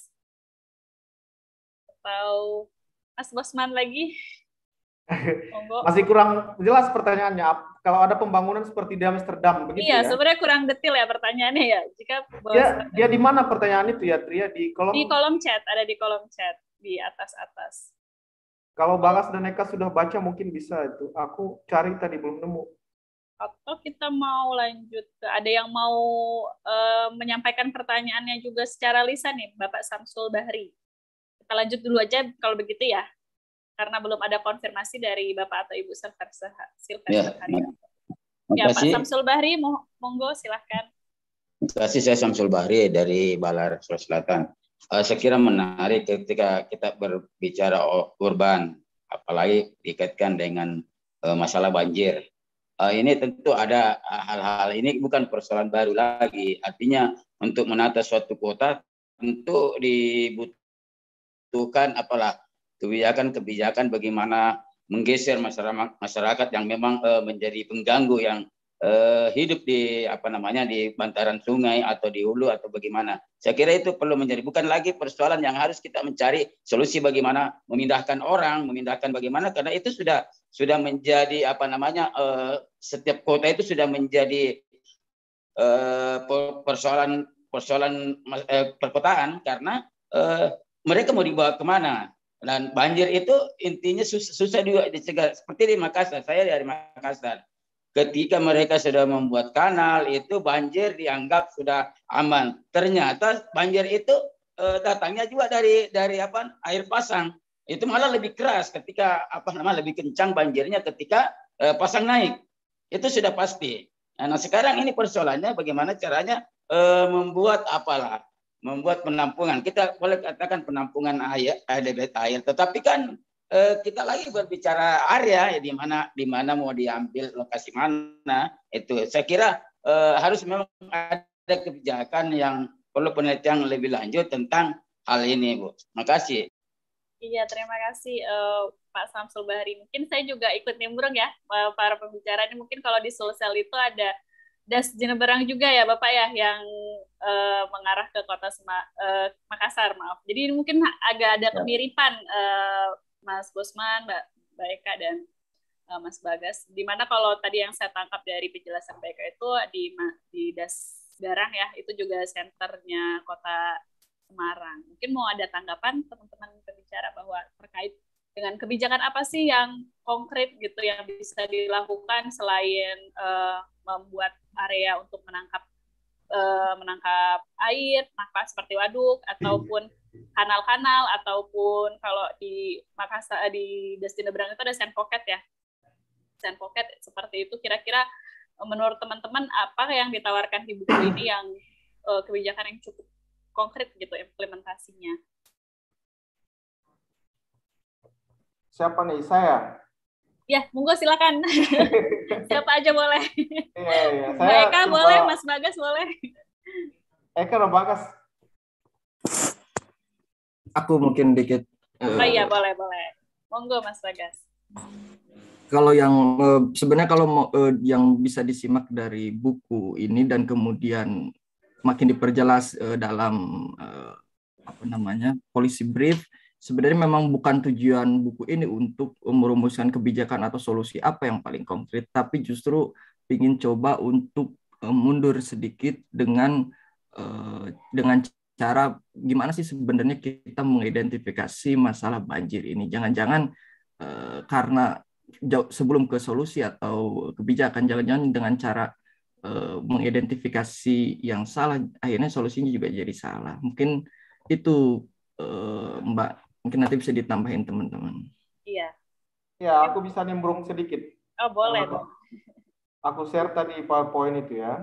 Atau Mas Bosman lagi? Masih kurang jelas pertanyaannya. Kalau ada pembangunan seperti di Amsterdam, begitu iya, ya? sebenarnya kurang detail ya pertanyaannya ya. Jika dia di mana pertanyaan itu ya, Tria? Di kolom chat, ada di kolom chat di atas. Kalau Bagas dan Eka sudah baca mungkin bisa itu. Aku cari tadi belum nemu. Atau kita mau lanjut ke ada yang mau menyampaikan pertanyaannya juga secara lisan nih, Bapak Samsul Bahri. Kita lanjut dulu aja kalau begitu ya. Karena belum ada konfirmasi dari Bapak atau Ibu Sylvester Haryanto. Ya, Pak Samsul Bahri, monggo silahkan. Terima kasih, saya Samsul Bahri dari Balar Sulawesi Selatan. Saya kira menarik ketika kita berbicara urban, apalagi dikaitkan dengan masalah banjir. Ini tentu ada hal-hal, ini bukan persoalan baru lagi. Artinya untuk menata suatu kota tentu dibutuhkan kebijakan bagaimana menggeser masyarakat yang memang menjadi pengganggu yang hidup di di bantaran sungai atau di hulu atau bagaimana. Saya kira itu perlu menjadi bukan lagi persoalan yang harus kita mencari solusi bagaimana memindahkan orang, memindahkan bagaimana, karena itu sudah menjadi setiap kota itu sudah menjadi persoalan perkotaan karena mereka mau dibawa kemana. Dan banjir itu intinya susah juga dicegah. Seperti di Makassar, saya dari Makassar. Ketika mereka sudah membuat kanal, itu banjir dianggap sudah aman. Ternyata banjir itu datangnya juga dari air pasang. Itu malah lebih keras ketika lebih kencang banjirnya ketika pasang naik. Itu sudah pasti. Nah, sekarang ini persoalannya bagaimana caranya membuat penampungan. Kita boleh katakan penampungan debit air, tetapi kan kita lagi berbicara area ya, di mana mau diambil lokasi mana. Itu saya kira harus memang ada kebijakan yang perlu penelitian lebih lanjut tentang hal ini, Bu. Makasih. Iya, terima kasih Pak Samsul Bahri. Mungkin saya juga ikut nimbrung ya para pembicara ini. Mungkin kalau di Sulsel itu ada Das Jeneberang juga ya Bapak ya, yang mengarah ke kota Makassar, maaf. Jadi mungkin agak ada kemiripan Mas Bosman, Mbak Eka, dan Mas Bagas. Dimana kalau tadi yang saya tangkap dari penjelasan Mbak Eka itu di Das Garang ya, itu juga senternya kota Semarang. Mungkin mau ada tanggapan teman-teman pembicara bahwa terkait dengan kebijakan apa sih yang konkret gitu yang bisa dilakukan selain membuat area untuk menangkap air, seperti waduk ataupun kanal-kanal, ataupun kalau di Makassar di Das Jeneberang itu ada sand pocket ya. Sand pocket seperti itu. Kira-kira menurut teman-teman apa yang ditawarkan di buku ini yang kebijakan yang cukup konkret gitu implementasinya? Siapa nih? Saya? Ya, monggo silakan. Siapa aja boleh. Iya. Mbak Eka boleh, Mas Bagas boleh. Eka dan Bagas. Aku mungkin dikit. Oh iya, boleh. Monggo Mas Bagas. Kalau yang sebenarnya kalau yang bisa disimak dari buku ini dan kemudian makin diperjelas dalam policy brief, sebenarnya memang bukan tujuan buku ini untuk merumuskan kebijakan atau solusi apa yang paling konkret, tapi justru ingin coba untuk mundur sedikit dengan cara gimana sih sebenarnya kita mengidentifikasi masalah banjir ini. Jangan-jangan karena sebelum ke solusi atau kebijakan, jangan-jangan dengan cara mengidentifikasi yang salah, akhirnya solusinya juga jadi salah. Mungkin itu Mbak, mungkin nanti bisa ditambahin teman-teman. Iya. Ya, aku bisa nimbrung sedikit. Oh, boleh. Aku share tadi PowerPoint itu ya.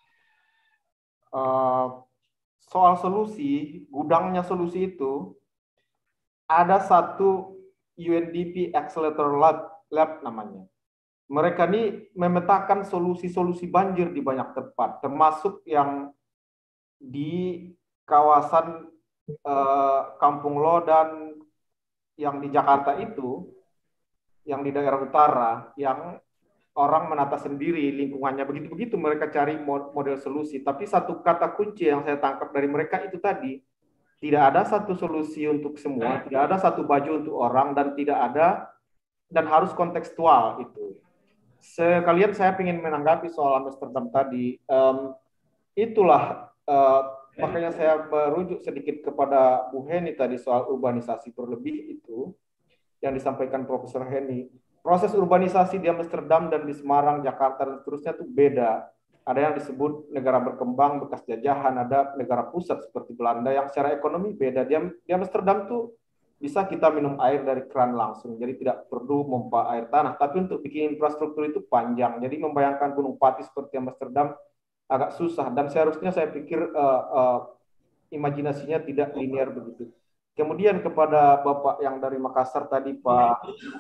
Soal solusi, gudangnya solusi itu ada satu UNDP Accelerator Lab namanya. Mereka ini memetakan solusi-solusi banjir di banyak tempat, termasuk yang di kawasan Kampung Lodan yang di Jakarta itu, yang di daerah utara, yang orang menata sendiri lingkungannya. Begitu-begitu mereka cari model solusi. Tapi satu kata kunci yang saya tangkap dari mereka itu tadi, tidak ada satu solusi untuk semua, tidak ada satu baju untuk orang, dan tidak ada, dan harus kontekstual itu. Sekalian saya ingin menanggapi soal Amsterdam tadi. Itulah makanya saya merujuk sedikit kepada Bu Heni tadi soal urbanisasi berlebih itu yang disampaikan Profesor Heni. Proses urbanisasi di Amsterdam dan di Semarang, Jakarta, dan seterusnya itu beda. Ada yang disebut negara berkembang, bekas jajahan, ada negara pusat seperti Belanda yang secara ekonomi beda. Di Amsterdam tuh bisa kita minum air dari keran langsung, jadi tidak perlu memompa air tanah. Tapi untuk bikin infrastruktur itu panjang. Jadi membayangkan Gunung Pati seperti Amsterdam agak susah. Dan seharusnya saya pikir imajinasinya tidak linear begitu. Kemudian kepada Bapak yang dari Makassar tadi, Pak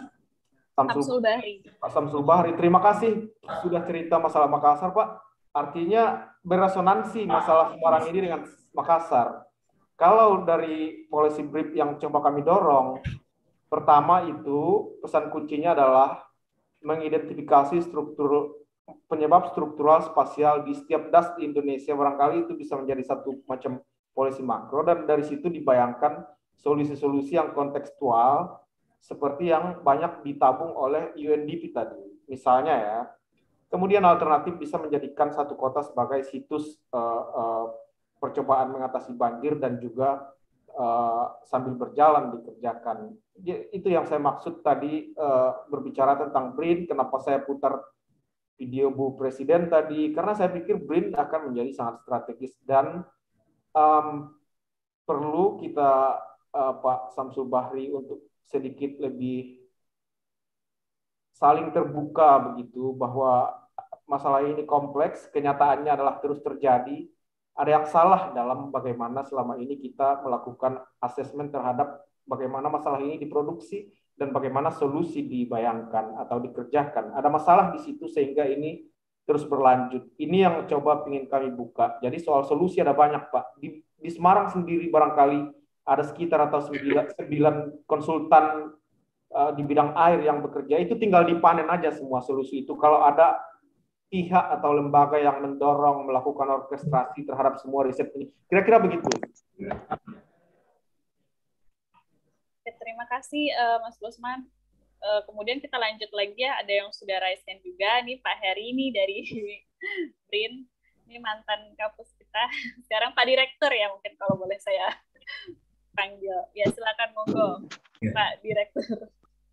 Samsul Bahri, terima kasih sudah cerita masalah Makassar, Pak. Artinya beresonansi masalah Semarang ini dengan Makassar. Kalau dari policy brief yang coba kami dorong, pertama itu pesan kuncinya adalah mengidentifikasi penyebab struktural spasial di setiap das di Indonesia. Barangkali itu bisa menjadi satu macam policy makro, dan dari situ dibayangkan solusi-solusi yang kontekstual seperti yang banyak ditabung oleh UNDP tadi. Misalnya ya, kemudian alternatif bisa menjadikan satu kota sebagai situs percobaan mengatasi banjir dan juga sambil berjalan dikerjakan. Itu yang saya maksud tadi berbicara tentang BRIN. Kenapa saya putar video Bu Presiden tadi? Karena saya pikir BRIN akan menjadi sangat strategis dan perlu kita Pak Samsul Bahri untuk sedikit lebih saling terbuka begitu, bahwa masalah ini kompleks, kenyataannya adalah terus terjadi. Ada yang salah dalam bagaimana selama ini kita melakukan asesmen terhadap bagaimana masalah ini diproduksi dan bagaimana solusi dibayangkan atau dikerjakan. Ada masalah di situ sehingga ini terus berlanjut. Ini yang coba ingin kami buka. Jadi soal solusi ada banyak, Pak. Di Semarang sendiri barangkali ada sekitar atau 9 konsultan di bidang air yang bekerja. Itu tinggal dipanen aja semua solusi itu. Kalau ada pihak atau lembaga yang mendorong melakukan orkestrasi terhadap semua riset ini. Kira-kira begitu. Terima kasih Mas Bosman. Kemudian kita lanjut lagi ya, ada yang sudah raise hand juga. Nih Pak Heri ini dari BRIN. Ini mantan kampus kita. Sekarang Pak Direktur ya, mungkin kalau boleh saya panggil. Ya silakan monggo Pak Direktur.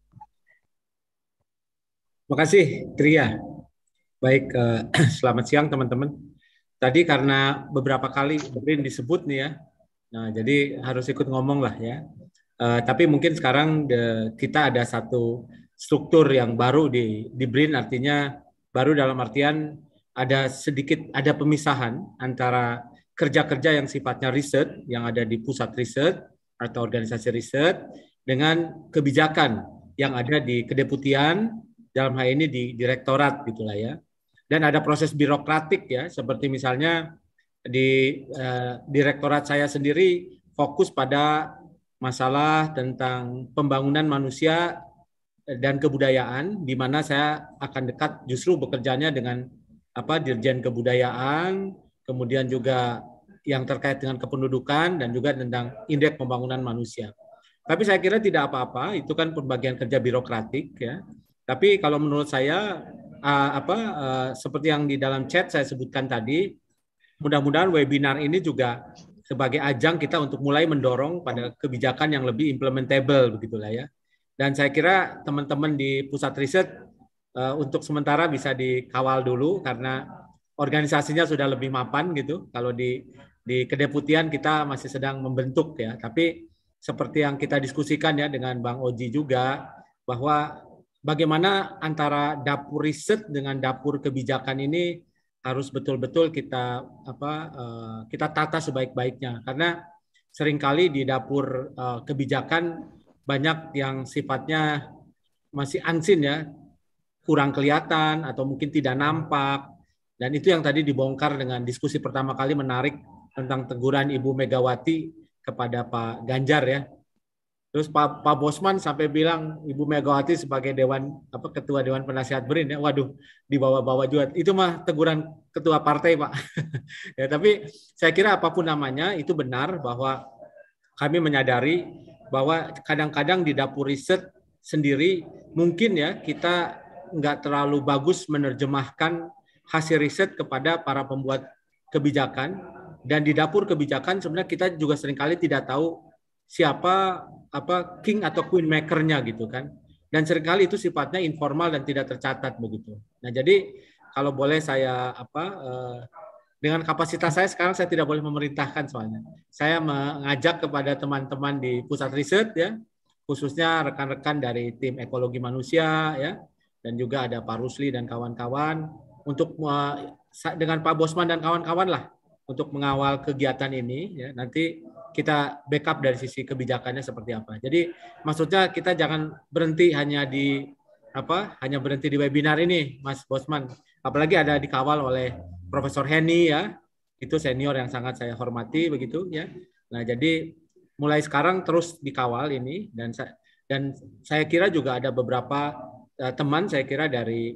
Terima kasih Tria. Baik, selamat siang teman-teman. Tadi karena beberapa kali BRIN disebut nih ya, nah jadi harus ikut ngomong lah ya. Tapi mungkin sekarang kita ada satu struktur yang baru di BRIN, artinya baru dalam artian ada pemisahan antara kerja-kerja yang sifatnya riset yang ada di pusat riset atau organisasi riset dengan kebijakan yang ada di kedeputian, dalam hal ini di direktorat gitulah ya. Dan ada proses birokratik ya, seperti misalnya di direktorat saya sendiri fokus pada masalah tentang pembangunan manusia dan kebudayaan, di mana saya akan dekat justru bekerjanya dengan Dirjen Kebudayaan, kemudian juga yang terkait dengan kependudukan dan juga tentang indeks pembangunan manusia. Tapi saya kira tidak apa-apa, itu kan pembagian kerja birokratik ya. Tapi kalau menurut saya seperti yang di dalam chat saya sebutkan tadi, mudah-mudahan webinar ini juga sebagai ajang kita untuk mulai mendorong pada kebijakan yang lebih implementable begitulah ya. Dan saya kira teman-teman di pusat riset untuk sementara bisa dikawal dulu karena organisasinya sudah lebih mapan gitu. Kalau di kedeputian kita masih sedang membentuk ya. Tapi seperti yang kita diskusikan ya dengan Bang Oji juga bahwa bagaimana antara dapur riset dengan dapur kebijakan ini harus betul-betul kita tata sebaik-baiknya karena seringkali di dapur kebijakan banyak yang sifatnya masih unseen ya, kurang kelihatan atau mungkin tidak nampak, dan itu yang tadi dibongkar dengan diskusi pertama kali menarik tentang teguran Ibu Megawati kepada Pak Ganjar ya. Terus Pak Bosman sampai bilang Ibu Megawati sebagai ketua Dewan Penasihat BRIN ya, waduh dibawa-bawa juga. Itu mah teguran ketua partai Pak. Ya, tapi saya kira apapun namanya itu benar bahwa kami menyadari bahwa kadang-kadang di dapur riset sendiri mungkin ya kita nggak terlalu bagus menerjemahkan hasil riset kepada para pembuat kebijakan, dan di dapur kebijakan sebenarnya kita juga seringkali tidak tahu siapa king atau queen maker-nya gitu kan. Dan seringkali itu sifatnya informal dan tidak tercatat begitu. Nah, jadi kalau boleh saya dengan kapasitas saya sekarang saya tidak boleh memerintahkan soalnya. Saya mengajak kepada teman-teman di pusat riset ya, khususnya rekan-rekan dari tim ekologi manusia ya, dan juga ada Pak Rusli dan kawan-kawan untuk dengan Pak Bosman dan kawan-kawan lah untuk mengawal kegiatan ini ya. Nanti kita backup dari sisi kebijakannya seperti apa. Jadi maksudnya kita jangan berhenti hanya di webinar ini, Mas Bosman. Apalagi ada dikawal oleh Profesor Henny ya, itu senior yang sangat saya hormati begitu ya. Nah jadi mulai sekarang terus dikawal ini, dan saya kira juga ada beberapa teman saya kira dari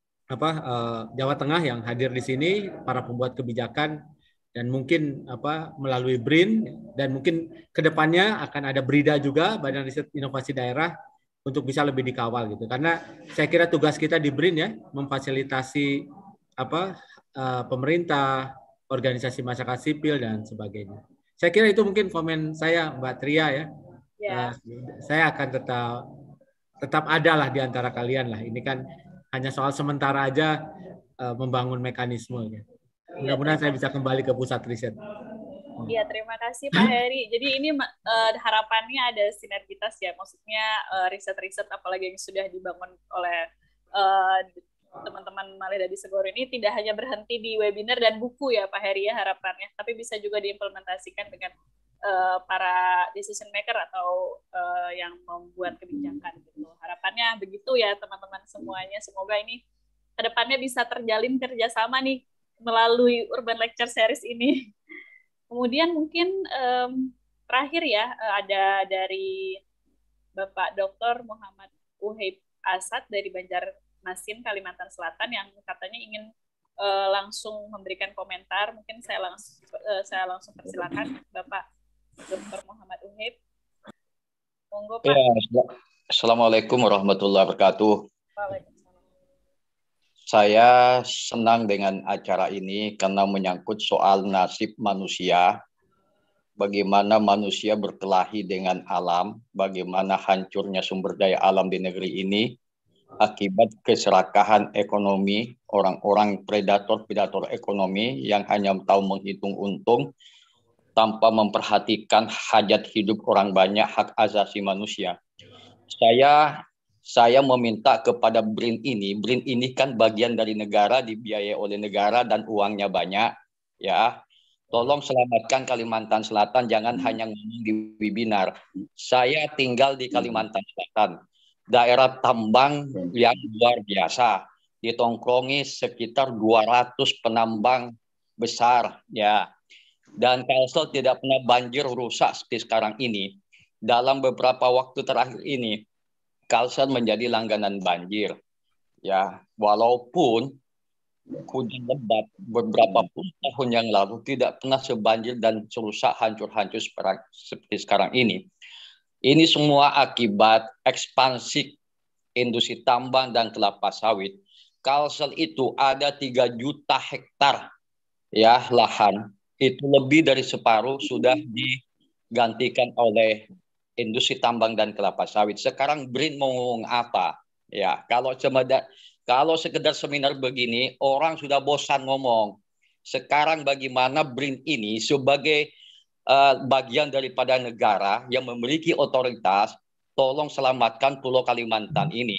Jawa Tengah yang hadir di sini, para pembuat kebijakan, dan mungkin melalui BRIN, dan mungkin kedepannya akan ada BRIDA juga, Badan Riset Inovasi Daerah, untuk bisa lebih dikawal gitu. Karena saya kira tugas kita di BRIN ya memfasilitasi pemerintah, organisasi masyarakat sipil dan sebagainya. Saya kira itu mungkin komen saya, Mbak Tria ya. Saya akan tetap ada lah di antara kalian lah. Ini kan hanya soal sementara aja membangun mekanisme. Mudah-mudahan saya bisa kembali ke pusat riset. Iya, terima kasih Pak Heri. Jadi ini harapannya ada sinergitas ya, maksudnya riset-riset apalagi yang sudah dibangun oleh teman-teman Malih Dadi Segoro ini tidak hanya berhenti di webinar dan buku ya Pak Heri ya harapannya, tapi bisa juga diimplementasikan dengan para decision maker atau yang membuat kebijakan gitu. Harapannya begitu ya teman-teman semuanya. Semoga ini kedepannya bisa terjalin kerjasama nih melalui Urban Lecture Series ini. Kemudian mungkin terakhir ya ada dari Bapak Dr. Muhammad Uhaib Asad dari Banjarmasin, Kalimantan Selatan yang katanya ingin langsung memberikan komentar. Mungkin saya langsung persilakan Bapak Dr. Muhammad Uhaib. Monggo Pak. Ya, Assalamualaikum warahmatullahi wabarakatuh. Saya senang dengan acara ini karena menyangkut soal nasib manusia, bagaimana manusia berkelahi dengan alam, bagaimana hancurnya sumber daya alam di negeri ini akibat keserakahan ekonomi, orang-orang predator ekonomi yang hanya tahu menghitung untung tanpa memperhatikan hajat hidup orang banyak, hak asasi manusia. Saya meminta kepada BRIN ini kan bagian dari negara, dibiayai oleh negara dan uangnya banyak, ya. Tolong selamatkan Kalimantan Selatan, jangan hanya ngomong di webinar. Saya tinggal di Kalimantan Selatan, daerah tambang yang luar biasa, ditongkrongi sekitar 200 penambang besar ya. Dan Kalsel tidak pernah banjir rusak seperti sekarang ini. Dalam beberapa waktu terakhir ini, Kalsel menjadi langganan banjir. Ya, walaupun hujan lebat beberapa puluh tahun yang lalu tidak pernah sebanjir dan serusak hancur-hancur seperti sekarang ini. Ini semua akibat ekspansi industri tambang dan kelapa sawit. Kalsel itu ada 3 juta hektar ya lahan. Itu lebih dari separuh sudah digantikan oleh industri tambang dan kelapa sawit. Sekarang BRIN mau ngomong apa? Ya, kalau sekedar seminar begini, orang sudah bosan ngomong. Sekarang bagaimana BRIN ini sebagai bagian daripada negara yang memiliki otoritas, tolong selamatkan Pulau Kalimantan ini.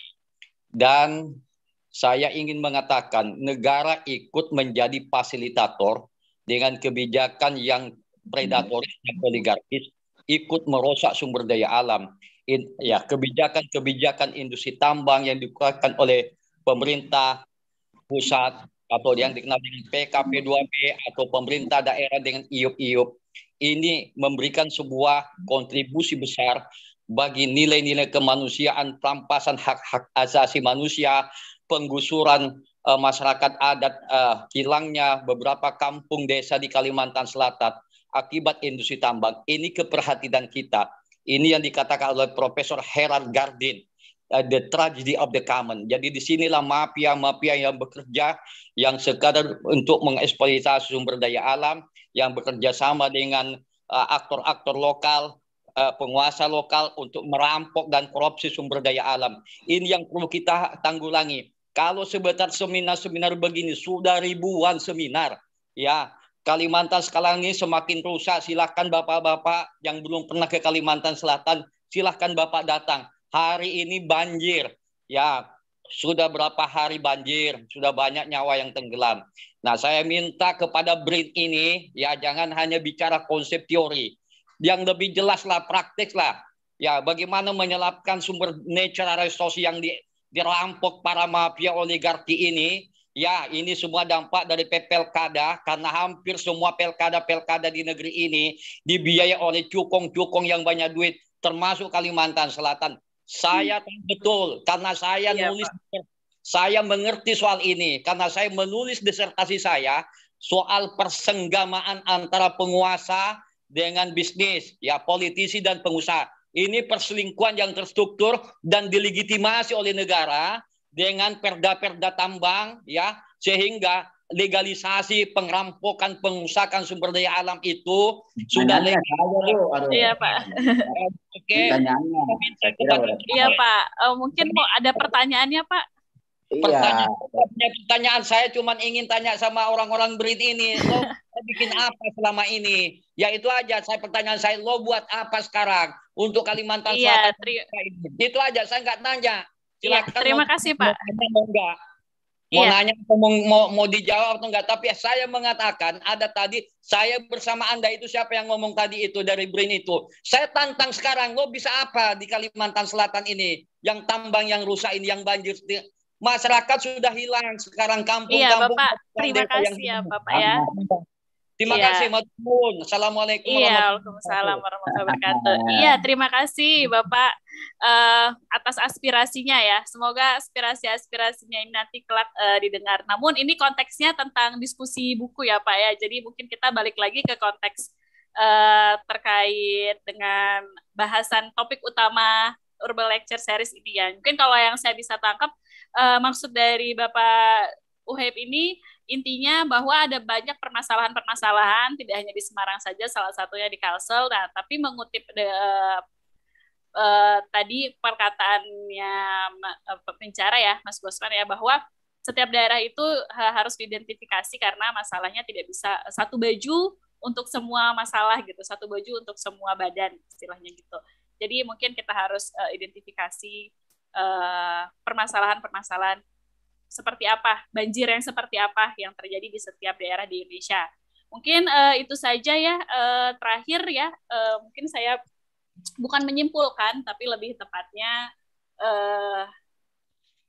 Dan saya ingin mengatakan negara ikut menjadi fasilitator dengan kebijakan yang predatoris dan oligarkis, ikut merusak sumber daya alam. Ya, kebijakan industri tambang yang dikeluarkan oleh pemerintah pusat atau yang dikenal dengan PKP2B atau pemerintah daerah dengan IUP-IUP ini memberikan sebuah kontribusi besar bagi nilai-nilai kemanusiaan, perampasan hak-hak asasi manusia, penggusuran masyarakat adat, hilangnya beberapa kampung desa di Kalimantan Selatan akibat industri tambang. Ini keprihatinan kita. Ini yang dikatakan oleh Profesor Herard Gardin, the tragedy of the common. Jadi disinilah mafia-mafia yang bekerja, yang sekadar untuk mengeksploitasi sumber daya alam, yang bekerja sama dengan aktor-aktor lokal, penguasa lokal untuk merampok dan korupsi sumber daya alam. Ini yang perlu kita tanggulangi. Kalau sebentar seminar-seminar begini, sudah ribuan seminar, ya, Kalimantan sekarang ini semakin rusak. Silahkan bapak-bapak yang belum pernah ke Kalimantan Selatan, silahkan bapak datang. Hari ini banjir, ya, sudah berapa hari banjir, sudah banyak nyawa yang tenggelam. Nah, saya minta kepada BRIN ini, ya, jangan hanya bicara konsep teori, yang lebih jelas lah, praktik lah. Ya, bagaimana menyelapkan sumber natural resource yang dirampok para mafia oligarki ini. Ya, ini semua dampak dari Pelkada, karena hampir semua pelkada di negeri ini dibiayai oleh cukong-cukong yang banyak duit, termasuk Kalimantan Selatan. Saya tahu betul, karena saya nulis, saya mengerti soal ini, karena saya menulis disertasi saya soal persenggamaan antara penguasa dengan bisnis, ya, politisi dan pengusaha. Ini perselingkuhan yang terstruktur dan dilegitimasi oleh negara dengan perda-perda tambang, ya, sehingga legalisasi pengrampokan, pengusakan sumber daya alam itu sudah legal. Iya, Pak. Oke. Iya, Pak. Mungkin mau ada pertanyaannya, Pak? Pertanyaan saya cuma ingin tanya sama orang-orang BRIN ini, lo bikin apa selama ini? Ya itu aja, pertanyaan saya, lo buat apa sekarang untuk Kalimantan Selatan? Itu aja, saya nggak nanya. Silakan. Terima kasih, Pak. Mau nanya atau mau dijawab atau enggak, tapi saya mengatakan ada tadi, saya bersama Anda itu siapa yang ngomong tadi itu dari BRIN itu. Saya tantang sekarang, lo bisa apa di Kalimantan Selatan ini? Yang tambang yang rusak ini, yang banjir. Masyarakat sudah hilang sekarang, kampung-kampung. Iya, Bapak. Terima kasih ya, Bapak ya. Terima kasih, Matur. Assalamualaikum Waalaikumsalam warahmatullahi wabarakatuh. Iya, terima kasih Bapak atas aspirasinya ya. Semoga aspirasi-aspirasinya ini nanti kelak didengar. Namun ini konteksnya tentang diskusi buku ya Pak ya. Jadi mungkin kita balik lagi ke konteks terkait dengan bahasan topik utama Urban Lecture Series ini ya. Mungkin kalau yang saya bisa tangkap maksud dari Bapak Uhaib ini intinya bahwa ada banyak permasalahan-permasalahan, tidak hanya di Semarang saja, salah satunya di Kalsel. Nah, tapi mengutip tadi perkataannya pembicara ya, Mas Bosman ya, bahwa setiap daerah itu harus diidentifikasi karena masalahnya tidak bisa satu baju untuk semua masalah gitu, satu baju untuk semua badan istilahnya gitu. Jadi mungkin kita harus identifikasi permasalahan-permasalahan seperti apa, banjir yang seperti apa yang terjadi di setiap daerah di Indonesia. Mungkin itu saja ya, terakhir ya, mungkin saya bukan menyimpulkan, tapi lebih tepatnya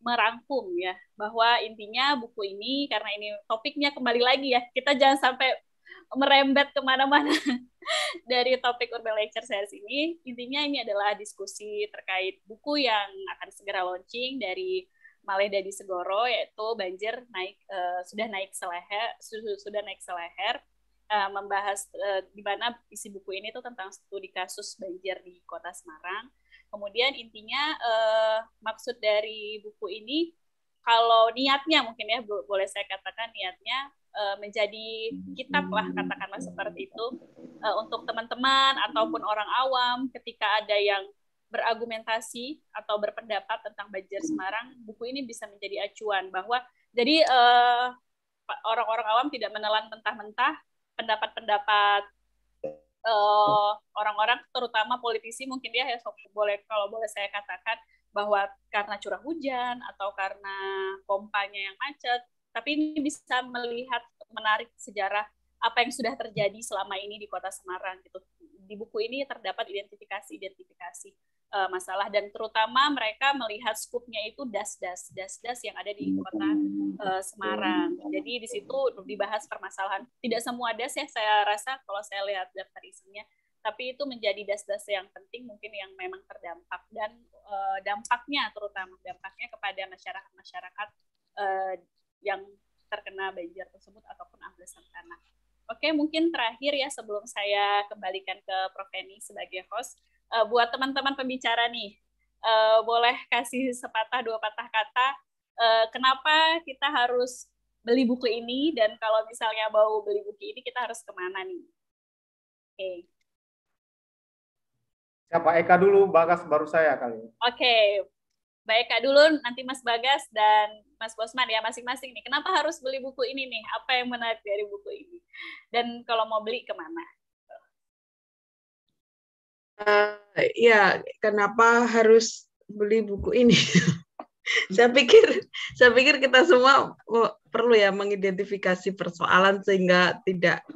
merangkum ya, bahwa intinya buku ini, karena ini topiknya kembali lagi ya, kita jangan sampai merembet kemana-mana dari topik Urban Lecture Series ini. Intinya ini adalah diskusi terkait buku yang akan segera launching dari Maleh Dadi Segoro, yaitu Banjir sudah naik seleher, membahas di mana isi buku ini tuh tentang studi kasus banjir di Kota Semarang. Kemudian intinya maksud dari buku ini, kalau niatnya mungkin ya boleh saya katakan niatnya menjadi kitab lah, katakanlah seperti itu, untuk teman-teman ataupun orang awam ketika ada yang berargumentasi atau berpendapat tentang banjir Semarang, buku ini bisa menjadi acuan bahwa jadi orang-orang awam tidak menelan mentah-mentah pendapat-pendapat orang-orang, terutama politisi mungkin dia ya, kalau boleh saya katakan bahwa karena curah hujan atau karena pompanya yang macet, tapi ini bisa menarik sejarah apa yang sudah terjadi selama ini di Kota Semarang gitu. Di buku ini terdapat identifikasi masalah, dan terutama mereka melihat skupnya itu das-das yang ada di Kota Semarang. Jadi di situ dibahas permasalahan. Tidak semua das ya, saya rasa kalau saya lihat daftar isinya, tapi itu menjadi das-das yang penting mungkin yang memang terdampak, dan dampaknya kepada masyarakat yang terkena banjir tersebut ataupun amblesan tanah. Oke, mungkin terakhir ya sebelum saya kembalikan ke Prof. Eni sebagai host, buat teman-teman pembicara nih, boleh kasih sepatah dua patah kata kenapa kita harus beli buku ini, dan kalau misalnya mau beli buku ini kita harus kemana nih? Oke. Siapa Eka dulu, Bagas baru saya kali ini. Oke. Baik Kak dulu, nanti Mas Bagas dan Mas Bosman ya masing-masing nih. Kenapa harus beli buku ini nih? Apa yang menarik dari buku ini? Dan kalau mau beli kemana? Ya, kenapa harus beli buku ini? Saya pikir kita semua perlu ya mengidentifikasi persoalan sehingga tidak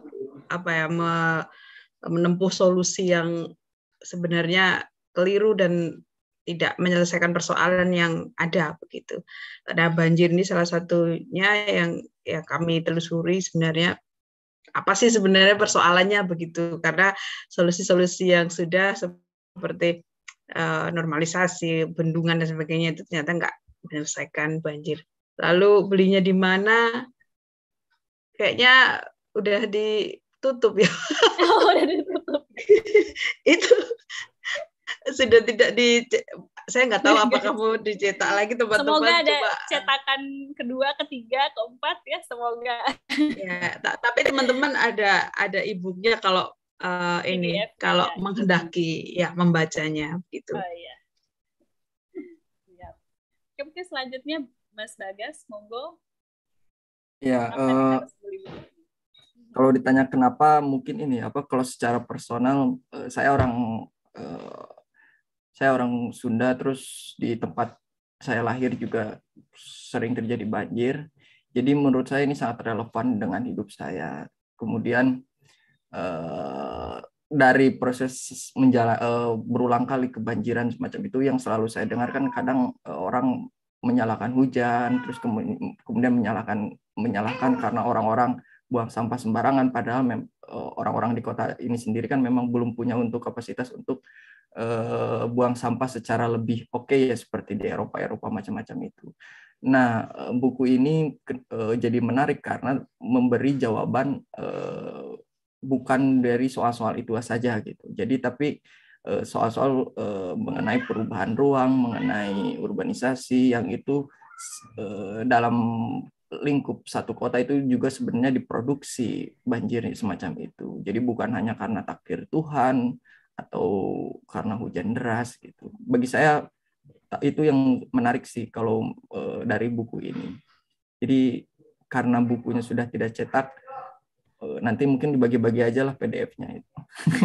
menempuh solusi yang sebenarnya keliru dan tidak menyelesaikan persoalan yang ada begitu. Karena banjir ini salah satunya yang ya kami telusuri sebenarnya apa sih sebenarnya persoalannya begitu. Karena solusi-solusi yang sudah seperti normalisasi, bendungan dan sebagainya itu ternyata nggak menyelesaikan banjir. Lalu belinya di mana? Kayaknya udah ditutup ya. Oh, udah ditutup. Itu sudah tidak saya nggak tahu apakah mau dicetak lagi teman-teman. Semoga ada cetakan kedua, ketiga, keempat ya, semoga. Ya, tapi teman-teman ada e-booknya kalau ini PDF, kalau ya, menghendaki ya membacanya gitu. Oh iya. Ya. Oke, selanjutnya Mas Bagas, monggo. Ya, kalau ditanya kenapa, mungkin ini kalau secara personal saya orang Sunda, terus di tempat saya lahir juga sering terjadi banjir. Jadi menurut saya ini sangat relevan dengan hidup saya. Kemudian dari proses berulang kali kebanjiran semacam itu yang selalu saya dengarkan, kadang orang menyalahkan hujan, terus kemudian menyalahkan karena orang-orang buang sampah sembarangan, padahal orang-orang di kota ini sendiri kan memang belum punya kapasitas untuk buang sampah secara lebih oke ya, seperti di Eropa macam-macam itu. Nah, buku ini jadi menarik karena memberi jawaban bukan dari soal-soal itu saja gitu. Jadi tapi soal-soal mengenai perubahan ruang, mengenai urbanisasi yang itu dalam lingkup satu kota itu juga sebenarnya diproduksi banjir semacam itu. Jadi bukan hanya karena takdir Tuhan atau karena hujan deras gitu. Bagi saya itu yang menarik sih kalau dari buku ini. Jadi karena bukunya sudah tidak cetak, nanti mungkin dibagi-bagi aja lah PDF-nya itu.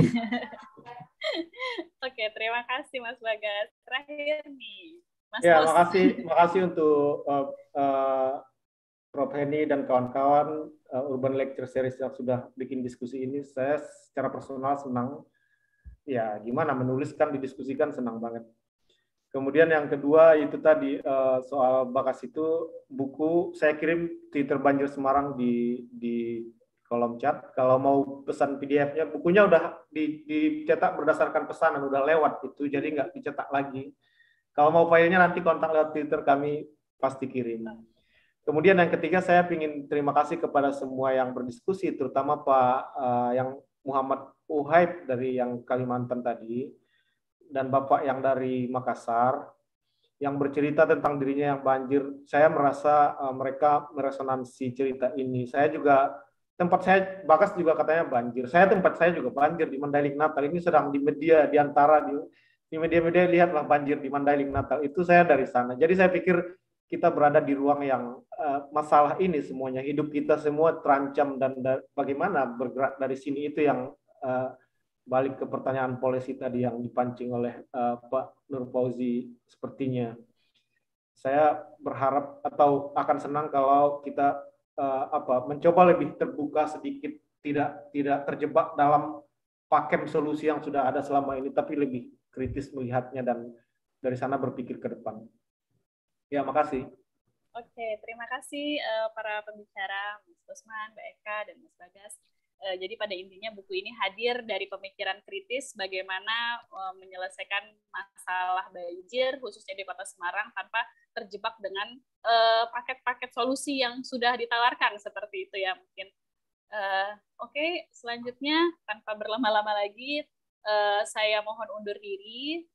Oke, terima kasih Mas Bagas. Terakhir nih, Mas ya, Bos. makasih untuk Prof. Heni dan kawan-kawan Urban Lecture Series yang sudah bikin diskusi ini. Saya secara personal senang. Ya, gimana menuliskan, didiskusikan senang banget. Kemudian yang kedua itu tadi soal Bakas itu buku saya kirim Twitter Banjir Semarang di kolom chat. Kalau mau pesan PDF-nya, bukunya udah dicetak berdasarkan pesanan, udah lewat itu, jadi nggak dicetak lagi. Kalau mau filenya nanti kontak lewat Twitter, kami pasti kirim. Kemudian yang ketiga, saya ingin terima kasih kepada semua yang berdiskusi, terutama Pak yang Muhammad Uhaib dari yang Kalimantan tadi, dan Bapak yang dari Makassar, yang bercerita tentang dirinya yang banjir. Saya merasa mereka meresonansi cerita ini. Saya juga, tempat saya, Bakas juga katanya banjir. Tempat saya juga banjir di Mandailing Natal. Ini sedang di media, di antara di media-media lihatlah banjir di Mandailing Natal. Itu saya dari sana. Jadi saya pikir kita berada di ruang yang masalah ini semuanya. Hidup kita semua terancam, dan bagaimana bergerak dari sini itu yang balik ke pertanyaan polisi tadi yang dipancing oleh Pak Nur Fauzi sepertinya. Saya berharap atau akan senang kalau kita mencoba lebih terbuka sedikit, tidak terjebak dalam pakem solusi yang sudah ada selama ini, tapi lebih kritis melihatnya dan dari sana berpikir ke depan. Ya, makasih. Oke, terima kasih para pembicara, Mas Bosman, Mbak Eka, dan Mas Bagas. Jadi pada intinya buku ini hadir dari pemikiran kritis bagaimana menyelesaikan masalah banjir khususnya di Kota Semarang tanpa terjebak dengan paket-paket solusi yang sudah ditawarkan seperti itu ya mungkin. Oke, selanjutnya tanpa berlama-lama lagi saya mohon undur diri.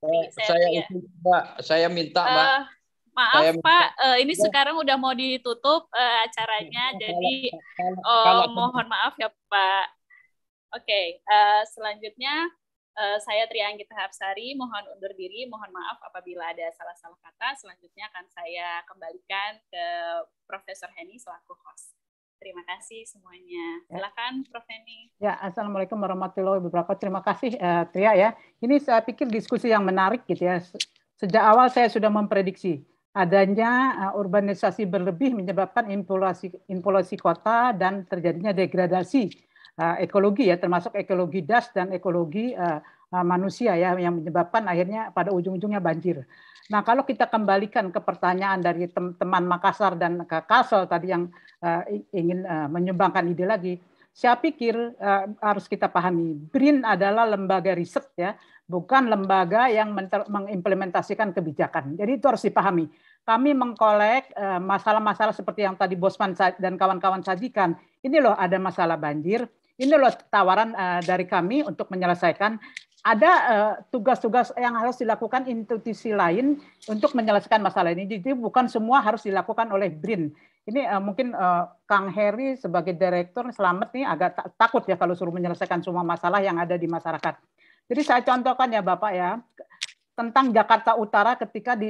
Saya minta Mbak. Maaf Pak, ini sekarang udah mau ditutup acaranya, jadi mohon maaf ya Pak. Oke, selanjutnya saya Tria Anggita Hapsari, mohon undur diri, mohon maaf apabila ada salah-salah kata. Selanjutnya akan saya kembalikan ke Profesor Henny selaku host. Terima kasih semuanya. Silakan Prof. Henny. Ya, Assalamualaikum warahmatullahi wabarakatuh. Terima kasih Tria ya. Ini saya pikir diskusi yang menarik gitu ya. Sejak awal saya sudah memprediksi adanya urbanisasi berlebih menyebabkan inflasi kota dan terjadinya degradasi ekologi ya, termasuk ekologi das dan ekologi manusia ya, yang menyebabkan akhirnya pada ujung-ujungnya banjir. Nah, kalau kita kembalikan ke pertanyaan dari teman Makassar dan Kalsel tadi yang ingin menyumbangkan ide lagi, saya pikir harus kita pahami, BRIN adalah lembaga riset ya, bukan lembaga yang mengimplementasikan kebijakan. Jadi itu harus dipahami. Kami mengkolek masalah-masalah seperti yang tadi Bosman dan kawan-kawan sajikan. Ini loh ada masalah banjir, ini loh tawaran dari kami untuk menyelesaikan. Ada tugas-tugas yang harus dilakukan institusi lain untuk menyelesaikan masalah ini. Jadi bukan semua harus dilakukan oleh BRIN. Ini mungkin Kang Heri sebagai direktur Selamat nih agak takut ya kalau suruh menyelesaikan semua masalah yang ada di masyarakat. Jadi saya contohkan ya Bapak ya, tentang Jakarta Utara ketika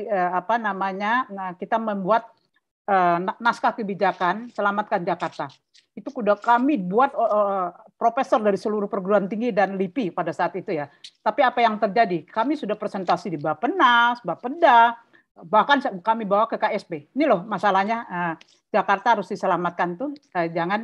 kita membuat naskah kebijakan Selamatkan Jakarta. Itu sudah kami buat profesor dari seluruh perguruan tinggi dan LIPI pada saat itu ya. Tapi apa yang terjadi? Kami sudah presentasi di Bappenas, Bapeda, bahkan kami bawa ke KSP. Ini loh masalahnya, Jakarta harus diselamatkan tuh, jangan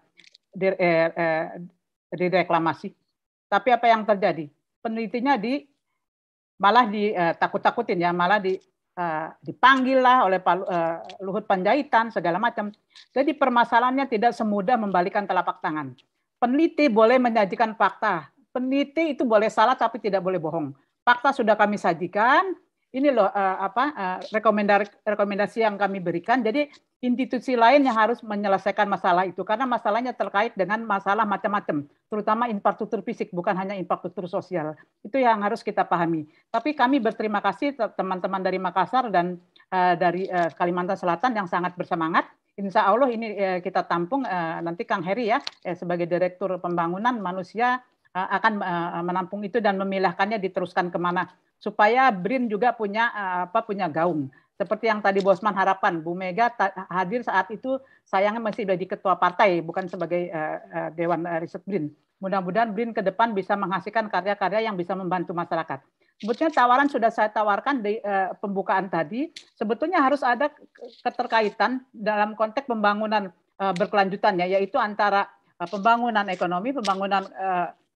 direklamasi. Tapi apa yang terjadi? Penelitinya malah ditakut-takutin ya, malah dipanggil lah oleh Pak Luhut Panjaitan segala macam. Jadi permasalahannya tidak semudah membalikan telapak tangan. Peneliti boleh menyajikan fakta. Peneliti itu boleh salah tapi tidak boleh bohong. Fakta sudah kami sajikan. Ini loh rekomendasi yang kami berikan. Jadi institusi lain yang harus menyelesaikan masalah itu karena masalahnya terkait dengan masalah macam-macam, terutama infrastruktur fisik, bukan hanya infrastruktur sosial. Itu yang harus kita pahami. Tapi kami berterima kasih teman-teman dari Makassar dan dari Kalimantan Selatan yang sangat bersemangat. Insya Allah ini kita tampung nanti Kang Heri ya sebagai Direktur Pembangunan Manusia akan menampung itu dan memilahkannya diteruskan kemana supaya BRIN juga punya gaung. Seperti yang tadi Bosman harapkan, Bu Mega hadir saat itu sayangnya masih jadi ketua partai, bukan sebagai Dewan Riset BRIN. Mudah-mudahan BRIN ke depan bisa menghasilkan karya-karya yang bisa membantu masyarakat. Sebetulnya tawaran sudah saya tawarkan di pembukaan tadi, sebetulnya harus ada keterkaitan dalam konteks pembangunan berkelanjutan ya, yaitu antara pembangunan ekonomi, pembangunan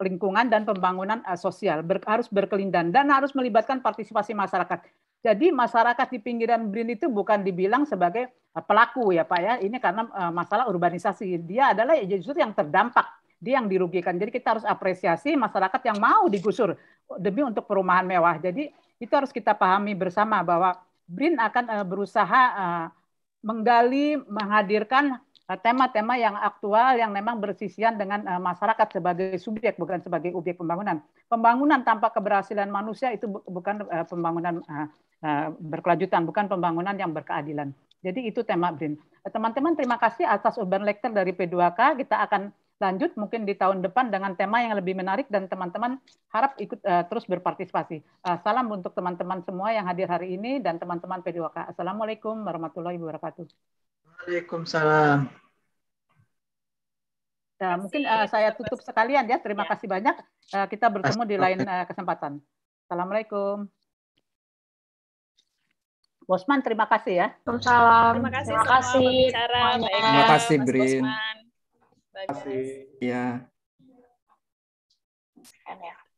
lingkungan dan pembangunan sosial, harus berkelindahan dan harus melibatkan partisipasi masyarakat. Jadi masyarakat di pinggiran BRIN itu bukan dibilang sebagai pelaku ya Pak ya, ini karena masalah urbanisasi. Dia adalah justru yang terdampak, dia yang dirugikan. Jadi kita harus apresiasi masyarakat yang mau digusur demi untuk perumahan mewah. Jadi itu harus kita pahami bersama bahwa BRIN akan berusaha menggali, menghadirkan tema-tema yang aktual yang memang bersisian dengan masyarakat sebagai subjek, bukan sebagai objek pembangunan. Pembangunan tanpa keberhasilan manusia itu bukan pembangunan berkelanjutan, bukan pembangunan yang berkeadilan. Jadi itu tema BRIN. Teman-teman terima kasih atas urban lecture dari P2K. Kita akan lanjut mungkin di tahun depan dengan tema yang lebih menarik dan teman-teman harap ikut terus berpartisipasi. Salam untuk teman-teman semua yang hadir hari ini dan teman-teman P2K. Assalamualaikum warahmatullahi wabarakatuh. Waalaikumsalam. Mungkin saya tutup sekalian ya. Terima kasih banyak. Kita bertemu di lain kesempatan. Assalamualaikum. Bosman, terima kasih ya. Waalaikumsalam. Terima kasih Terima kasih. pembicara, Mbak Eka, Terima kasih, Mas Brin. Bosman. Terima kasih. Ya.